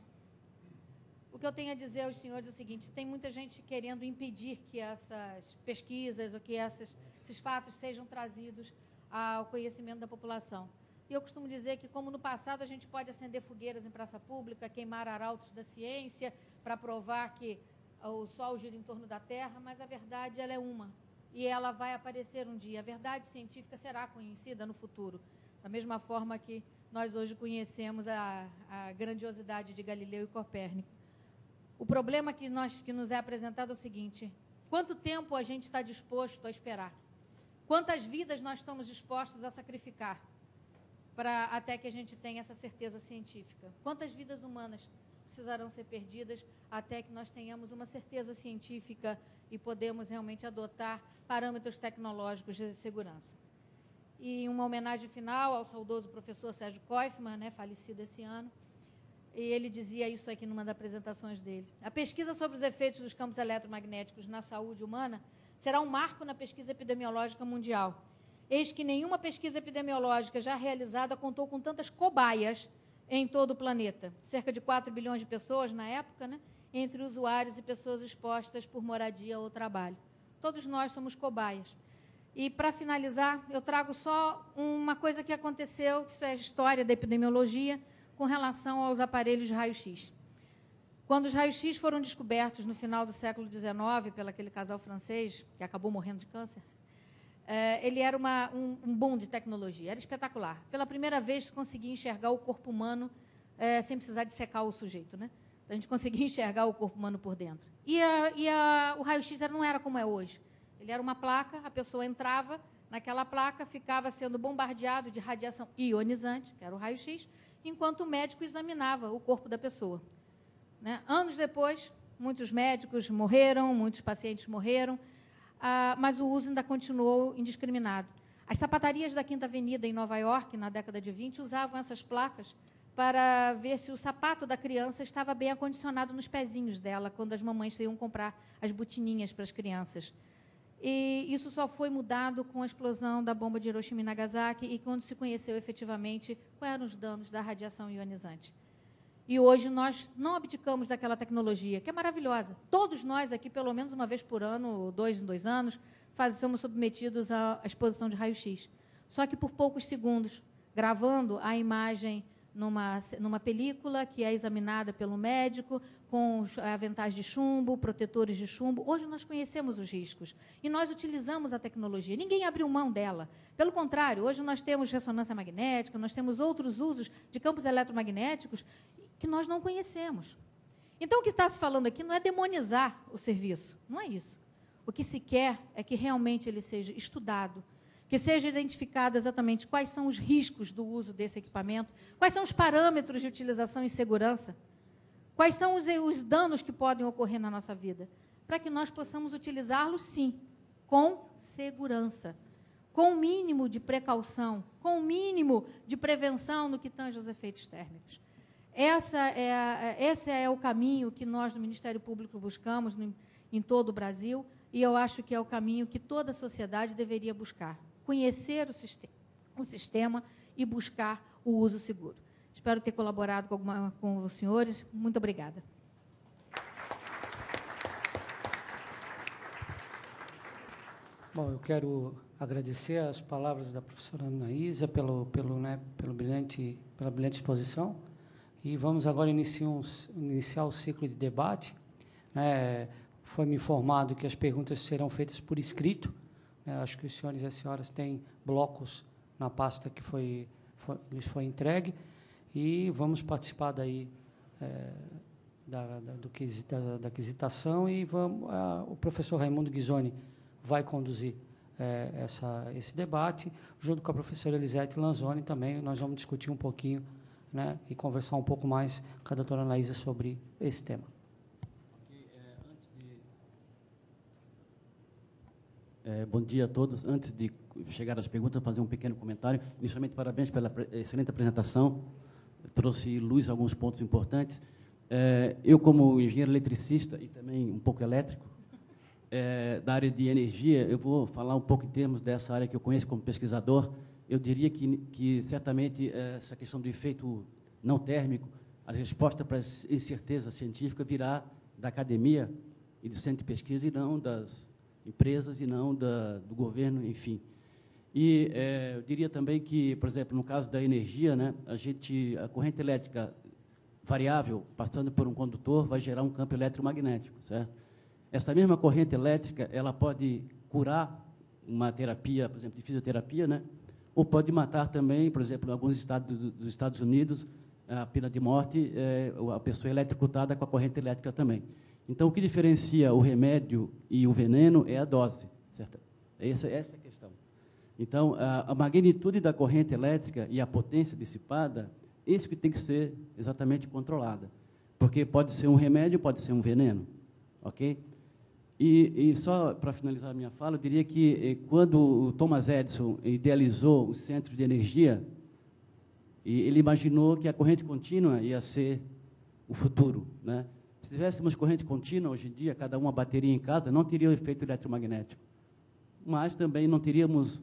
o que eu tenho a dizer aos senhores é o seguinte, tem muita gente querendo impedir que essas pesquisas ou que essas, esses fatos sejam trazidos ao conhecimento da população. E eu costumo dizer que, como no passado, a gente pode acender fogueiras em praça pública, queimar arautos da ciência para provar que o Sol gira em torno da Terra, mas a verdade ela é uma, e ela vai aparecer um dia. A verdade científica será conhecida no futuro, da mesma forma que nós hoje conhecemos a, a grandiosidade de Galileu e Copérnico. O problema que, nós, que nos é apresentado é o seguinte, quanto tempo a gente está disposto a esperar? Quantas vidas nós estamos dispostos a sacrificar para até que a gente tenha essa certeza científica? Quantas vidas humanas precisarão ser perdidas até que nós tenhamos uma certeza científica e podemos realmente adotar parâmetros tecnológicos de segurança? E uma homenagem final ao saudoso professor Sérgio Koifman, né, falecido esse ano, e ele dizia isso aqui numa das apresentações dele. A pesquisa sobre os efeitos dos campos eletromagnéticos na saúde humana será um marco na pesquisa epidemiológica mundial. Eis que nenhuma pesquisa epidemiológica já realizada contou com tantas cobaias em todo o planeta. Cerca de quatro bilhões de pessoas, na época, né, entre usuários e pessoas expostas por moradia ou trabalho. Todos nós somos cobaias. E, para finalizar, eu trago só uma coisa que aconteceu, que isso é a história da epidemiologia, com relação aos aparelhos de raio-x. Quando os raios-x foram descobertos no final do século dezenove, pelo aquele casal francês, que acabou morrendo de câncer, eh, ele era uma, um, um boom de tecnologia, era espetacular. Pela primeira vez, se conseguia enxergar o corpo humano eh, sem precisar de secar o sujeito, né? Então, a gente conseguia enxergar o corpo humano por dentro. E, a, e a, o raio-x não era como é hoje. Ele era uma placa, a pessoa entrava naquela placa, ficava sendo bombardeado de radiação ionizante, que era o raio-x, enquanto o médico examinava o corpo da pessoa. Né? Anos depois, muitos médicos morreram, muitos pacientes morreram, ah, mas o uso ainda continuou indiscriminado. As sapatarias da Quinta Avenida, em Nova York, na década de vinte, usavam essas placas para ver se o sapato da criança estava bem acondicionado nos pezinhos dela, quando as mamães iam comprar as botininhas para as crianças. E isso só foi mudado com a explosão da bomba de Hiroshima e Nagasaki e quando se conheceu efetivamente quais eram os danos da radiação ionizante. E hoje nós não abdicamos daquela tecnologia, que é maravilhosa. Todos nós aqui, pelo menos uma vez por ano, dois em dois anos, faz, somos submetidos à exposição de raio-x. Só que por poucos segundos, gravando a imagem numa, numa película que é examinada pelo médico, com aventais de chumbo, protetores de chumbo. Hoje nós conhecemos os riscos e nós utilizamos a tecnologia. Ninguém abriu mão dela. Pelo contrário, hoje nós temos ressonância magnética, nós temos outros usos de campos eletromagnéticos que nós não conhecemos. Então, o que está se falando aqui não é demonizar o serviço, não é isso. O que se quer é que realmente ele seja estudado, que seja identificado exatamente quais são os riscos do uso desse equipamento, quais são os parâmetros de utilização e segurança, quais são os, os danos que podem ocorrer na nossa vida, para que nós possamos utilizá-los, sim, com segurança, com o mínimo de precaução, com o mínimo de prevenção no que tange aos efeitos térmicos. essa é, esse é o caminho que nós, do Ministério Público, buscamos no, em todo o Brasil, e eu acho que é o caminho que toda a sociedade deveria buscar. Conhecer o sistema, o sistema e buscar o uso seguro. Espero ter colaborado com, alguma, com os senhores. Muito obrigada. Bom, eu quero agradecer as palavras da professora Anaísa pelo, pelo, né, pelo brilhante, pela brilhante exposição. E vamos agora iniciar, um, iniciar o ciclo de debate. É, foi me informado que as perguntas serão feitas por escrito. É, acho que os senhores e as senhoras têm blocos na pasta que foi, foi, lhes foi entregue. E vamos participar daí é, da, da, do, da, da aquisitação. E vamos, a, o professor Raimundo Ghisoni vai conduzir é, essa, esse debate, junto com a professora Elisete Lanzoni também. Nós vamos discutir um pouquinho, né, e conversar um pouco mais com a doutora Anaísa sobre esse tema. Okay, é, antes de, é, bom dia a todos. Antes de chegar às perguntas, fazer um pequeno comentário. Inicialmente, parabéns pela excelente apresentação. Trouxe luz a alguns pontos importantes. É, eu, como engenheiro eletricista e também um pouco elétrico, É, da área de energia, eu vou falar um pouco em termos dessa área que eu conheço como pesquisador. Eu diria que, que certamente, essa questão do efeito não térmico, a resposta para essa incerteza científica virá da academia e do centro de pesquisa, e não das empresas, e não da, do governo, enfim. E é, eu diria também que, por exemplo, no caso da energia, né, a, gente, a corrente elétrica variável, passando por um condutor, vai gerar um campo eletromagnético, certo? Essa mesma corrente elétrica, ela pode curar uma terapia, por exemplo, de fisioterapia, né? Ou pode matar também, por exemplo, em alguns estados dos Estados Unidos, a pena de morte, é, a pessoa é eletrocutada com a corrente elétrica também. Então, o que diferencia o remédio e o veneno é a dose, certo? Essa, essa é a questão. Então, a, a magnitude da corrente elétrica e a potência dissipada, isso que tem que ser exatamente controlada. Porque pode ser um remédio, pode ser um veneno, ok? E, e só para finalizar a minha fala, eu diria que eh, quando o Thomas Edison idealizou os centros de energia, e ele imaginou que a corrente contínua ia ser o futuro, né? Se tivéssemos corrente contínua, hoje em dia, cada uma bateria em casa, não teria o efeito eletromagnético. Mas também não teríamos,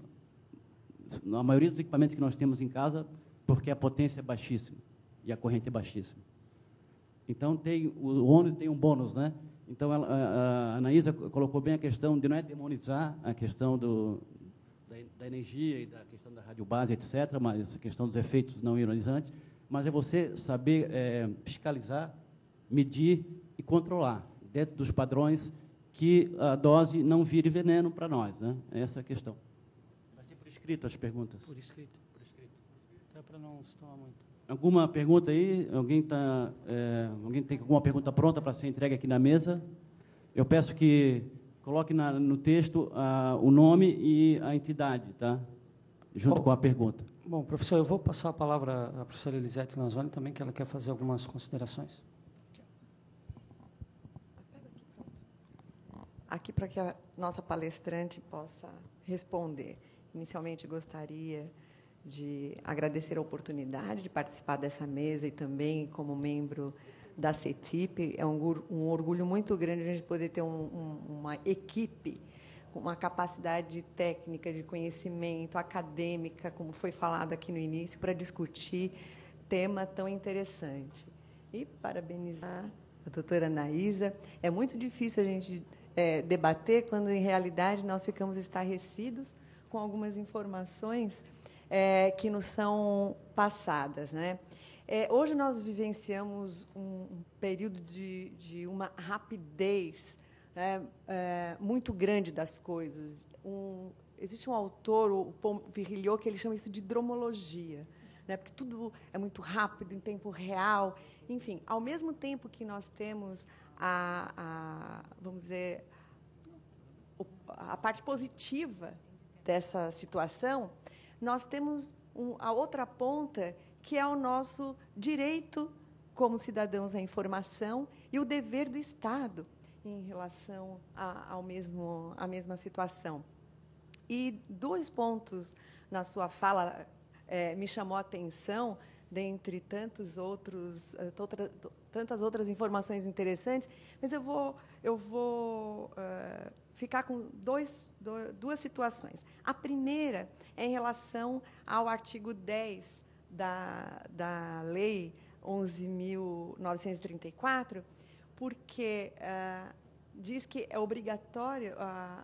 a maioria dos equipamentos que nós temos em casa, porque a potência é baixíssima e a corrente é baixíssima. Então, tem, o ônus tem um bônus, né? Então, ela, a, a Anaísa colocou bem a questão de não é demonizar a questão do, da, da energia e da questão da radiobase, etcétera, mas a questão dos efeitos não ionizantes, mas é você saber é, fiscalizar, medir e controlar, dentro dos padrões, que a dose não vire veneno para nós, né? Essa é a questão. Vai ser por escrito as perguntas? Por escrito. Por escrito. Até para não se tomar muito. Alguma pergunta aí? Alguém, tá, é, alguém tem alguma pergunta pronta para ser entregue aqui na mesa? Eu peço que coloque na, no texto ah, o nome e a entidade, tá? Junto bom, com a pergunta. Bom, professor, eu vou passar a palavra à professora Elisete Lanzoni também, que ela quer fazer algumas considerações. Aqui para que a nossa palestrante possa responder. Inicialmente, gostaria de agradecer a oportunidade de participar dessa mesa e também como membro da CETIP. É um, um orgulho muito grande a gente poder ter um, um, uma equipe com uma capacidade técnica, de conhecimento, acadêmica, como foi falado aqui no início, para discutir tema tão interessante. E parabenizar a doutora Anaísa. É muito difícil a gente é, debater quando, em realidade, nós ficamos estarrecidos com algumas informações É, que nos são passadas, né? É, hoje nós vivenciamos um, um período de, de uma rapidez, né, é, muito grande das coisas. Um, existe um autor, o Paul Virilio, que ele chama isso de dromologia, né, porque tudo é muito rápido, em tempo real. Enfim, ao mesmo tempo que nós temos a, a vamos dizer, a parte positiva dessa situação, nós temos um, a outra ponta, que é o nosso direito como cidadãos à informação e o dever do Estado em relação a, ao mesmo, à mesma situação. E dois pontos na sua fala é, me chamou a atenção, dentre tantos outros, outra, tantas outras informações interessantes, mas eu vou, eu vou uh, ficar com dois, duas situações. A primeira é em relação ao artigo dez da, da Lei onze mil novecentos e trinta e quatro, porque uh, diz que é obrigatório a,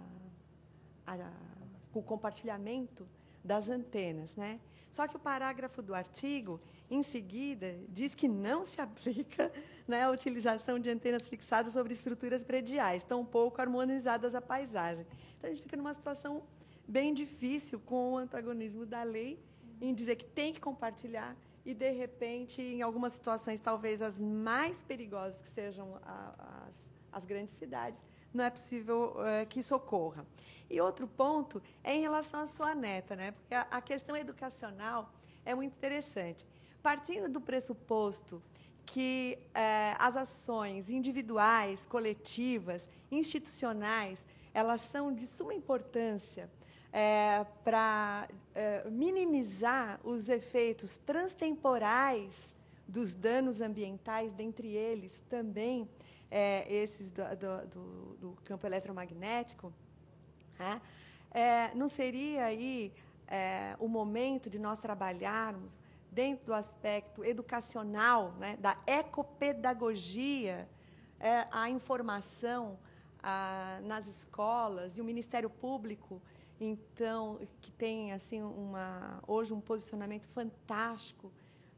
a, a, o compartilhamento das antenas, né? Só que o parágrafo do artigo, em seguida, diz que não se aplica, né, a utilização de antenas fixadas sobre estruturas prediais, tão pouco harmonizadas à paisagem. Então, a gente fica numa situação bem difícil com o antagonismo da lei em dizer que tem que compartilhar e, de repente, em algumas situações, talvez as mais perigosas, que sejam a, as, as grandes cidades, não é possível uh, que isso ocorra. E outro ponto é em relação à sua neta, né? Porque a, a questão educacional é muito interessante. Partindo do pressuposto que uh, as ações individuais, coletivas, institucionais, elas são de suma importância é, para é, minimizar os efeitos transtemporais dos danos ambientais, dentre eles também é, esses do, do, do campo eletromagnético, né? É, não seria aí é, o momento de nós trabalharmos dentro do aspecto educacional, né, da ecopedagogia, é, a informação a, nas escolas, e o Ministério Público, então, que tem assim uma, hoje um posicionamento fantástico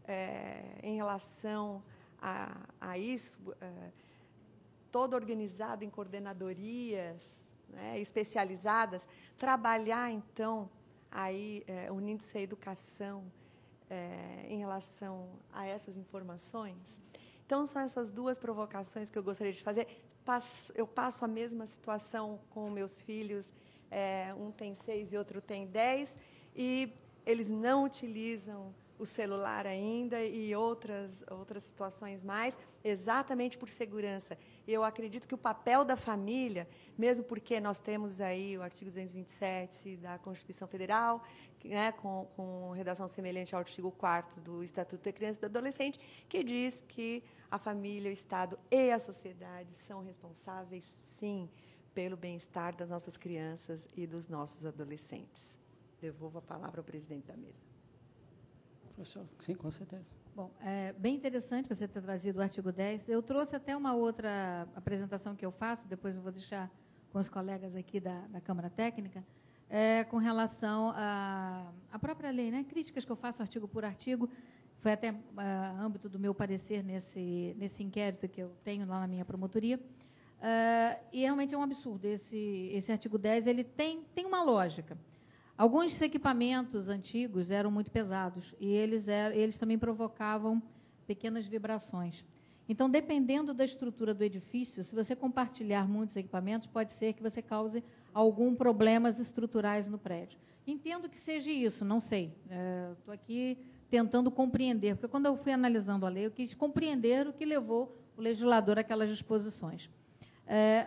é, em relação a, a isso, é, todo organizado em coordenadorias, né, especializadas, trabalhar, então, aí, é, unindo-se à educação é, em relação a essas informações. Então, são essas duas provocações que eu gostaria de fazer. Passo, eu passo a mesma situação com meus filhos, é, um tem seis e outro tem dez, e eles não utilizam o celular ainda e outras, outras situações mais, exatamente por segurança. Eu acredito que o papel da família, mesmo porque nós temos aí o artigo duzentos e vinte e sete da Constituição Federal, que, né, com, com redação semelhante ao artigo quarto do Estatuto da Criança e do Adolescente, que diz que a família, o Estado e a sociedade são responsáveis, sim, pelo bem-estar das nossas crianças e dos nossos adolescentes. Devolvo a palavra ao presidente da mesa. Professor, sim, com certeza. Bom, é bem interessante você ter trazido o artigo dez. Eu trouxe até uma outra apresentação que eu faço, depois eu vou deixar com os colegas aqui da, da Câmara Técnica, é, com relação à, à própria lei, né? Críticas que eu faço artigo por artigo. Foi até uh, âmbito do meu parecer nesse, nesse inquérito que eu tenho lá na minha promotoria. Uh, e realmente é um absurdo. Esse, esse artigo dez ele tem, tem uma lógica. Alguns equipamentos antigos eram muito pesados e eles, eram, eles também provocavam pequenas vibrações. Então, dependendo da estrutura do edifício, se você compartilhar muitos equipamentos, pode ser que você cause algum problemas estruturais no prédio. Entendo que seja isso, não sei. Estou é, aqui tentando compreender, porque quando eu fui analisando a lei, eu quis compreender o que levou o legislador àquelas disposições. É,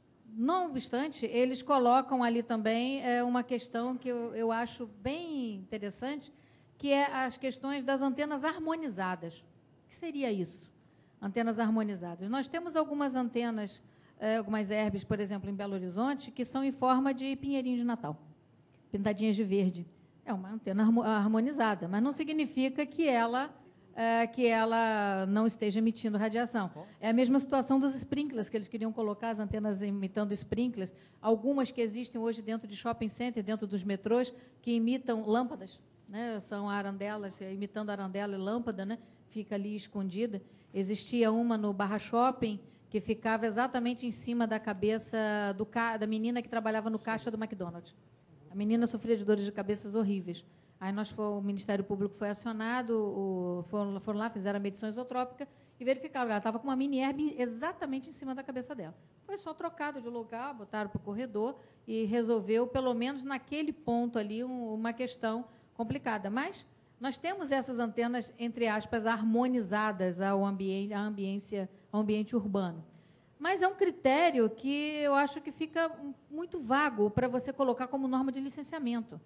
Não obstante, eles colocam ali também é, uma questão que eu, eu acho bem interessante, que é as questões das antenas harmonizadas. O que seria isso? Antenas harmonizadas. Nós temos algumas antenas, é, algumas herbes, por exemplo, em Belo Horizonte, que são em forma de pinheirinho de Natal, pintadinhas de verde. É uma antena harmonizada, mas não significa que ela... É, que ela não esteja emitindo radiação. É a mesma situação dos sprinklers, que eles queriam colocar as antenas imitando sprinklers, algumas que existem hoje dentro de shopping center, dentro dos metrôs, que imitam lâmpadas, né? São arandelas, imitando arandela e lâmpada, né? Fica ali escondida. Existia uma no Barra Shopping, que ficava exatamente em cima da cabeça do ca... da menina que trabalhava no caixa do McDonald's. A menina sofria de dores de cabeças horríveis. Aí nós foi, o Ministério Público foi acionado, o, foram, foram lá, fizeram a medição isotrópica e verificaram. Ela estava com uma mini herb exatamente em cima da cabeça dela. Foi só trocado de lugar, botaram para o corredor e resolveu, pelo menos naquele ponto ali, um, uma questão complicada. Mas nós temos essas antenas, entre aspas, harmonizadas ao ambiente, à ambiência, ao ambiente urbano. Mas é um critério que eu acho que fica muito vago para você colocar como norma de licenciamento.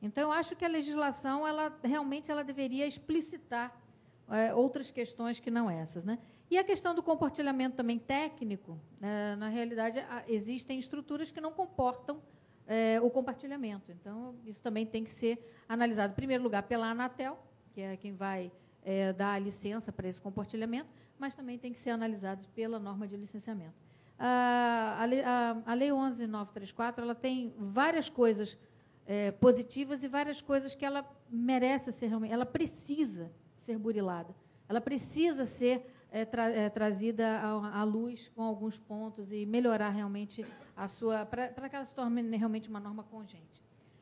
Então, eu acho que a legislação, ela realmente ela deveria explicitar é, outras questões que não essas, né? E a questão do compartilhamento também técnico, é, na realidade, a, existem estruturas que não comportam é, o compartilhamento. Então, isso também tem que ser analisado, em primeiro lugar, pela Anatel, que é quem vai é, dar a licença para esse compartilhamento, mas também tem que ser analisado pela norma de licenciamento. A, a, a, a Lei onze mil novecentos e trinta e quatro ela tem várias coisas é, positivas e várias coisas que ela merece ser, ela precisa ser burilada, ela precisa ser é, tra, é, trazida à, à luz com alguns pontos e melhorar realmente a sua, para que ela se torne realmente uma norma congente.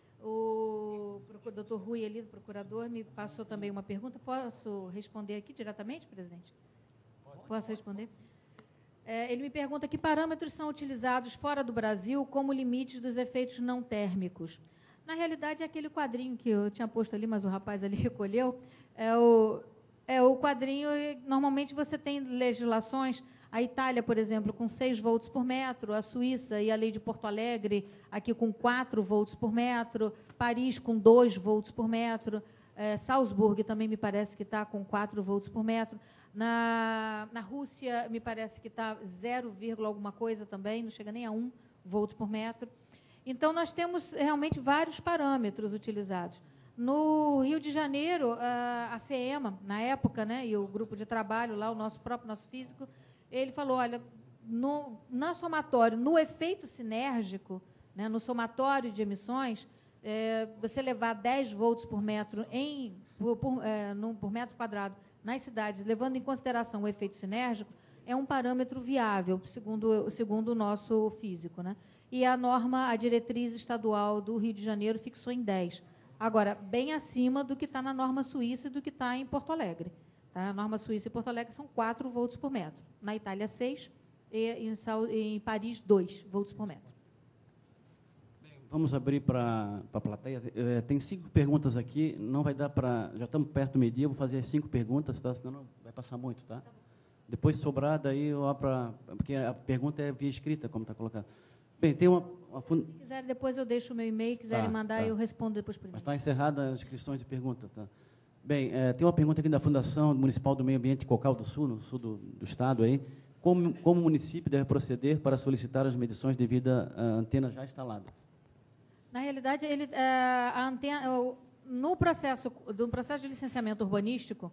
O doutor Rui, ali, do procurador, me passou também uma pergunta. Posso responder aqui diretamente, presidente? Posso responder? É, ele me pergunta que parâmetros são utilizados fora do Brasil como limites dos efeitos não térmicos. Na realidade, é aquele quadrinho que eu tinha posto ali, mas o rapaz ali recolheu. É o, é o quadrinho, normalmente você tem legislações, a Itália, por exemplo, com seis volts por metro, a Suíça e a lei de Porto Alegre, aqui com quatro volts por metro, Paris com dois volts por metro, é, Salzburg também me parece que está com quatro volts por metro. Na, na Rússia, me parece que está zero, alguma coisa também, não chega nem a um volt por metro. Então, nós temos realmente vários parâmetros utilizados. No Rio de Janeiro, a FEEMA, na época, né, e o grupo de trabalho lá, o nosso próprio, nosso físico, ele falou, olha, no, na somatório, no efeito sinérgico, né, no somatório de emissões, é, você levar dez volts por metro em, por, por, é, no, por metro quadrado nas cidades, levando em consideração o efeito sinérgico, é um parâmetro viável, segundo, segundo o nosso físico, né? E a norma, a diretriz estadual do Rio de Janeiro fixou em dez. Agora, bem acima do que está na norma suíça e do que está em Porto Alegre. Tá? A norma suíça e Porto Alegre são quatro volts por metro. Na Itália, seis, e em, em Paris, dois volts por metro. Vamos abrir para a plateia. É, tem cinco perguntas aqui, não vai dar para... Já estamos perto do meio-dia, vou fazer as cinco perguntas, tá? Senão não vai passar muito, tá? Depois, sobrar, daí eu abro para... Porque a pergunta é via escrita, como está colocado. Bem, tem uma... uma fund... Se quiserem, depois eu deixo o meu e-mail, quiserem tá, mandar, tá. eu respondo depois por e-mail. Mas está encerrada as inscrições de perguntas, tá? Bem, é, tem uma pergunta aqui da Fundação Municipal do Meio Ambiente Cocal do Sul, no sul do, do estado, aí. Como, como o município deve proceder para solicitar as medições devido a antenas já instaladas? Na realidade, ele, a antena, no processo, do processo de licenciamento urbanístico,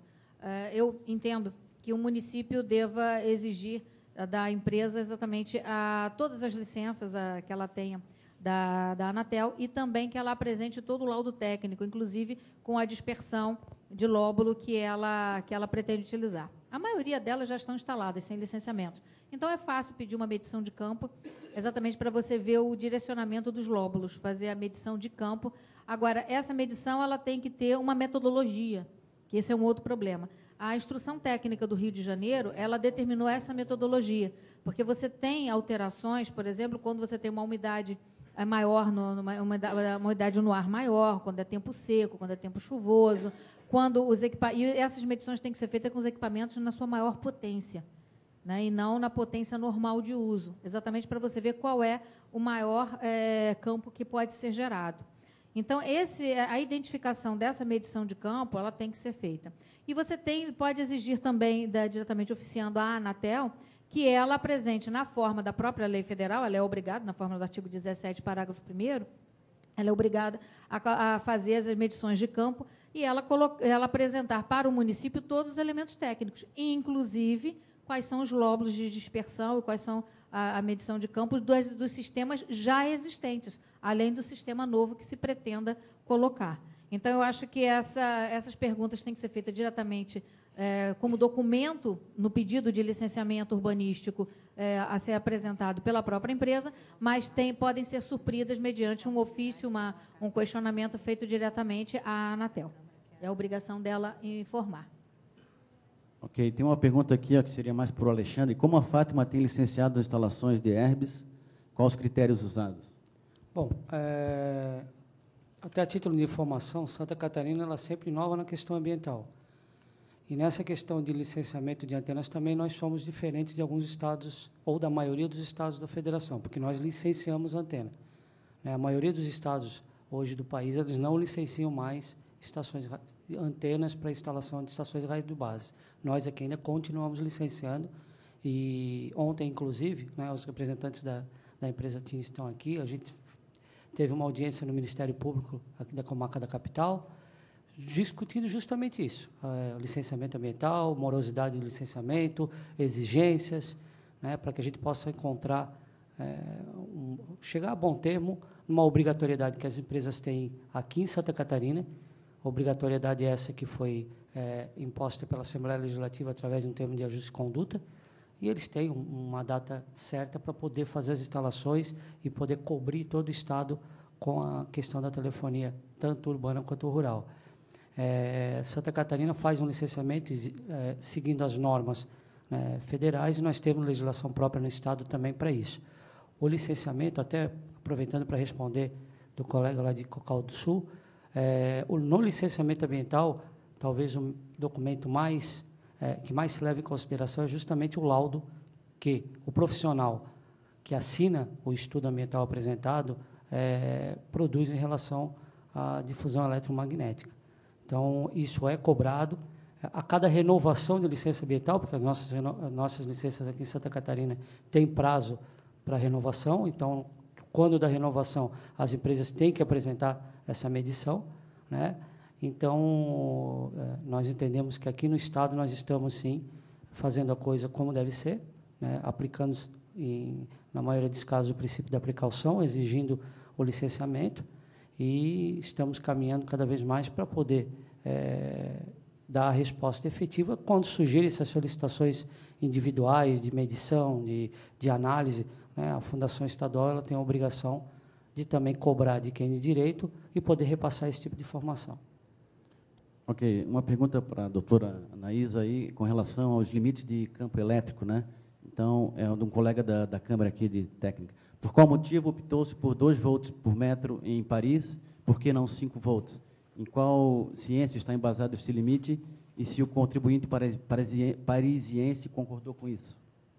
eu entendo que o município deva exigir da empresa exatamente a, todas as licenças a, que ela tenha da, da Anatel e também que ela apresente todo o laudo técnico, inclusive com a dispersão de lóbulo que ela, que ela pretende utilizar. A maioria delas já estão instaladas, sem licenciamento. Então, é fácil pedir uma medição de campo, exatamente para você ver o direcionamento dos lóbulos, fazer a medição de campo. Agora, essa medição ela tem que ter uma metodologia, que esse é um outro problema. A Instrução Técnica do Rio de Janeiro, ela determinou essa metodologia, porque você tem alterações, por exemplo, quando você tem uma umidade maior, no, uma, uma umidade no ar maior, quando é tempo seco, quando é tempo chuvoso, quando os equipa... e essas medições têm que ser feitas com os equipamentos na sua maior potência, né, e não na potência normal de uso, exatamente para você ver qual é o maior é, campo que pode ser gerado. Então, esse, a identificação dessa medição de campo, ela tem que ser feita. E você tem, pode exigir também, da, diretamente oficiando a Anatel, que ela apresente na forma da própria lei federal, ela é obrigada, na forma do artigo dezessete, parágrafo primeiro, ela é obrigada a, a fazer as medições de campo e ela, coloca, ela apresentar para o município todos os elementos técnicos, inclusive quais são os lóbulos de dispersão e quais são a, a medição de campo dos, dos sistemas já existentes, além do sistema novo que se pretenda colocar. Então, eu acho que essa, essas perguntas têm que ser feitas diretamente é, como documento no pedido de licenciamento urbanístico é, a ser apresentado pela própria empresa, mas tem, podem ser supridas mediante um ofício, uma, um questionamento feito diretamente à Anatel. É a obrigação dela informar. Ok, tem uma pergunta aqui ó, que seria mais para o Alexandre. Como a Fátima tem licenciado as instalações de Herbes? Quais os critérios usados? Bom, é, até a título de informação, Santa Catarina ela sempre inova na questão ambiental. E nessa questão de licenciamento de antenas também nós somos diferentes de alguns estados, ou da maioria dos estados da federação, porque nós licenciamos a antena. A maioria dos estados hoje do país, eles não licenciam mais estações, antenas para instalação de estações de rádio base. Nós aqui ainda continuamos licenciando, e ontem, inclusive, né, os representantes da, da empresa TIM estão aqui, a gente teve uma audiência no Ministério Público aqui da comarca da capital, discutindo justamente isso, é, licenciamento ambiental, morosidade do licenciamento, exigências, né, para que a gente possa encontrar, é, um, chegar a bom termo, uma obrigatoriedade que as empresas têm aqui em Santa Catarina, obrigatoriedade essa que foi é, imposta pela Assembleia Legislativa através de um termo de ajuste de conduta, e eles têm um, uma data certa para poder fazer as instalações e poder cobrir todo o Estado com a questão da telefonia, tanto urbana quanto rural. É, Santa Catarina faz um licenciamento é, seguindo as normas, né, federais, e nós temos legislação própria no Estado também para isso. O licenciamento, até aproveitando para responder do colega lá de Cocal do Sul, é, o, no licenciamento ambiental, talvez o documento mais, é, que mais se leva em consideração é justamente o laudo que o profissional que assina o estudo ambiental apresentado é, produz em relação à difusão eletromagnética. Então, isso é cobrado a cada renovação de licença ambiental, porque as nossas, as nossas licenças aqui em Santa Catarina têm prazo para renovação, então, quando da renovação, as empresas têm que apresentar essa medição, né? Então, nós entendemos que aqui no Estado nós estamos, sim, fazendo a coisa como deve ser, né? Aplicando, em, na maioria dos casos, o princípio da precaução, exigindo o licenciamento, e estamos caminhando cada vez mais para poder é, dar a resposta efetiva quando surgirem essas solicitações individuais de medição, de, de análise, né? A Fundação Estadual ela tem a obrigação de também cobrar de quem de direito e poder repassar esse tipo de informação. Ok, uma pergunta para a doutora Anaísa aí, com relação aos limites de campo elétrico, né? Então, é de um colega da, da Câmara aqui de Técnica. Por qual motivo optou-se por dois volts por metro em Paris, por que não cinco volts? Em qual ciência está embasado esse limite e se o contribuinte parisiense concordou com isso?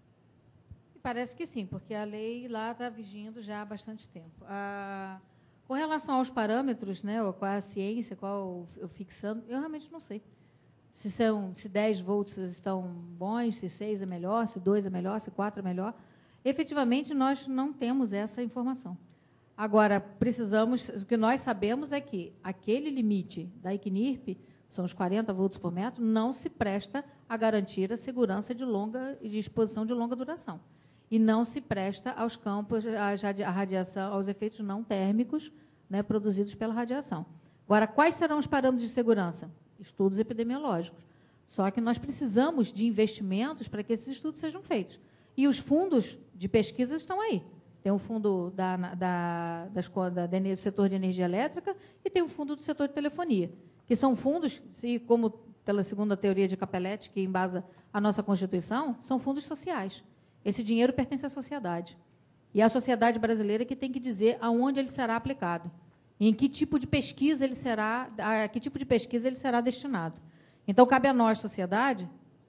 Parece que sim, porque a lei lá está vigindo já há bastante tempo. Ah, com relação aos parâmetros, né, ou qual a ciência, qual o fixando, eu realmente não sei. Se, são, se dez volts estão bons, se seis é melhor, se dois é melhor, se quatro é melhor. Efetivamente, nós não temos essa informação. Agora, precisamos, o que nós sabemos é que aquele limite da Equinirp, são os quarenta volts por metro, não se presta a garantir a segurança de longa de exposição de longa duração. E não se presta aos campos, à radiação, aos efeitos não térmicos, né, produzidos pela radiação. Agora, quais serão os parâmetros de segurança? Estudos epidemiológicos. Só que nós precisamos de investimentos para que esses estudos sejam feitos. E os fundos de pesquisa estão aí. Tem o fundo da, da, das, da, do setor de energia elétrica e tem o fundo do setor de telefonia, que são fundos, se, como pela segunda teoria de Capelletti, que embasa a nossa Constituição, são fundos sociais. Esse dinheiro pertence à sociedade. E é a sociedade brasileira que tem que dizer aonde ele será aplicado, em que tipo de pesquisa ele será, a que tipo de pesquisa ele será destinado. Então, cabe a nós, sociedade,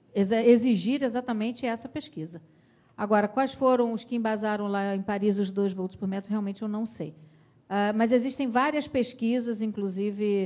exigir exatamente essa pesquisa. Agora, quais foram os que embasaram lá em Paris os dois volts por metro, realmente eu não sei. Uh, mas existem várias pesquisas, inclusive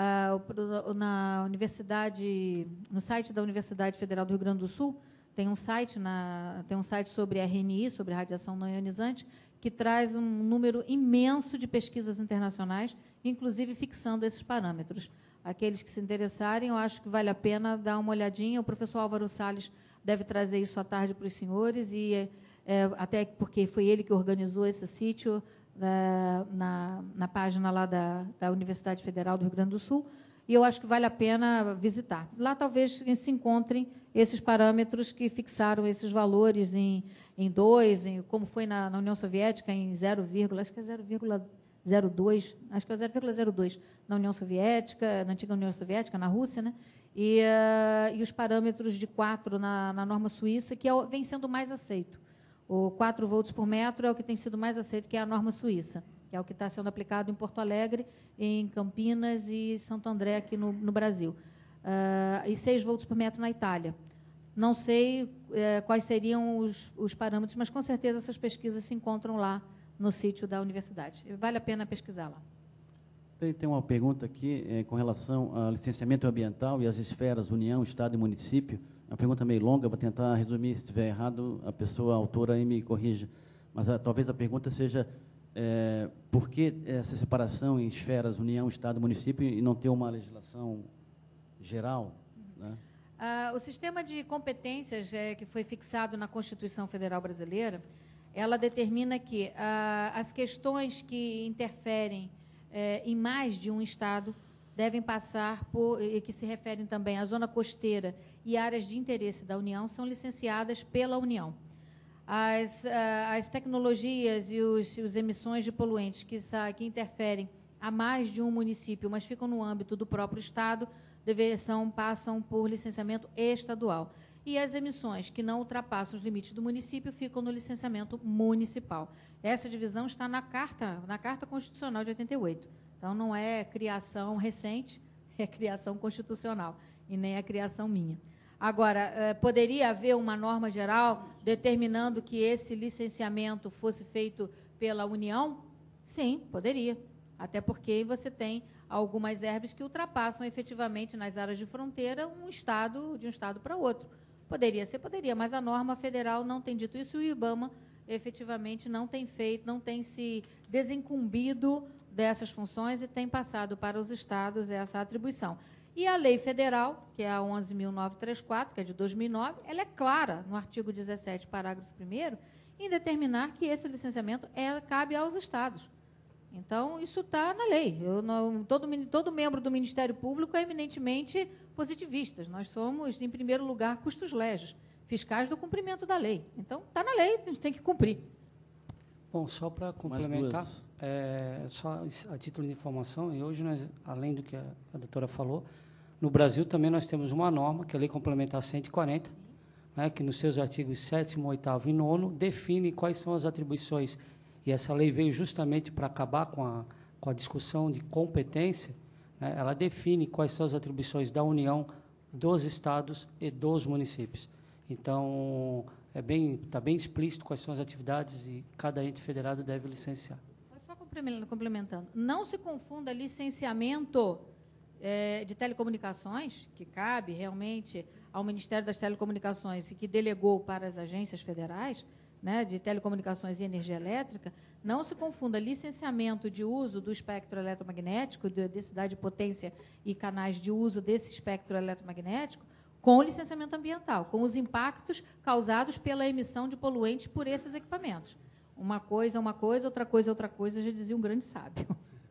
uh, na universidade, no site da Universidade Federal do Rio Grande do Sul, tem um site, na, tem um site sobre R N I, sobre radiação não ionizante, que traz um número imenso de pesquisas internacionais, inclusive fixando esses parâmetros. Aqueles que se interessarem, eu acho que vale a pena dar uma olhadinha. O professor Álvaro Salles deve trazer isso à tarde para os senhores, e é, até porque foi ele que organizou esse sítio é, na, na página lá da, da Universidade Federal do Rio Grande do Sul, e eu acho que vale a pena visitar. Lá talvez se encontrem esses parâmetros que fixaram esses valores em, em dois, em, como foi na, na União Soviética, em zero, acho que é zero vírgula zero dois, acho que é zero vírgula zero dois na União Soviética, na antiga União Soviética, na Rússia, né? E, uh, e os parâmetros de quatro na, na norma suíça, que é, vem sendo mais aceito. O quatro volts por metro é o que tem sido mais aceito, que é a norma suíça, que é o que está sendo aplicado em Porto Alegre, em Campinas e Santo André, aqui no, no Brasil. Uh, e seis volts por metro na Itália. Não sei uh, quais seriam os, os parâmetros, mas, com certeza, essas pesquisas se encontram lá no sítio da universidade. Vale a pena pesquisar lá. Tem, tem uma pergunta aqui é, com relação ao licenciamento ambiental e as esferas União, Estado e Município. É uma pergunta meio longa, vou tentar resumir. Se estiver errado, a pessoa a autora aí me corrija. Mas a, talvez a pergunta seja é, por que essa separação em esferas União, Estado e Município e não ter uma legislação geral, né? Ah, o sistema de competências é, que foi fixado na Constituição Federal Brasileira, ela determina que ah, as questões que interferem eh, em mais de um Estado devem passar por, e que se referem também à zona costeira e áreas de interesse da União, são licenciadas pela União. As, ah, as tecnologias e os, os emissões de poluentes que, que interferem a mais de um município, mas ficam no âmbito do próprio Estado, deve, são, passam por licenciamento estadual. E as emissões que não ultrapassam os limites do município ficam no licenciamento municipal. Essa divisão está na Carta, na Carta Constitucional de oitenta e oito. Então, não é criação recente, é criação constitucional, e nem é criação minha. Agora, poderia haver uma norma geral determinando que esse licenciamento fosse feito pela União? Sim, poderia. Até porque você tem algumas herbes que ultrapassam efetivamente nas áreas de fronteira um estado, de um estado para outro. Poderia ser, poderia, mas a norma federal não tem dito isso e o IBAMA efetivamente não tem feito, não tem se desincumbido dessas funções e tem passado para os estados essa atribuição. E a lei federal, que é a onze mil novecentos e trinta e quatro, que é de dois mil e nove, ela é clara no artigo dezessete, parágrafo primeiro, em determinar que esse licenciamento é, cabe aos estados. Então, isso está na lei. Eu não, todo, todo membro do Ministério Público é eminentemente positivistas. Nós somos, em primeiro lugar, custos legis, fiscais do cumprimento da lei. Então, está na lei, a gente tem que cumprir. Bom, só para complementar, é, só a título de informação, e hoje, nós, além do que a, a doutora falou, no Brasil também nós temos uma norma, que é a Lei Complementar cento e quarenta, né, que nos seus artigos sétimo, oitavo e nono define quais são as atribuições. E essa lei veio justamente para acabar com a, com a discussão de competência, né? Ela define quais são as atribuições da União, dos estados e dos municípios. Então, é bem, está bem explícito quais são as atividades e cada ente federado deve licenciar. Só complementando, não se confunda licenciamento é, de telecomunicações, que cabe realmente ao Ministério das Telecomunicações e que delegou para as agências federais, né, de telecomunicações e energia elétrica, não se confunda licenciamento de uso do espectro eletromagnético, de densidade de potência e canais de uso desse espectro eletromagnético, com o licenciamento ambiental, com os impactos causados pela emissão de poluentes por esses equipamentos. Uma coisa é uma coisa, outra coisa é outra coisa, já dizia um grande sábio.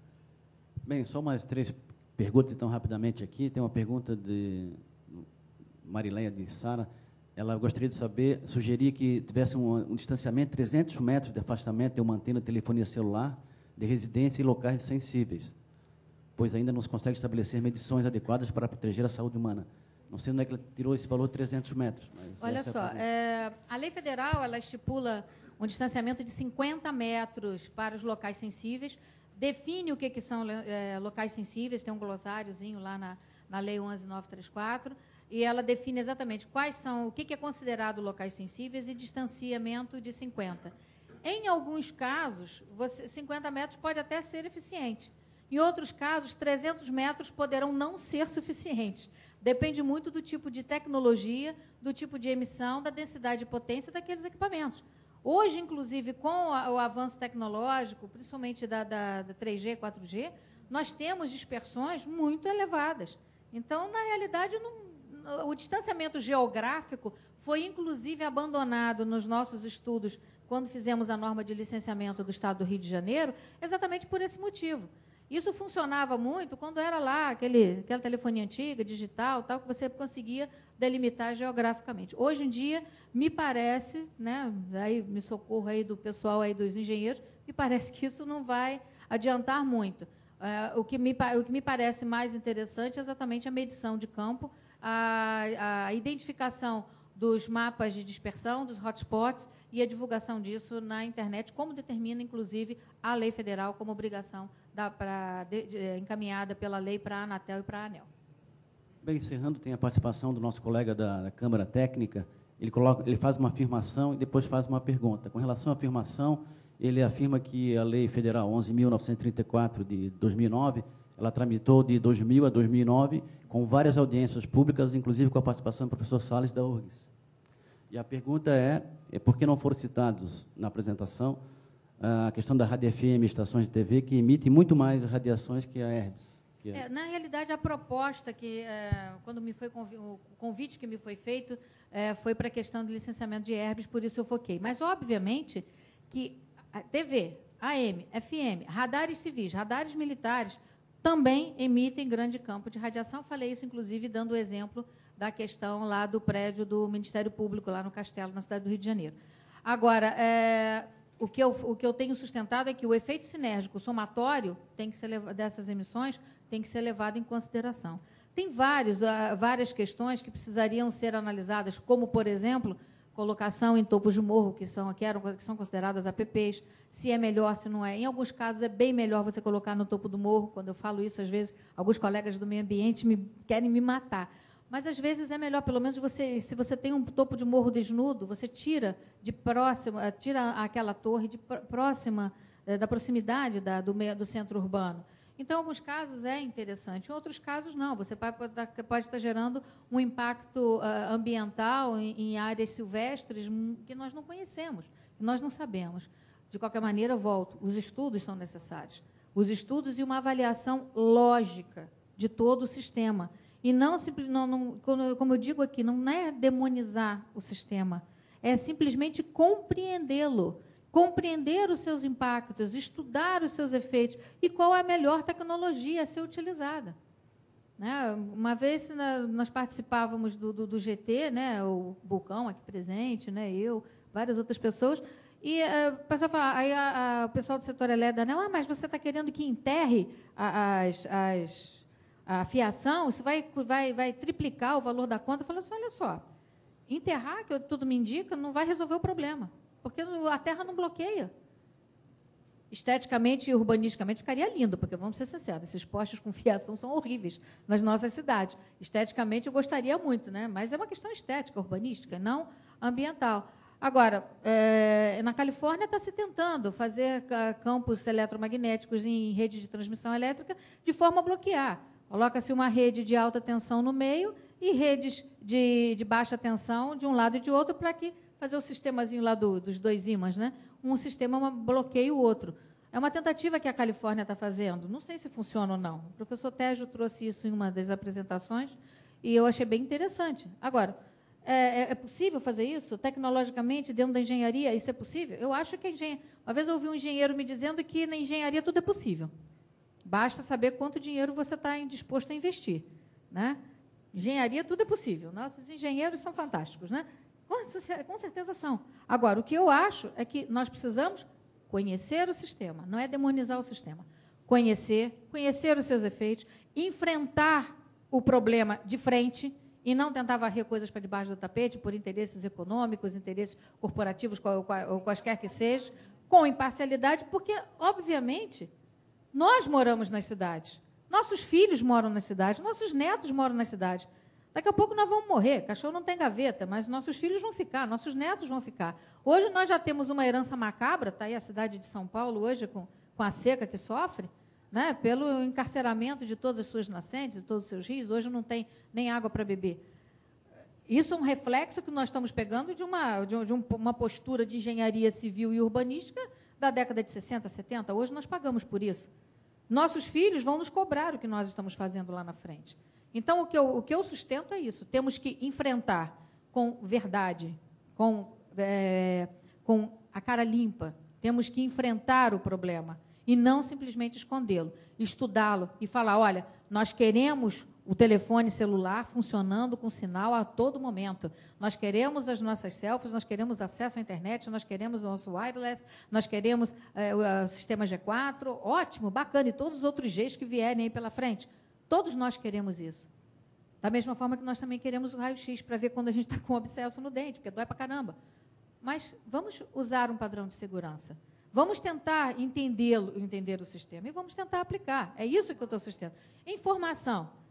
Bem, só mais três perguntas, então, rapidamente aqui. Tem uma pergunta de Marileia de Sara. Ela gostaria de saber, sugeria que tivesse um, um distanciamento de trezentos metros de afastamento de uma antena de telefonia celular de residência e locais sensíveis, pois ainda não se consegue estabelecer medições adequadas para proteger a saúde humana. Não sei onde é que ela tirou esse valor de trezentos metros. Mas olha só, é é, a lei federal ela estipula um distanciamento de cinquenta metros para os locais sensíveis, define o que, que são é, locais sensíveis, tem um glossáriozinho lá na, na lei onze mil novecentos e trinta e quatro, e ela define exatamente quais são, o que é considerado locais sensíveis e distanciamento de cinquenta. Em alguns casos, você, cinquenta metros pode até ser eficiente. Em outros casos, trezentos metros poderão não ser suficientes. Depende muito do tipo de tecnologia, do tipo de emissão, da densidade de potência daqueles equipamentos. Hoje, inclusive, com a, o avanço tecnológico, principalmente da, da, da três G, quatro G, nós temos dispersões muito elevadas. Então, na realidade, não... o distanciamento geográfico foi, inclusive, abandonado nos nossos estudos, quando fizemos a norma de licenciamento do Estado do Rio de Janeiro, exatamente por esse motivo. Isso funcionava muito quando era lá aquele, aquela telefonia antiga, digital, tal, que você conseguia delimitar geograficamente. Hoje em dia, me parece, né, aí me socorro aí do pessoal aí dos engenheiros, me parece que isso não vai adiantar muito. Uh, o, que me, o que me parece mais interessante é exatamente a medição de campo, a, a identificação dos mapas de dispersão, dos hotspots e a divulgação disso na internet, como determina, inclusive, a lei federal como obrigação da, pra, de, de, encaminhada pela lei para a Anatel e para a ANEEL. Bem, encerrando, tem a participação do nosso colega da, da Câmara Técnica. Ele, coloca, ele faz uma afirmação e depois faz uma pergunta. Com relação à afirmação, ele afirma que a Lei Federal onze mil novecentos e trinta e quatro, de dois mil e nove, ela tramitou de dois mil a dois mil e nove, com várias audiências públicas, inclusive com a participação do professor Salles da U R G S. E a pergunta é, é por que não foram citados na apresentação a questão da Rádio F M, estações de T V, que emitem muito mais radiações que a Herbes. Que é... É, na realidade, a proposta, que é, quando me foi convi o convite que me foi feito, é, foi para a questão do licenciamento de Herbes, por isso eu foquei. Mas, obviamente, que a T V, A M, F M, radares civis, radares militares, também emitem grande campo de radiação. Falei isso, inclusive, dando o exemplo da questão lá do prédio do Ministério Público, lá no Castelo, na cidade do Rio de Janeiro. Agora, é, o, que eu, o que eu tenho sustentado é que o efeito sinérgico somatório tem que ser levado, dessas emissões tem que ser levado em consideração. Tem vários, uh, várias questões que precisariam ser analisadas, como, por exemplo, colocação em topos de morro, que são, que eram, que são consideradas A P Ps, se é melhor, se não é. Em alguns casos, é bem melhor você colocar no topo do morro. Quando eu falo isso, às vezes, alguns colegas do meio ambiente me, querem me matar. Mas, às vezes, é melhor, pelo menos, você, se você tem um topo de morro desnudo, você tira de próxima, tira aquela torre de próxima, da proximidade da, do, meio, do centro urbano. Então, em alguns casos, é interessante. Em outros casos, não. Você pode, pode estar gerando um impacto uh, ambiental em, em áreas silvestres que nós não conhecemos, que nós não sabemos. De qualquer maneira, volto, os estudos são necessários. Os estudos e uma avaliação lógica de todo o sistema. E não, não, não, como eu digo aqui, não é demonizar o sistema, é simplesmente compreendê-lo, compreender os seus impactos, estudar os seus efeitos e qual é a melhor tecnologia a ser utilizada. Né? Uma vez nós participávamos do, do, do G T, né, o Bulcão aqui presente, né, eu, várias outras pessoas, e uh, o pessoal fala, aí a, a, o pessoal do setor elétrico da ANEEL, ah, mas você está querendo que enterre as... as a fiação, isso vai, vai, vai triplicar o valor da conta. Eu falo assim, olha só, enterrar, que tudo me indica, não vai resolver o problema, porque a terra não bloqueia. Esteticamente e urbanisticamente ficaria lindo, porque, vamos ser sinceros, esses postes com fiação são horríveis nas nossas cidades. Esteticamente, eu gostaria muito, né? Mas é uma questão estética, urbanística, não ambiental. Agora, é, na Califórnia está se tentando fazer campos eletromagnéticos em rede de transmissão elétrica de forma a bloquear. Coloca-se uma rede de alta tensão no meio e redes de, de baixa tensão de um lado e de outro para que fazer o sistemazinho lá do, dos dois ímãs, né? Um sistema bloqueia o outro. É uma tentativa que a Califórnia está fazendo. Não sei se funciona ou não. O professor Tejo trouxe isso em uma das apresentações e eu achei bem interessante. Agora, é, é possível fazer isso tecnologicamente dentro da engenharia? Isso é possível? Eu acho que a engenharia... Uma vez eu ouvi um engenheiro me dizendo que na engenharia tudo é possível. Basta saber quanto dinheiro você está disposto a investir. Né? Engenharia, tudo é possível. Nossos engenheiros são fantásticos. Né? Com certeza são. Agora, o que eu acho é que nós precisamos conhecer o sistema, não é demonizar o sistema. Conhecer, conhecer os seus efeitos, enfrentar o problema de frente e não tentar varrer coisas para debaixo do tapete por interesses econômicos, interesses corporativos, ou quaisquer que sejam, com imparcialidade, porque, obviamente... Nós moramos nas cidades, nossos filhos moram nas cidades, nossos netos moram nas cidades. Daqui a pouco nós vamos morrer, cachorro não tem gaveta, mas nossos filhos vão ficar, nossos netos vão ficar. Hoje nós já temos uma herança macabra, está aí a cidade de São Paulo hoje com, com a seca que sofre, né, pelo encarceramento de todas as suas nascentes, de todos os seus rios, hoje não tem nem água para beber. Isso é um reflexo que nós estamos pegando de uma, de uma postura de engenharia civil e urbanística da década de sessenta, setenta. Hoje nós pagamos por isso. Nossos filhos vão nos cobrar o que nós estamos fazendo lá na frente. Então, o que eu, o que eu sustento é isso. Temos que enfrentar com verdade, com, é, com a cara limpa. Temos que enfrentar o problema e não simplesmente escondê-lo, estudá-lo e falar, olha, nós queremos o telefone celular funcionando com sinal a todo momento. Nós queremos as nossas selfies, nós queremos acesso à internet, nós queremos o nosso wireless, nós queremos é, o sistema G quatro, ótimo, bacana, e todos os outros Gs que vierem aí pela frente. Todos nós queremos isso. Da mesma forma que nós também queremos o raio-x para ver quando a gente está com um abscesso no dente, porque dói para caramba. Mas vamos usar um padrão de segurança. Vamos tentar entendê-lo, entender o sistema e vamos tentar aplicar. É isso que eu estou sustentando. Informação.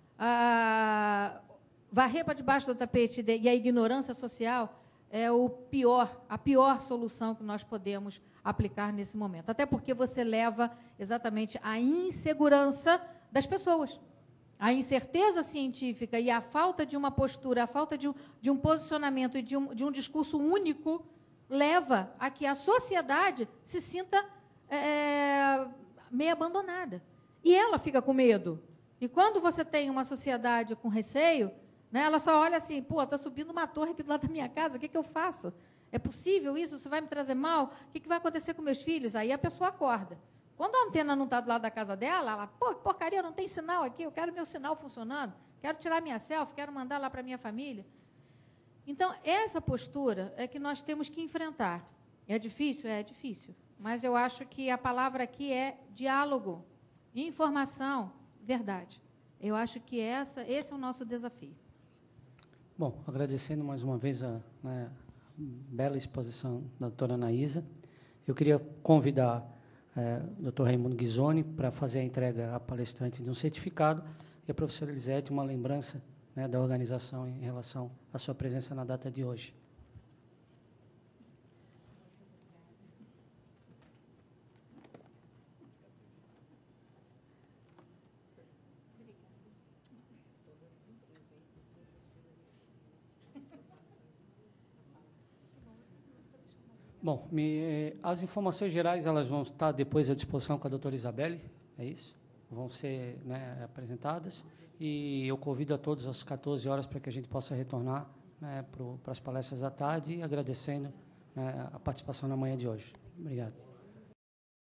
A varrer para debaixo do tapete e a ignorância social é o pior, a pior solução que nós podemos aplicar nesse momento. Até porque você leva exatamente a insegurança das pessoas. A incerteza científica e a falta de uma postura, a falta de um, de um posicionamento e de um, de um discurso único leva a que a sociedade se sinta é, meio abandonada. E ela fica com medo. E quando você tem uma sociedade com receio, né, ela só olha assim, pô, está subindo uma torre aqui do lado da minha casa, o que, que eu faço? É possível isso? Isso vai me trazer mal? O que, que vai acontecer com meus filhos? Aí a pessoa acorda. Quando a antena não está do lado da casa dela, ela, pô, que porcaria, não tem sinal aqui, eu quero meu sinal funcionando, quero tirar minha selfie, quero mandar lá para a minha família. Então, essa postura é que nós temos que enfrentar. É difícil? É difícil. Mas eu acho que a palavra aqui é diálogo, informação, verdade. Eu acho que essa, esse é o nosso desafio. Bom, agradecendo mais uma vez a, né, bela exposição da doutora Anaísa, eu queria convidar é, o doutor Raimundo Ghisoni para fazer a entrega à palestrante de um certificado e a professora Elisete uma lembrança, né, da organização em relação à sua presença na data de hoje. Bom, me, as informações gerais elas vão estar depois à disposição com a doutora Isabelle, é isso? Vão ser, né, apresentadas, e eu convido a todos às quatorze horas para que a gente possa retornar, né, para as palestras da tarde, agradecendo, né, a participação na manhã de hoje. Obrigado.